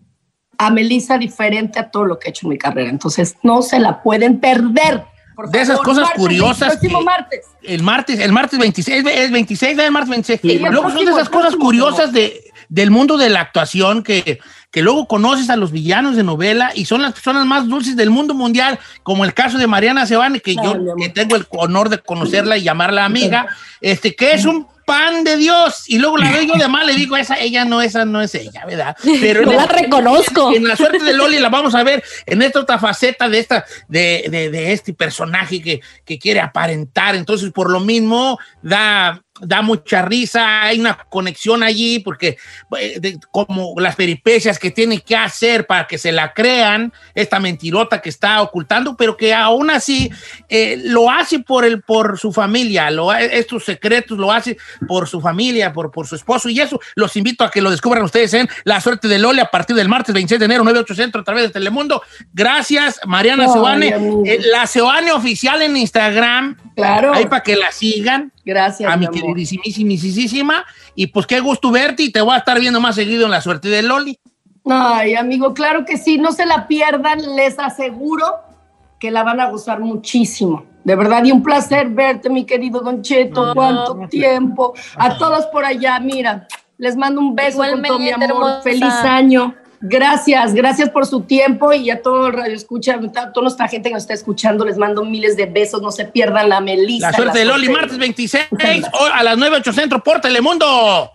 P: a Melissa diferente a todo lo que he hecho en mi carrera. Entonces, no se la pueden perder. Por
B: De esas
P: favor,
B: cosas
P: martes,
B: curiosas
P: El próximo
B: que-
P: martes.
B: El martes, el martes veintiséis, es veintiséis, ¿verdad? El martes veintiséis.
P: Sí, el
B: luego son de
P: próximo,
B: esas
P: el
B: cosas
P: próximo,
B: curiosas de, del mundo de la actuación que, que luego conoces a los villanos de novela y son las personas más dulces del mundo mundial, como el caso de Mariana Seoane, que
P: Ay,
B: yo
P: mi amor.
B: que tengo el honor de conocerla y llamarla amiga, este, que es un pan de Dios. Y luego la veo yo de mal, le digo, esa, ella no, esa no es ella, ¿verdad? Pero
D: No
B: en
D: la
B: el-
D: reconozco.
B: En, en la suerte de Loli la vamos a ver en esta otra faceta de, esta, de, de, de este personaje que, que quiere aparentar. Entonces, por lo mismo, da, da mucha risa, hay una conexión allí, porque eh, de- como las peripecias que tiene que hacer para que se la crean, esta mentirota que está ocultando, pero que aún así eh, lo hace por, el, por su familia, lo, ha- estos secretos lo hace por su familia, por, por su esposo, y eso los invito a que lo descubran ustedes en La Suerte de Loli a partir del martes veintiséis de enero, nueve ocho Centro, a través de Telemundo. Gracias, Mariana
P: Ay,
B: Seoane.
P: amigo.
B: Eh, la Seoane oficial en Instagram,
P: Claro.
B: ahí para que la sigan.
P: Gracias,
B: A mi
P: mi amor.
B: queridísimísima. Y pues qué gusto verte y te voy a estar viendo más seguido en La Suerte de Loli.
P: Ay, amigo, claro que sí, no se la pierdan, les aseguro que la van a gozar muchísimo. De verdad, y un placer verte, mi querido Don Cheto. ¿Cuánto tiempo? A todos por allá, mira, les mando un beso con todo mi
D: Igualmente,
P: amor.
D: hermosa.
P: Feliz año. Gracias, gracias por su tiempo y a todo el radio escucha, a toda nuestra gente que nos está escuchando, les mando miles de besos, no se pierdan la Melissa.
B: La Suerte de Loli, martes veintiséis hoy a las nueve ocho Centro por Telemundo.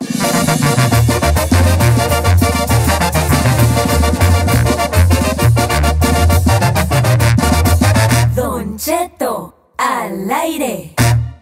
F: Don Cheto al aire.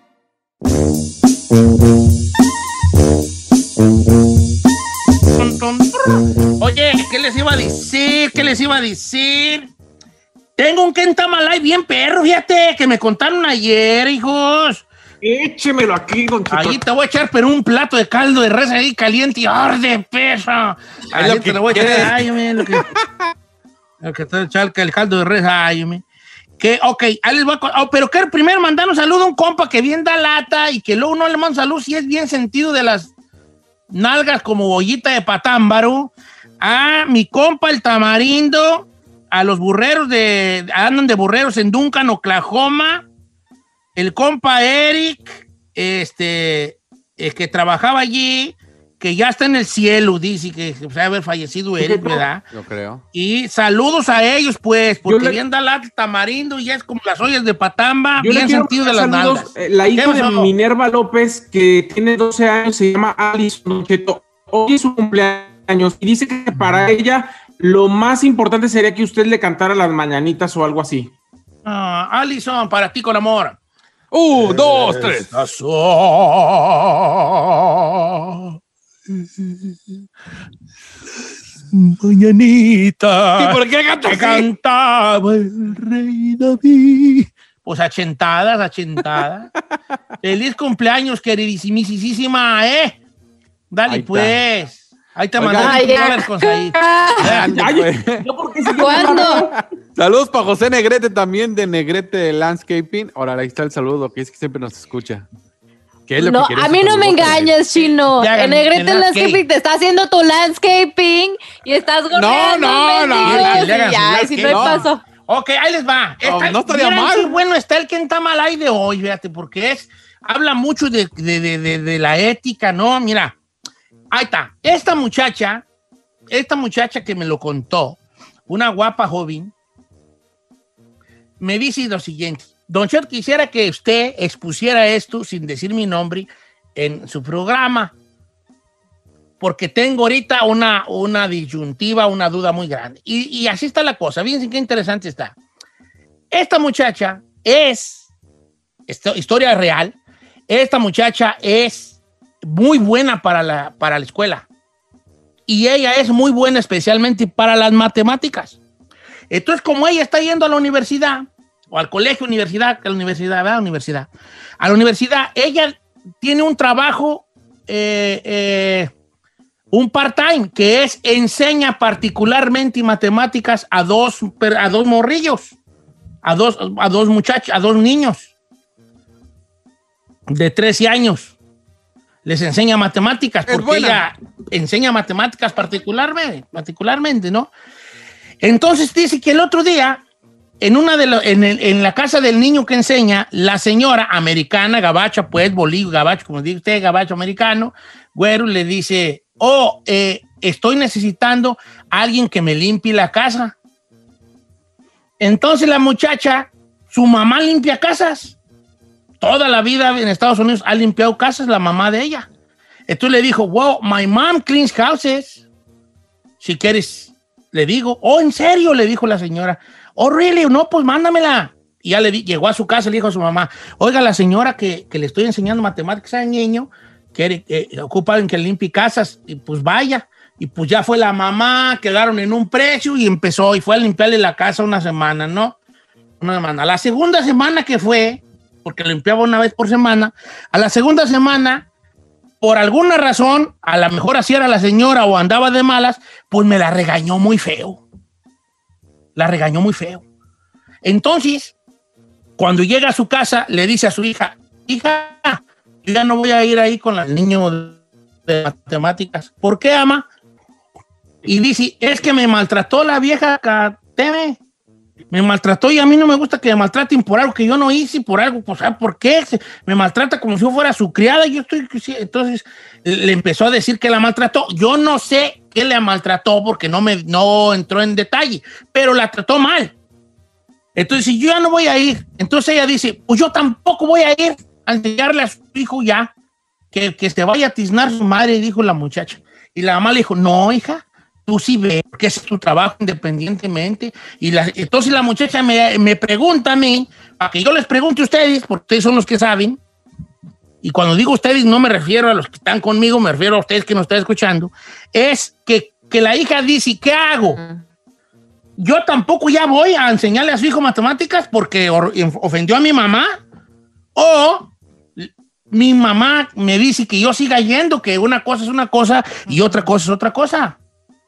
B: Tum, tum, tum. Oye, ¿qué les iba a decir? ¿Qué les iba a decir? Tengo un Kentamalay bien perro, fíjate, que me contaron ayer, hijos.
C: Échemelo aquí, Don Cheto.
B: Ahí te voy a echar, pero un plato de caldo de res ahí caliente y arde peso. Ahí
E: lo
B: te
E: que
B: lo voy a echar.
E: quieres.
B: Ay, hombre, lo que, lo que te echar el caldo de res, ay, hombre. Que, ok, ahí les voy a... con- oh, pero quiero primero mandar un saludo a un compa que bien da lata y que luego no le mando salud si es bien sentido de las nalgas como bollita de patámbaro. A mi compa el Tamarindo, a los burreros de... Andan de burreros en Duncan, Oklahoma. El compa Eric, este, eh, que trabajaba allí, que ya está en el cielo, dice que se va a haber fallecido él, ¿verdad?
E: Yo creo.
B: Y saludos a ellos, pues, porque
C: le-
B: bien da lata Tamarindo y es como las ollas de patamba,
C: Yo le
B: bien
C: quiero
B: sentido de
C: mandar
B: las
C: saludos,
B: nalgas.
C: eh, La hija
B: ¿Qué
C: de
B: pasó?
C: Minerva López, que tiene doce años, se llama Alison, Don Cheto. Hoy es su cumpleaños y dice que para ella lo más importante sería que usted le cantara las mañanitas o algo así.
B: Ah, Alison, para ti con amor.
E: Uh, dos, tres.
B: Estas son mañanitas.
E: ¿Y por qué canta
B: que
E: así?
B: cantaba el rey David? Pues achentadas, achentadas. Feliz cumpleaños, queridísimísima, ¿eh? Dale,
E: Ahí está.
B: pues. Ahí te
E: Oigan.
B: mandé
D: Ay,
B: veinte
D: ya.
B: dólares con ahí.
E: Ay, pues.
D: ¿Cuándo?
E: Saludos para José Negrete también de Negrete Landscaping. Ahora ahí está el saludo, que es que siempre nos escucha. ¿Qué es lo
D: No,
E: que quieres
D: a mí
E: con
D: no
E: tu
D: me
E: voz,
D: engañes, Chino.
B: Ya,
D: En
B: el
D: Negrete
B: landscape.
D: Landscaping te está haciendo tu landscaping y estás gorreando.
E: no, no,
D: mendigos,
B: que le hagan
D: y ya,
B: su
D: si no hay
B: landscape.
D: paso.
B: Ok, ahí les va. Está,
E: no estaría
B: miren
E: mal.
B: qué bueno está el Kentamalay de hoy, fíjate, porque es, habla mucho de, de, de, de, de la ética, ¿no? Mira, ahí está. Esta muchacha, esta muchacha que me lo contó, una guapa joven, me dice lo siguiente. Don Chet, quisiera que usted expusiera esto sin decir mi nombre en su programa, porque tengo ahorita una, una disyuntiva, una duda muy grande. Y, y así está la cosa. Fíjense qué interesante está. Esta muchacha es, esto, historia real, esta muchacha es muy buena para la, para la escuela. Y ella es muy buena especialmente para las matemáticas. Entonces, como ella está yendo a la universidad, o al colegio, universidad, a la universidad, ¿verdad? Universidad. A la universidad, ella tiene un trabajo, eh, eh, un part-time, que es enseña particularmente matemáticas a dos, a dos morrillos, a dos, a dos muchachos, a dos niños de trece años. Les enseña matemáticas, porque buena. Ella enseña matemáticas particularmente, particularmente, ¿no? Entonces dice que el otro día, en, una de lo, en, el, en la casa del niño que enseña, la señora americana, gabacha, pues, bolillo, gabacho, como dice usted, gabacho americano, güero, le dice, oh, eh, estoy necesitando a alguien que me limpie la casa. Entonces la muchacha, su mamá limpia casas. Toda la vida en Estados Unidos ha limpiado casas la mamá de ella. Entonces le dijo, wow, my mom cleans houses. Si quieres, le digo, oh, ¿en serio? Le dijo la señora. Oh, really? No, pues mándamela. Y ya le di, llegó a su casa y le dijo a su mamá, oiga, la señora que, que le estoy enseñando matemáticas al niño, quiere, eh, ocupa en que limpie casas. Y pues vaya. Y pues ya fue la mamá, quedaron en un precio y empezó, y fue a limpiarle la casa una semana, ¿no? Una semana. La segunda semana que fue, porque limpiaba una vez por semana, a la segunda semana, por alguna razón, a lo mejor así era la señora o andaba de malas, pues me la regañó muy feo. La regañó muy feo. Entonces, cuando llega a su casa, le dice a su hija, hija, yo ya no voy a ir ahí con el niño de matemáticas. ¿Por qué, ama? Y dice, es que me maltrató la vieja Cateme. Me maltrató y a mí no me gusta que me maltraten por algo que yo no hice, por algo, pues, ¿sabes por qué? Me maltrata como si yo fuera su criada. Yo estoy, entonces le empezó a decir que la maltrató. Yo no sé qué le maltrató porque no, me, no entró en detalle, pero la trató mal. Entonces, yo ya no voy a ir. Entonces ella dice, pues yo tampoco voy a ir a enseñarle a su hijo ya que, que se vaya a tiznar su madre, dijo la muchacha. Y la mamá le dijo, no, hija, tú sí ves, porque ese es tu trabajo independientemente. Y la, entonces la muchacha me, me pregunta a mí, para que yo les pregunte a ustedes, porque ustedes son los que saben, y cuando digo ustedes no me refiero a los que están conmigo, me refiero a ustedes que nos están escuchando, es que, que la hija dice, ¿qué hago? Yo tampoco ya voy a enseñarle a su hijo matemáticas porque ofendió a mi mamá, o mi mamá me dice que yo siga yendo, que una cosa es una cosa y otra cosa es otra cosa.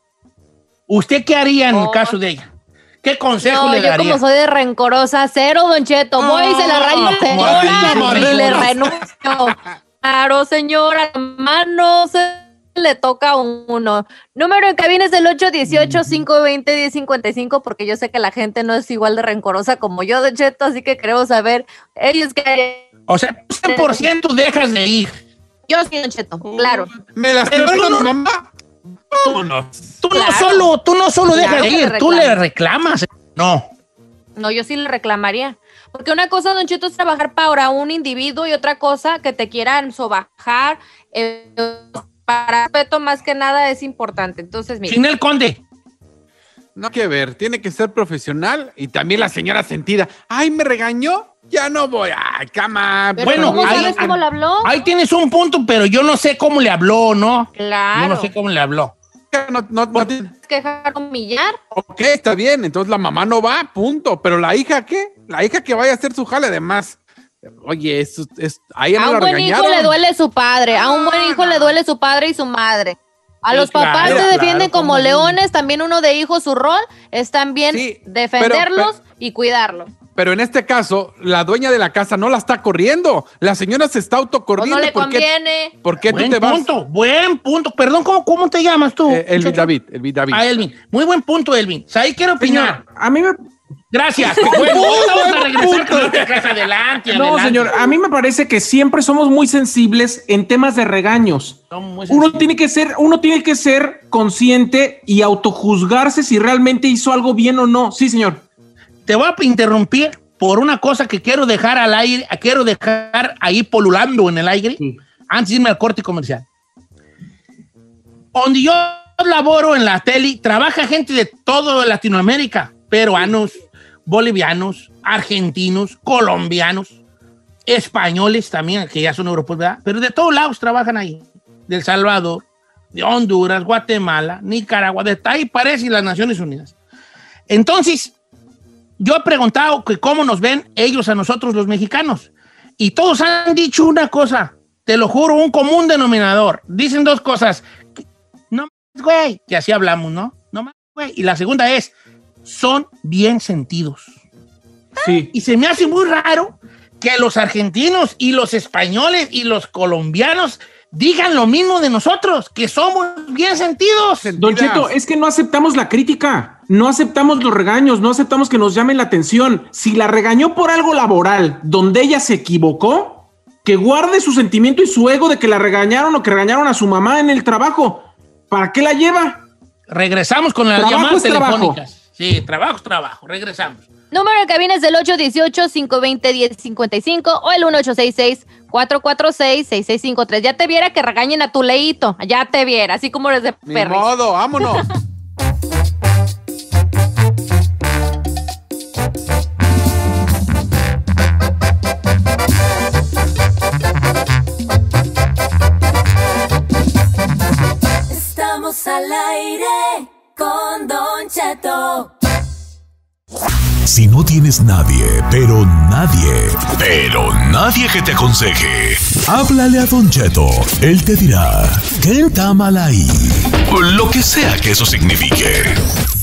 B: ¿Usted qué haría en oh. el caso de ella? ¿Qué consejo
D: no,
B: le daría?
D: Yo como soy de rencorosa, cero, Don Cheto. Oh, voy y se la rayo, señora, y le renuncio. Claro, señora, mano se le toca a uno. Número en cabina es el ocho uno ocho, cinco dos cero, uno cero cinco cinco, porque yo sé que la gente no es igual de rencorosa como yo, Don Cheto, así que queremos saber ellos qué.
B: O sea, cien por ciento dejas de ir.
D: Yo sí, Don Cheto, claro.
E: ¿Me las quedó con mi mamá?
B: Vámonos. Tú claro. no solo, tú no solo claro, dejas de ir, tú le reclamas. No.
D: No, yo sí le reclamaría. Porque una cosa, Don Cheto, es trabajar para un individuo y otra cosa que te quieran sobajar. Eh, para respeto más que nada es importante. Entonces, mira.
B: Sin el conde.
E: No hay que ver, tiene que ser profesional y también la señora sentida. Ay, me regañó, ya no voy. Ay, cama.
D: Bueno, ¿cómo ahí, sabes cómo le habló?
B: Ahí tienes un punto, pero yo no sé cómo le habló, ¿no?
D: Claro.
B: Yo no sé cómo le habló.
E: No, no, no tiene
D: que dejar humillar.
E: Ok, está bien, entonces la mamá no va, punto. Pero la hija, ¿qué? La hija que vaya a hacer su jale, además. Oye, es, es, ahí
D: a
E: no
D: un
E: la
D: buen
E: regañaron.
D: hijo le duele su padre, a un buen hijo le duele su padre y su madre. A sí, los papás claro, se defienden claro, como leones, bien. También uno de hijo, su rol es también sí, defenderlos pero, pero, y cuidarlos.
E: Pero en este caso, la dueña de la casa no la está corriendo. La señora se está autocorriendo.
D: No le
E: ¿Por
D: conviene.
E: Qué, ¿Por qué
B: buen
E: tú te vas?
B: Punto, buen punto. Perdón, ¿cómo, cómo te llamas tú?
E: Eh, Elvin David, Elvin David.
B: Ah, Elvin. Muy buen punto, Elvin. ¿Sabes? Quiero opinar.
C: Señor, a mí me...
B: Gracias. Bueno, vamos a regresar con otra casa. Adelante,
C: No,
B: adelante.
C: señor, a mí me parece que siempre somos muy sensibles en temas de regaños. Uno tiene que ser, uno tiene que ser consciente y autojuzgarse si realmente hizo algo bien o no. Sí, señor.
B: Te voy a interrumpir por una cosa que quiero dejar al aire, quiero dejar ahí polulando en el aire, sí. Antes de irme al corte comercial. Donde yo laboro en la tele, trabaja gente de toda Latinoamérica, peruanos, bolivianos, argentinos, colombianos, españoles también, que ya son europeos, ¿verdad? Pero de todos lados trabajan ahí. De El Salvador, de Honduras, Guatemala, Nicaragua, de ahí parece y las Naciones Unidas. Entonces, yo he preguntado que cómo nos ven ellos a nosotros los mexicanos. Y todos han dicho una cosa, te lo juro, un común denominador. Dicen dos cosas. No más, güey, que así hablamos, ¿no? No más, güey. Y la segunda es, son bien sentidos.
C: Sí.
B: Y se me hace muy raro que los argentinos y los españoles y los colombianos digan lo mismo de nosotros, que somos bien sentidos.
C: Don Cheto, es que no aceptamos la crítica, no aceptamos los regaños, no aceptamos que nos llamen la atención. Si la regañó por algo laboral donde ella se equivocó, que guarde su sentimiento y su ego de que la regañaron o que regañaron a su mamá en el trabajo. ¿Para qué la lleva?
B: Regresamos con las
C: Trabajo
B: llamadas
C: es trabajo.
B: telefónicas. Sí, trabajo es trabajo. Regresamos.
D: Número de cabina es el ocho uno ocho, cinco dos cero, uno cero cinco cinco o el uno ocho seis seis, cuatro cuatro seis, seis seis cinco tres. Ya te viera que regañen a tu leíto. Ya te viera, así como eres de
E: Ni
D: perris.
E: modo, vámonos.
F: Estamos al aire con Don Cheto.
M: Si no tienes nadie, pero nadie, pero nadie que te aconseje, háblale a Don Cheto. Él te dirá, ¿qué está mal ahí? O lo que sea que eso signifique.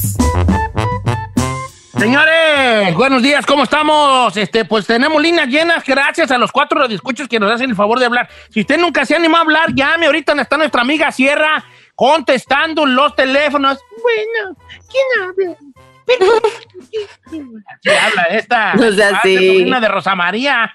B: Señores, buenos días, ¿cómo estamos? Este, pues tenemos líneas llenas gracias a los cuatro radioescuchas que nos hacen el favor de hablar. Si usted nunca se animó a hablar, llame. Ahorita está nuestra amiga Sierra contestando los teléfonos. Bueno, ¿quién habla? Sí, habla esta.
Q: No sea
B: ah,
Q: así.
B: sobrina de Rosa María.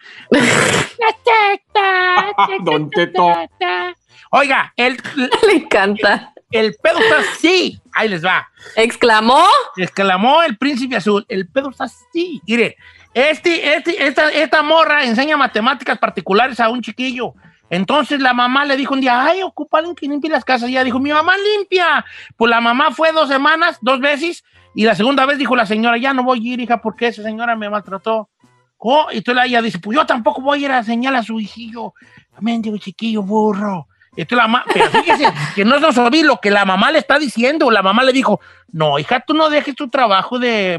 C: Don Cheto.
B: Oiga, el,
Q: Le encanta.
B: el pedo está así. Ahí les va.
Q: ¿Exclamó?
B: Exclamó el príncipe azul. El pedo está así. Mire, este, este, esta, esta morra enseña matemáticas particulares a un chiquillo. Entonces la mamá le dijo un día, ay, ocupa alguien que limpie las casas. Y ella dijo, mi mamá limpia. Pues la mamá fue dos semanas, dos veces. Y la segunda vez dijo la señora, ya no voy a ir, hija, porque esa señora me maltrató. Oh, y entonces ella dice, pues yo tampoco voy a ir a enseñar a su hijillo. Mendigo chiquillo, burro. Y entonces la mamá, pero fíjese que no nos olvide lo que la mamá le está diciendo. La mamá le dijo, no, hija, tú no dejes tu trabajo de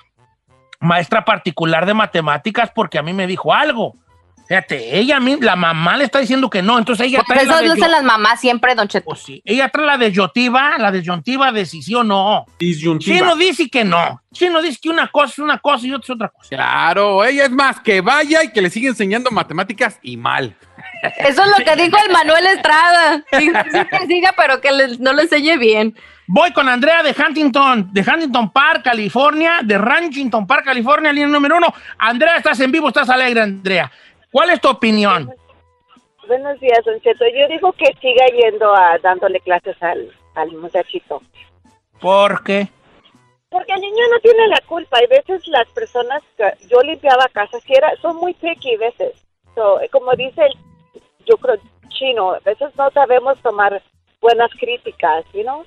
B: maestra particular de matemáticas porque a mí me dijo algo. Fíjate, ella, la mamá le está diciendo que no, entonces ella...
D: Por eso dicen las mamás siempre, Don Cheto.
B: Pues sí, ella trae la disyuntiva, la disyuntiva de si sí o no.
C: Disyuntiva.
B: Chino dice que no. Chino dice que una cosa es una cosa y otra es otra cosa.
E: Claro, ella es más que vaya y que le sigue enseñando matemáticas y mal.
D: Eso es lo que dijo el Manuel Estrada. Sí, sí que siga, pero que le- no le enseñe bien.
B: Voy con Andrea de Huntington, de Huntington Park, California, de Ranchington Park, California, línea número uno. Andrea, estás en vivo, estás alegre, Andrea. ¿Cuál es tu opinión?
R: Buenos días, Don Cheto. Yo digo que siga yendo a dándole clases al, al muchachito.
B: ¿Por qué?
R: Porque el niño no tiene la culpa. Hay veces las personas que yo limpiaba casas y era, son muy picky veces. So, como dice el, yo creo, Chino, a veces no sabemos tomar buenas críticas, ¿you know?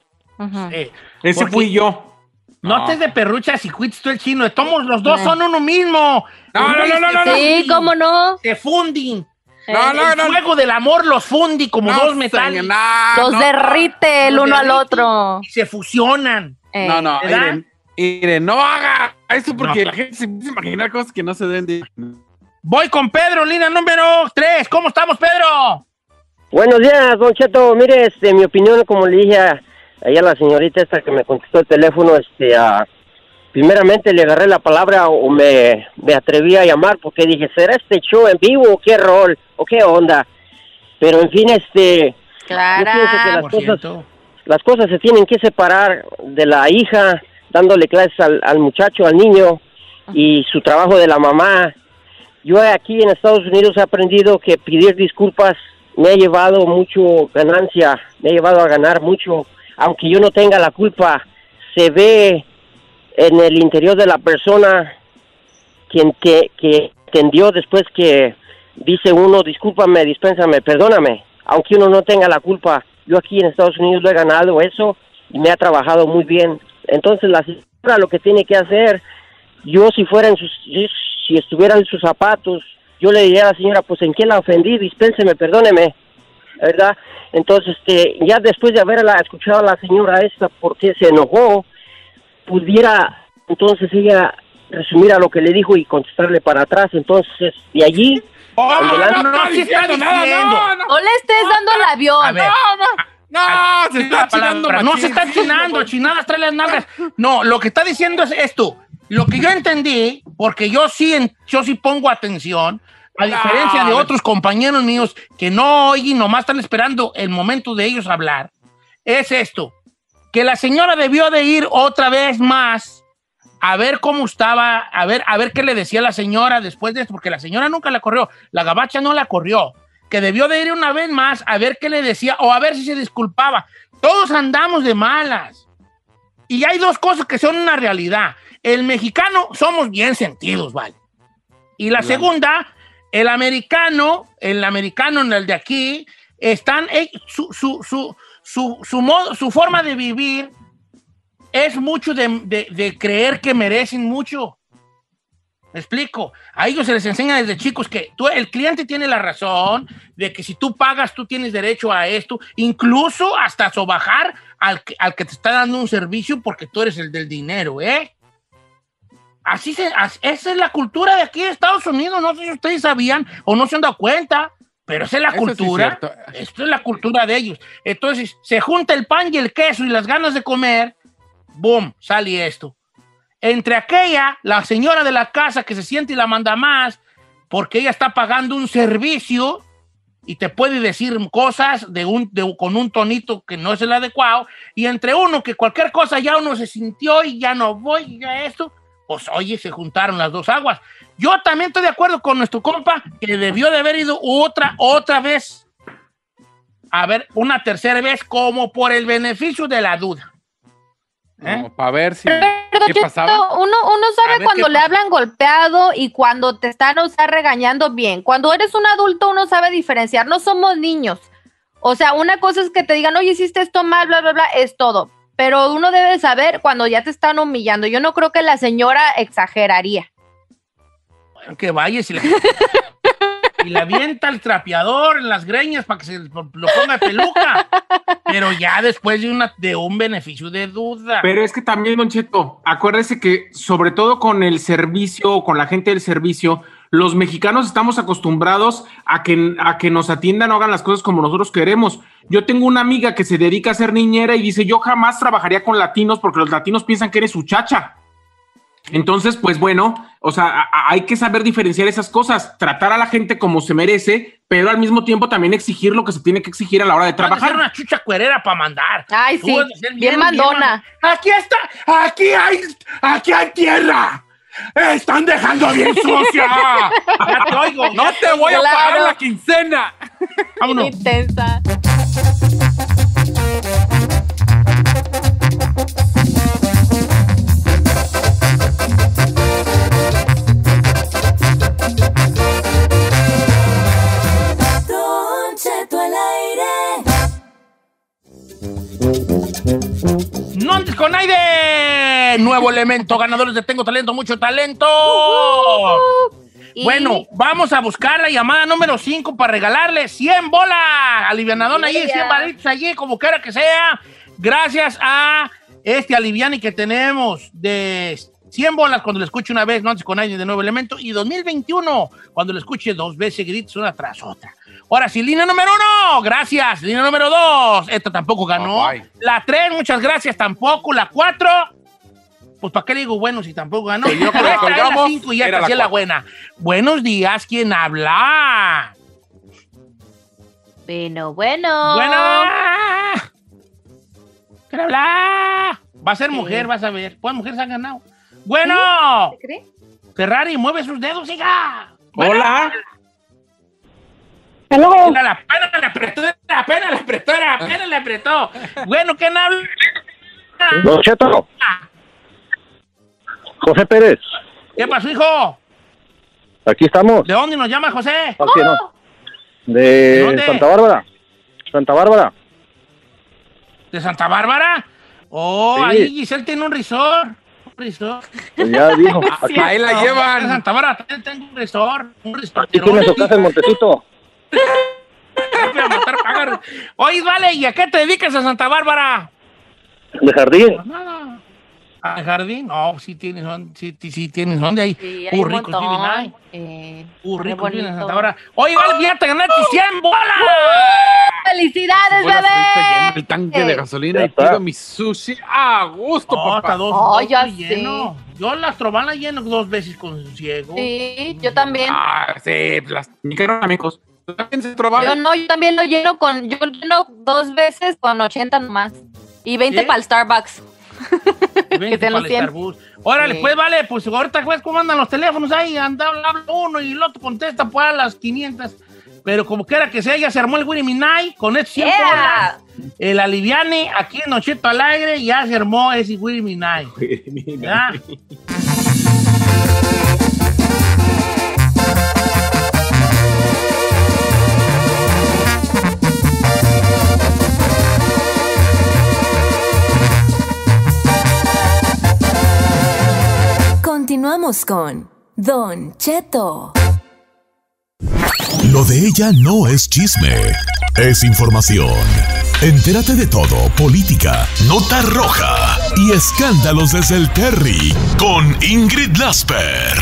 B: Sí,
C: Ese
B: porque
C: fui yo.
B: No te de perruchas y cuites tú el chino. Tomos, los dos son uno mismo.
E: No, no, no, no, no, no.
D: Sí, cómo no.
B: Se funden.
E: No, no,
B: el
E: no.
B: fuego del amor los fundi como
E: No,
B: dos metales.
E: señor, no,
D: Los
E: no,
D: derrite el
B: Los
D: uno al
B: derriten
D: otro.
B: Y se fusionan.
D: Eh,
E: No, no,
B: ¿verdad?
E: miren, miren, no haga eso porque
B: No.
E: la gente se empieza a imaginar cosas que no se deben de...
B: Voy con Pedro, línea número tres. ¿Cómo estamos, Pedro?
S: Buenos días, Don Cheto. Mire, este, mi opinión, como le dije a, ahí a la señorita esta que me contestó el teléfono, este, a, primeramente le agarré la palabra o me, me atreví a llamar porque dije, ¿será este show en vivo o qué rol o qué onda? Pero en fin, este, yo pienso que las
B: Por
S: cosas,
B: cierto.
S: las cosas se tienen que separar de la hija, dándole clases al, al muchacho, al niño, y su trabajo de la mamá. Yo aquí en Estados Unidos he aprendido que pedir disculpas me ha llevado mucho ganancia, me ha llevado a ganar mucho, aunque yo no tenga la culpa. Se ve en el interior de la persona quien que, que entendió después que dice uno, discúlpame, dispénsame, perdóname, aunque uno no tenga la culpa. Yo aquí en Estados Unidos lo he ganado eso y me ha trabajado muy bien. Entonces la señora lo que tiene que hacer, yo si fuera en sus, si estuviera en sus zapatos, yo le diría a la señora, pues ¿en qué la ofendí? Dispénseme, perdóneme, ¿verdad? Entonces, este, ya después de haberla escuchado a la señora esta, porque se enojó, pudiera entonces ella resumir a lo que le dijo y contestarle para atrás. Entonces, de allí...
B: Oh,
S: en
B: no,
S: adelante-
B: no, no, sí está diciendo.
C: no, no.
D: No le estés dando el avión.
B: A ver.
C: No, se está
B: La palabra,
C: chinando
B: no se
C: machín.
B: está chinando, chinadas trae las nalgas. No, lo que está diciendo es esto. Lo que yo entendí, porque yo sí, en- yo sí pongo atención, a diferencia de
C: No.
B: otros compañeros míos que no oyen, nomás están esperando el momento de ellos hablar, es esto, que la señora debió de ir otra vez más a ver cómo estaba, a ver, a ver qué le decía la señora después de esto, porque la señora nunca la corrió, la gabacha no la corrió, que debió de ir una vez más a ver qué le decía o a ver si se disculpaba. Todos andamos de malas. Y hay dos cosas que son una realidad. El mexicano somos bien sentidos, ¿vale? Y la segunda, el americano, el americano en el de aquí, están, eh, su, su, su, su, su, modo, su forma de vivir es mucho de, de, de creer que merecen mucho. ¿Me explico? A ellos se les enseña desde chicos que tú, el cliente tiene la razón, de que si tú pagas, tú tienes derecho a esto, incluso hasta sobajar al, que- al que te está dando un servicio porque tú eres el del dinero, ¿eh? Así se, as- esa es la cultura de aquí de Estados Unidos. No sé si ustedes sabían o no se han dado cuenta, pero esa es la
E: Eso sí es
B: cultura.
E: cierto.
B: Esto es la cultura de ellos. Entonces, se junta el pan y el queso y las ganas de comer, ¡boom! Sale esto. Entre aquella, la señora de la casa que se siente y la manda más, porque ella está pagando un servicio y te puede decir cosas de un, de- con un tonito que no es el adecuado, y entre uno que cualquier cosa ya uno se sintió y ya no voy, y ya esto, pues oye, se juntaron las dos aguas. Yo también estoy de acuerdo con nuestro compa que debió de haber ido otra, otra vez, a ver, una tercera vez, como por el beneficio de la duda. ¿Eh?
E: Para ver si...
D: Pero,
E: ¿Qué
D: Cheto,
E: pasaba?
D: Uno, uno
B: A
D: sabe
B: ver,
D: cuando
B: ¿qué
D: le
B: pasa?
D: hablan golpeado y cuando te están, o sea, regañando bien. Cuando eres un adulto, uno sabe diferenciar. No somos niños. O sea, una cosa es que te digan, oye, hiciste esto mal, bla, bla, bla, es todo. Pero uno debe saber cuando ya te están humillando. Yo no creo que la señora exageraría.
B: Bueno, que vaya y, si le- y le avienta el trapeador en las greñas para que se lo ponga de peluca. Pero ya después de, una, de un beneficio de duda.
C: Pero es que también, Don Cheto, acuérdese que sobre todo con el servicio, con la gente del servicio, los mexicanos estamos acostumbrados a que, a que nos atiendan o hagan las cosas como nosotros queremos. Yo tengo una amiga que se dedica a ser niñera y dice, yo jamás trabajaría con latinos porque los latinos piensan que eres su chacha. Entonces, pues bueno, o sea, a- a- hay que saber diferenciar esas cosas, tratar a la gente como se merece, pero al mismo tiempo también exigir lo que se tiene que exigir a la hora de
B: Tú has de
C: trabajar.
B: ser una chucha cuerera para mandar.
D: Ay,
B: Tú
D: sí,
B: has de ser
D: bien mandona.
B: Aquí está, aquí hay, aquí hay tierra. Están dejando bien sucia. Ya te oigo.
E: No te voy a
D: Claro.
E: pagar la quincena.
B: Vámonos.
D: Intensa.
F: Don Cheto al aire.
B: No andes con aire. Nuevo elemento, ganadores de Tengo Talento, mucho talento.
D: Y-
B: Bueno, vamos a buscar la llamada número cinco para regalarle cien bolas. Alivianadón allí,
D: Yeah.
B: cien balitos allí, como quiera que sea. Gracias a este aliviani que tenemos de cien bolas cuando le escuche una vez, no antes con aire de Nuevo Elemento. Y dos mil veintiuno cuando le escuche dos veces seguiditos, una tras otra. Ahora sí, línea número uno, gracias. Línea número dos, esta tampoco ganó.
E: Oh, bye.
B: La tres, muchas gracias, tampoco. La cuatro, pues ¿para qué le digo bueno si tampoco ganó?
E: Pues yo que le
B: Esta es la
E: colgamos,
B: cinco y ya
E: era
B: esta
E: la
B: sí es la
E: cuatro.
B: buena. Buenos días, ¿quién habla?
D: Bueno, bueno.
B: Buena. ¿Quién habla? Va a ser
D: Sí.
B: mujer, vas a ver. ¿Cuántas mujeres han ganado? Bueno,
D: ¿Se cree?
B: Ferrari, mueve sus dedos, hija.
C: Hola.
G: Hello.
B: Mira, la pena le apretó, la pena le apretó, la pena le apretó. Bueno, ¿quién habla?
O: Don Cheto. José Pérez,
B: ¿Qué pasó, hijo?
O: aquí estamos.
B: ¿De dónde nos llama José?
O: Aquí, ¿no?
B: ¿De
O: De
B: dónde?
O: Santa Bárbara. Santa Bárbara.
B: ¿De Santa Bárbara? Oh,
O: Sí.
B: ahí Giselle tiene un resort. Un resort.
O: Pues ya dijo.
E: Aquí, ahí la
B: En
E: llevan.
B: Santa Bárbara también tengo un resort. Un resort.
O: Aquí tiene su casa en Montecito.
B: Oye, vale, ¿y a qué te dedicas a Santa Bárbara?
O: De jardín.
B: Nada. ¿Al jardín? No, sí tienes, sí, sí, sí tienes, ¿dónde hay?
D: Sí, hay
B: Uh,
D: un
B: ricos
D: montón.
B: viven ahí.
D: Eh,
B: Uh,
D: re
B: ricos viven
D: bonito.
B: hasta ahora. Oye, vale, ya te ganaste cien bolas.
D: ¡Felicidades,
E: Bolas, ahorita lleno
D: bebé!
E: el tanque de gasolina
O: Ya
E: y
O: está.
E: pido mi sushi a gusto,
B: No,
E: papá.
B: hasta dos,
D: Oh,
B: dos
D: ya
B: estoy lleno. Yo las trobas las lleno dos veces con ciego.
D: Sí, yo también.
E: Ah, sí, las amigos. ¿Tú también se trobaba?
D: Yo no, yo también lo lleno con, yo lo lleno dos veces con ochenta nomás. Y veinte
B: ¿Sí?
D: para el Starbucks.
B: Vente
D: sean los
B: para el
D: cien.
B: Starbucks. Órale,
D: Sí.
B: pues vale, pues ahorita pues cómo andan los teléfonos ahí, anda, habla uno y el otro contesta pues a las quinientas. Pero como quiera que sea, ya se armó el Winnie Minay con estos cien
D: Yeah.
B: bolas. El aliviane aquí en Nocheto al aire, ya se armó ese Winnie Minay. ¿Ya?
F: Continuamos con Don Cheto.
M: Lo de ella no es chisme, es información. Entérate de todo: política, nota roja y escándalos desde el Terry con Ingrid Lasper.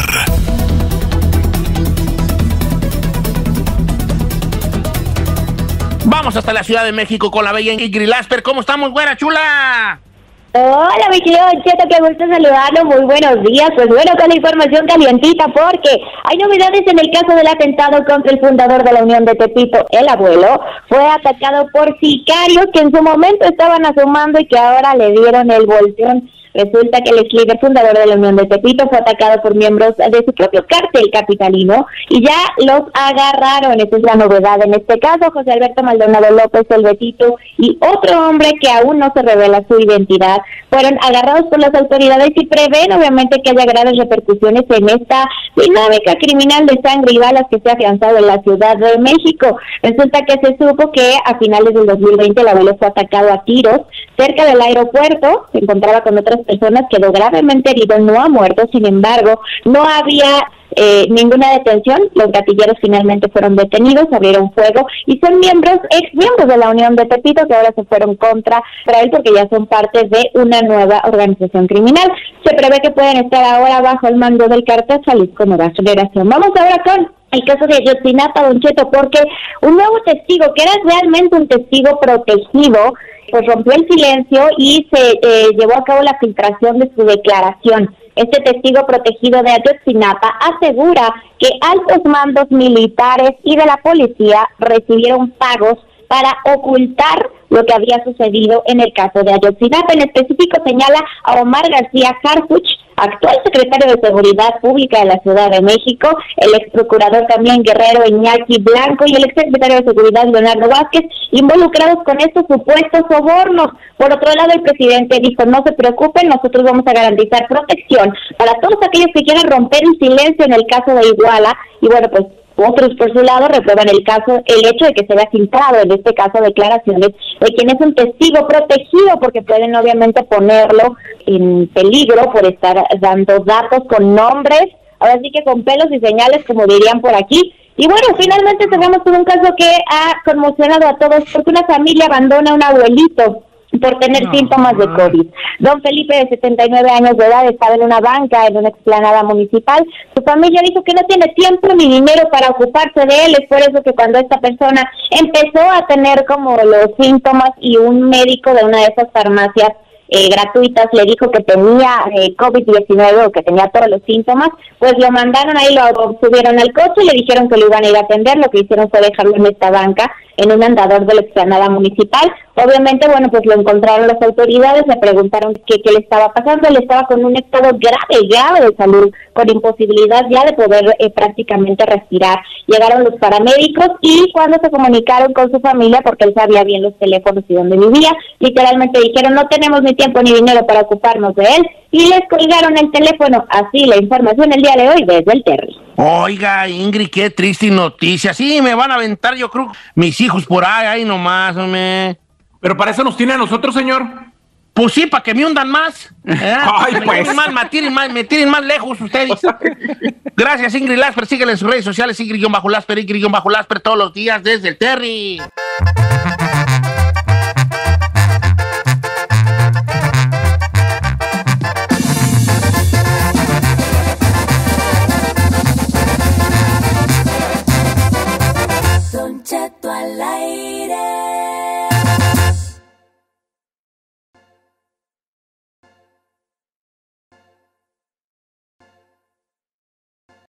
B: Vamos hasta la Ciudad de México con la bella Ingrid Lasper. ¿Cómo estamos, güera chula?
N: Hola, mi querido Don Cheto, qué gusto saludarlo, muy buenos días. Pues bueno, con la información calientita, porque hay novedades en el caso del atentado contra el fundador de la Unión de Tepito, el abuelo. Fue atacado por sicarios que en su momento estaban asomando y que ahora le dieron el volteón. Resulta que el ex líder fundador de la Unión de Tepito fue atacado por miembros de su propio cártel capitalino y ya los agarraron. Esa es la novedad en este caso. José Alberto Maldonado López, el Betito, y otro hombre que aún no se revela su identidad, fueron agarrados por las autoridades y prevén obviamente que haya graves repercusiones en esta dinámica criminal de sangre y balas que se ha afianzado en la Ciudad de México. Resulta que se supo que a finales del dos mil veinte el abuelo fue atacado a tiros cerca del aeropuerto, se encontraba con otras personas, quedó gravemente herido, no ha muerto. Sin embargo, no había eh, ninguna detención. Los gatilleros finalmente fueron detenidos, abrieron fuego y son miembros, ex miembros de la Unión de Tepito, que ahora se fueron contra él porque ya son parte de una nueva organización criminal. Se prevé que pueden estar ahora bajo el mando del cártel Jalisco Nueva Generación. Vamos ahora con el caso de Ayotzinapa, Don Cheto, porque un nuevo testigo, que era realmente un testigo protegido, pues rompió el silencio y se eh, llevó a cabo la filtración de su declaración. Este testigo protegido de Ayotzinapa asegura que altos mandos militares y de la policía recibieron pagos para ocultar lo que había sucedido en el caso de Ayotzinapa. En específico señala a Omar García Harfuch, actual secretario de Seguridad Pública de la Ciudad de México, el ex procurador también Guerrero Iñaki Blanco y el ex secretario de Seguridad Leonardo Vázquez, involucrados con estos supuestos sobornos. Por otro lado, el presidente dijo: no se preocupen, nosotros vamos a garantizar protección para todos aquellos que quieran romper el silencio en el caso de Iguala. Y bueno, pues otros por su lado reprueban el caso, el hecho de que se haya filtrado en este caso declaraciones de quien es un testigo protegido, porque pueden obviamente ponerlo en peligro por estar dando datos con nombres, ahora sí que con pelos y señales, como dirían por aquí. Y bueno, finalmente cerramos con un caso que ha conmocionado a todos, porque una familia abandona a un abuelito por tener no, síntomas de COVID. Don Felipe, de setenta y nueve años de edad, estaba en una banca en una explanada municipal. Su familia dijo que no tiene tiempo ni dinero para ocuparse de él. Es por eso que cuando esta persona empezó a tener como los síntomas y un médico de una de esas farmacias Eh, gratuitas le dijo que tenía eh, COVID diecinueve o que tenía todos los síntomas, pues lo mandaron ahí, lo subieron al coche y le dijeron que lo iban a ir a atender. Lo que hicieron fue dejarlo en esta banca, en un andador de la explanada municipal. Obviamente, bueno, pues lo encontraron las autoridades, le preguntaron qué, qué le estaba pasando. Él estaba con un estado grave, grave de salud, con imposibilidad ya de poder eh, prácticamente respirar. Llegaron los paramédicos y cuando se comunicaron con su familia, porque él sabía bien los teléfonos y dónde vivía, literalmente dijeron: no tenemos ni tiempo ni dinero para ocuparnos de él, y les colgaron el teléfono. Así la información el día de hoy desde el Terry.
B: Oiga, Ingrid, qué triste noticia. Sí, me van a aventar, yo creo, mis hijos por ahí, ahí nomás, hombre.
C: Pero para eso nos tiene a nosotros, señor.
B: Pues sí, para que me hundan más. ¿eh?
C: Ay,
B: me,
C: pues.
B: más, me, tiren más, me tiren más lejos ustedes. Gracias, Ingrid Lasper. Síguenla en sus redes sociales, Ingrid-Lasper, Ingrid-Lasper, todos los días desde el Terry.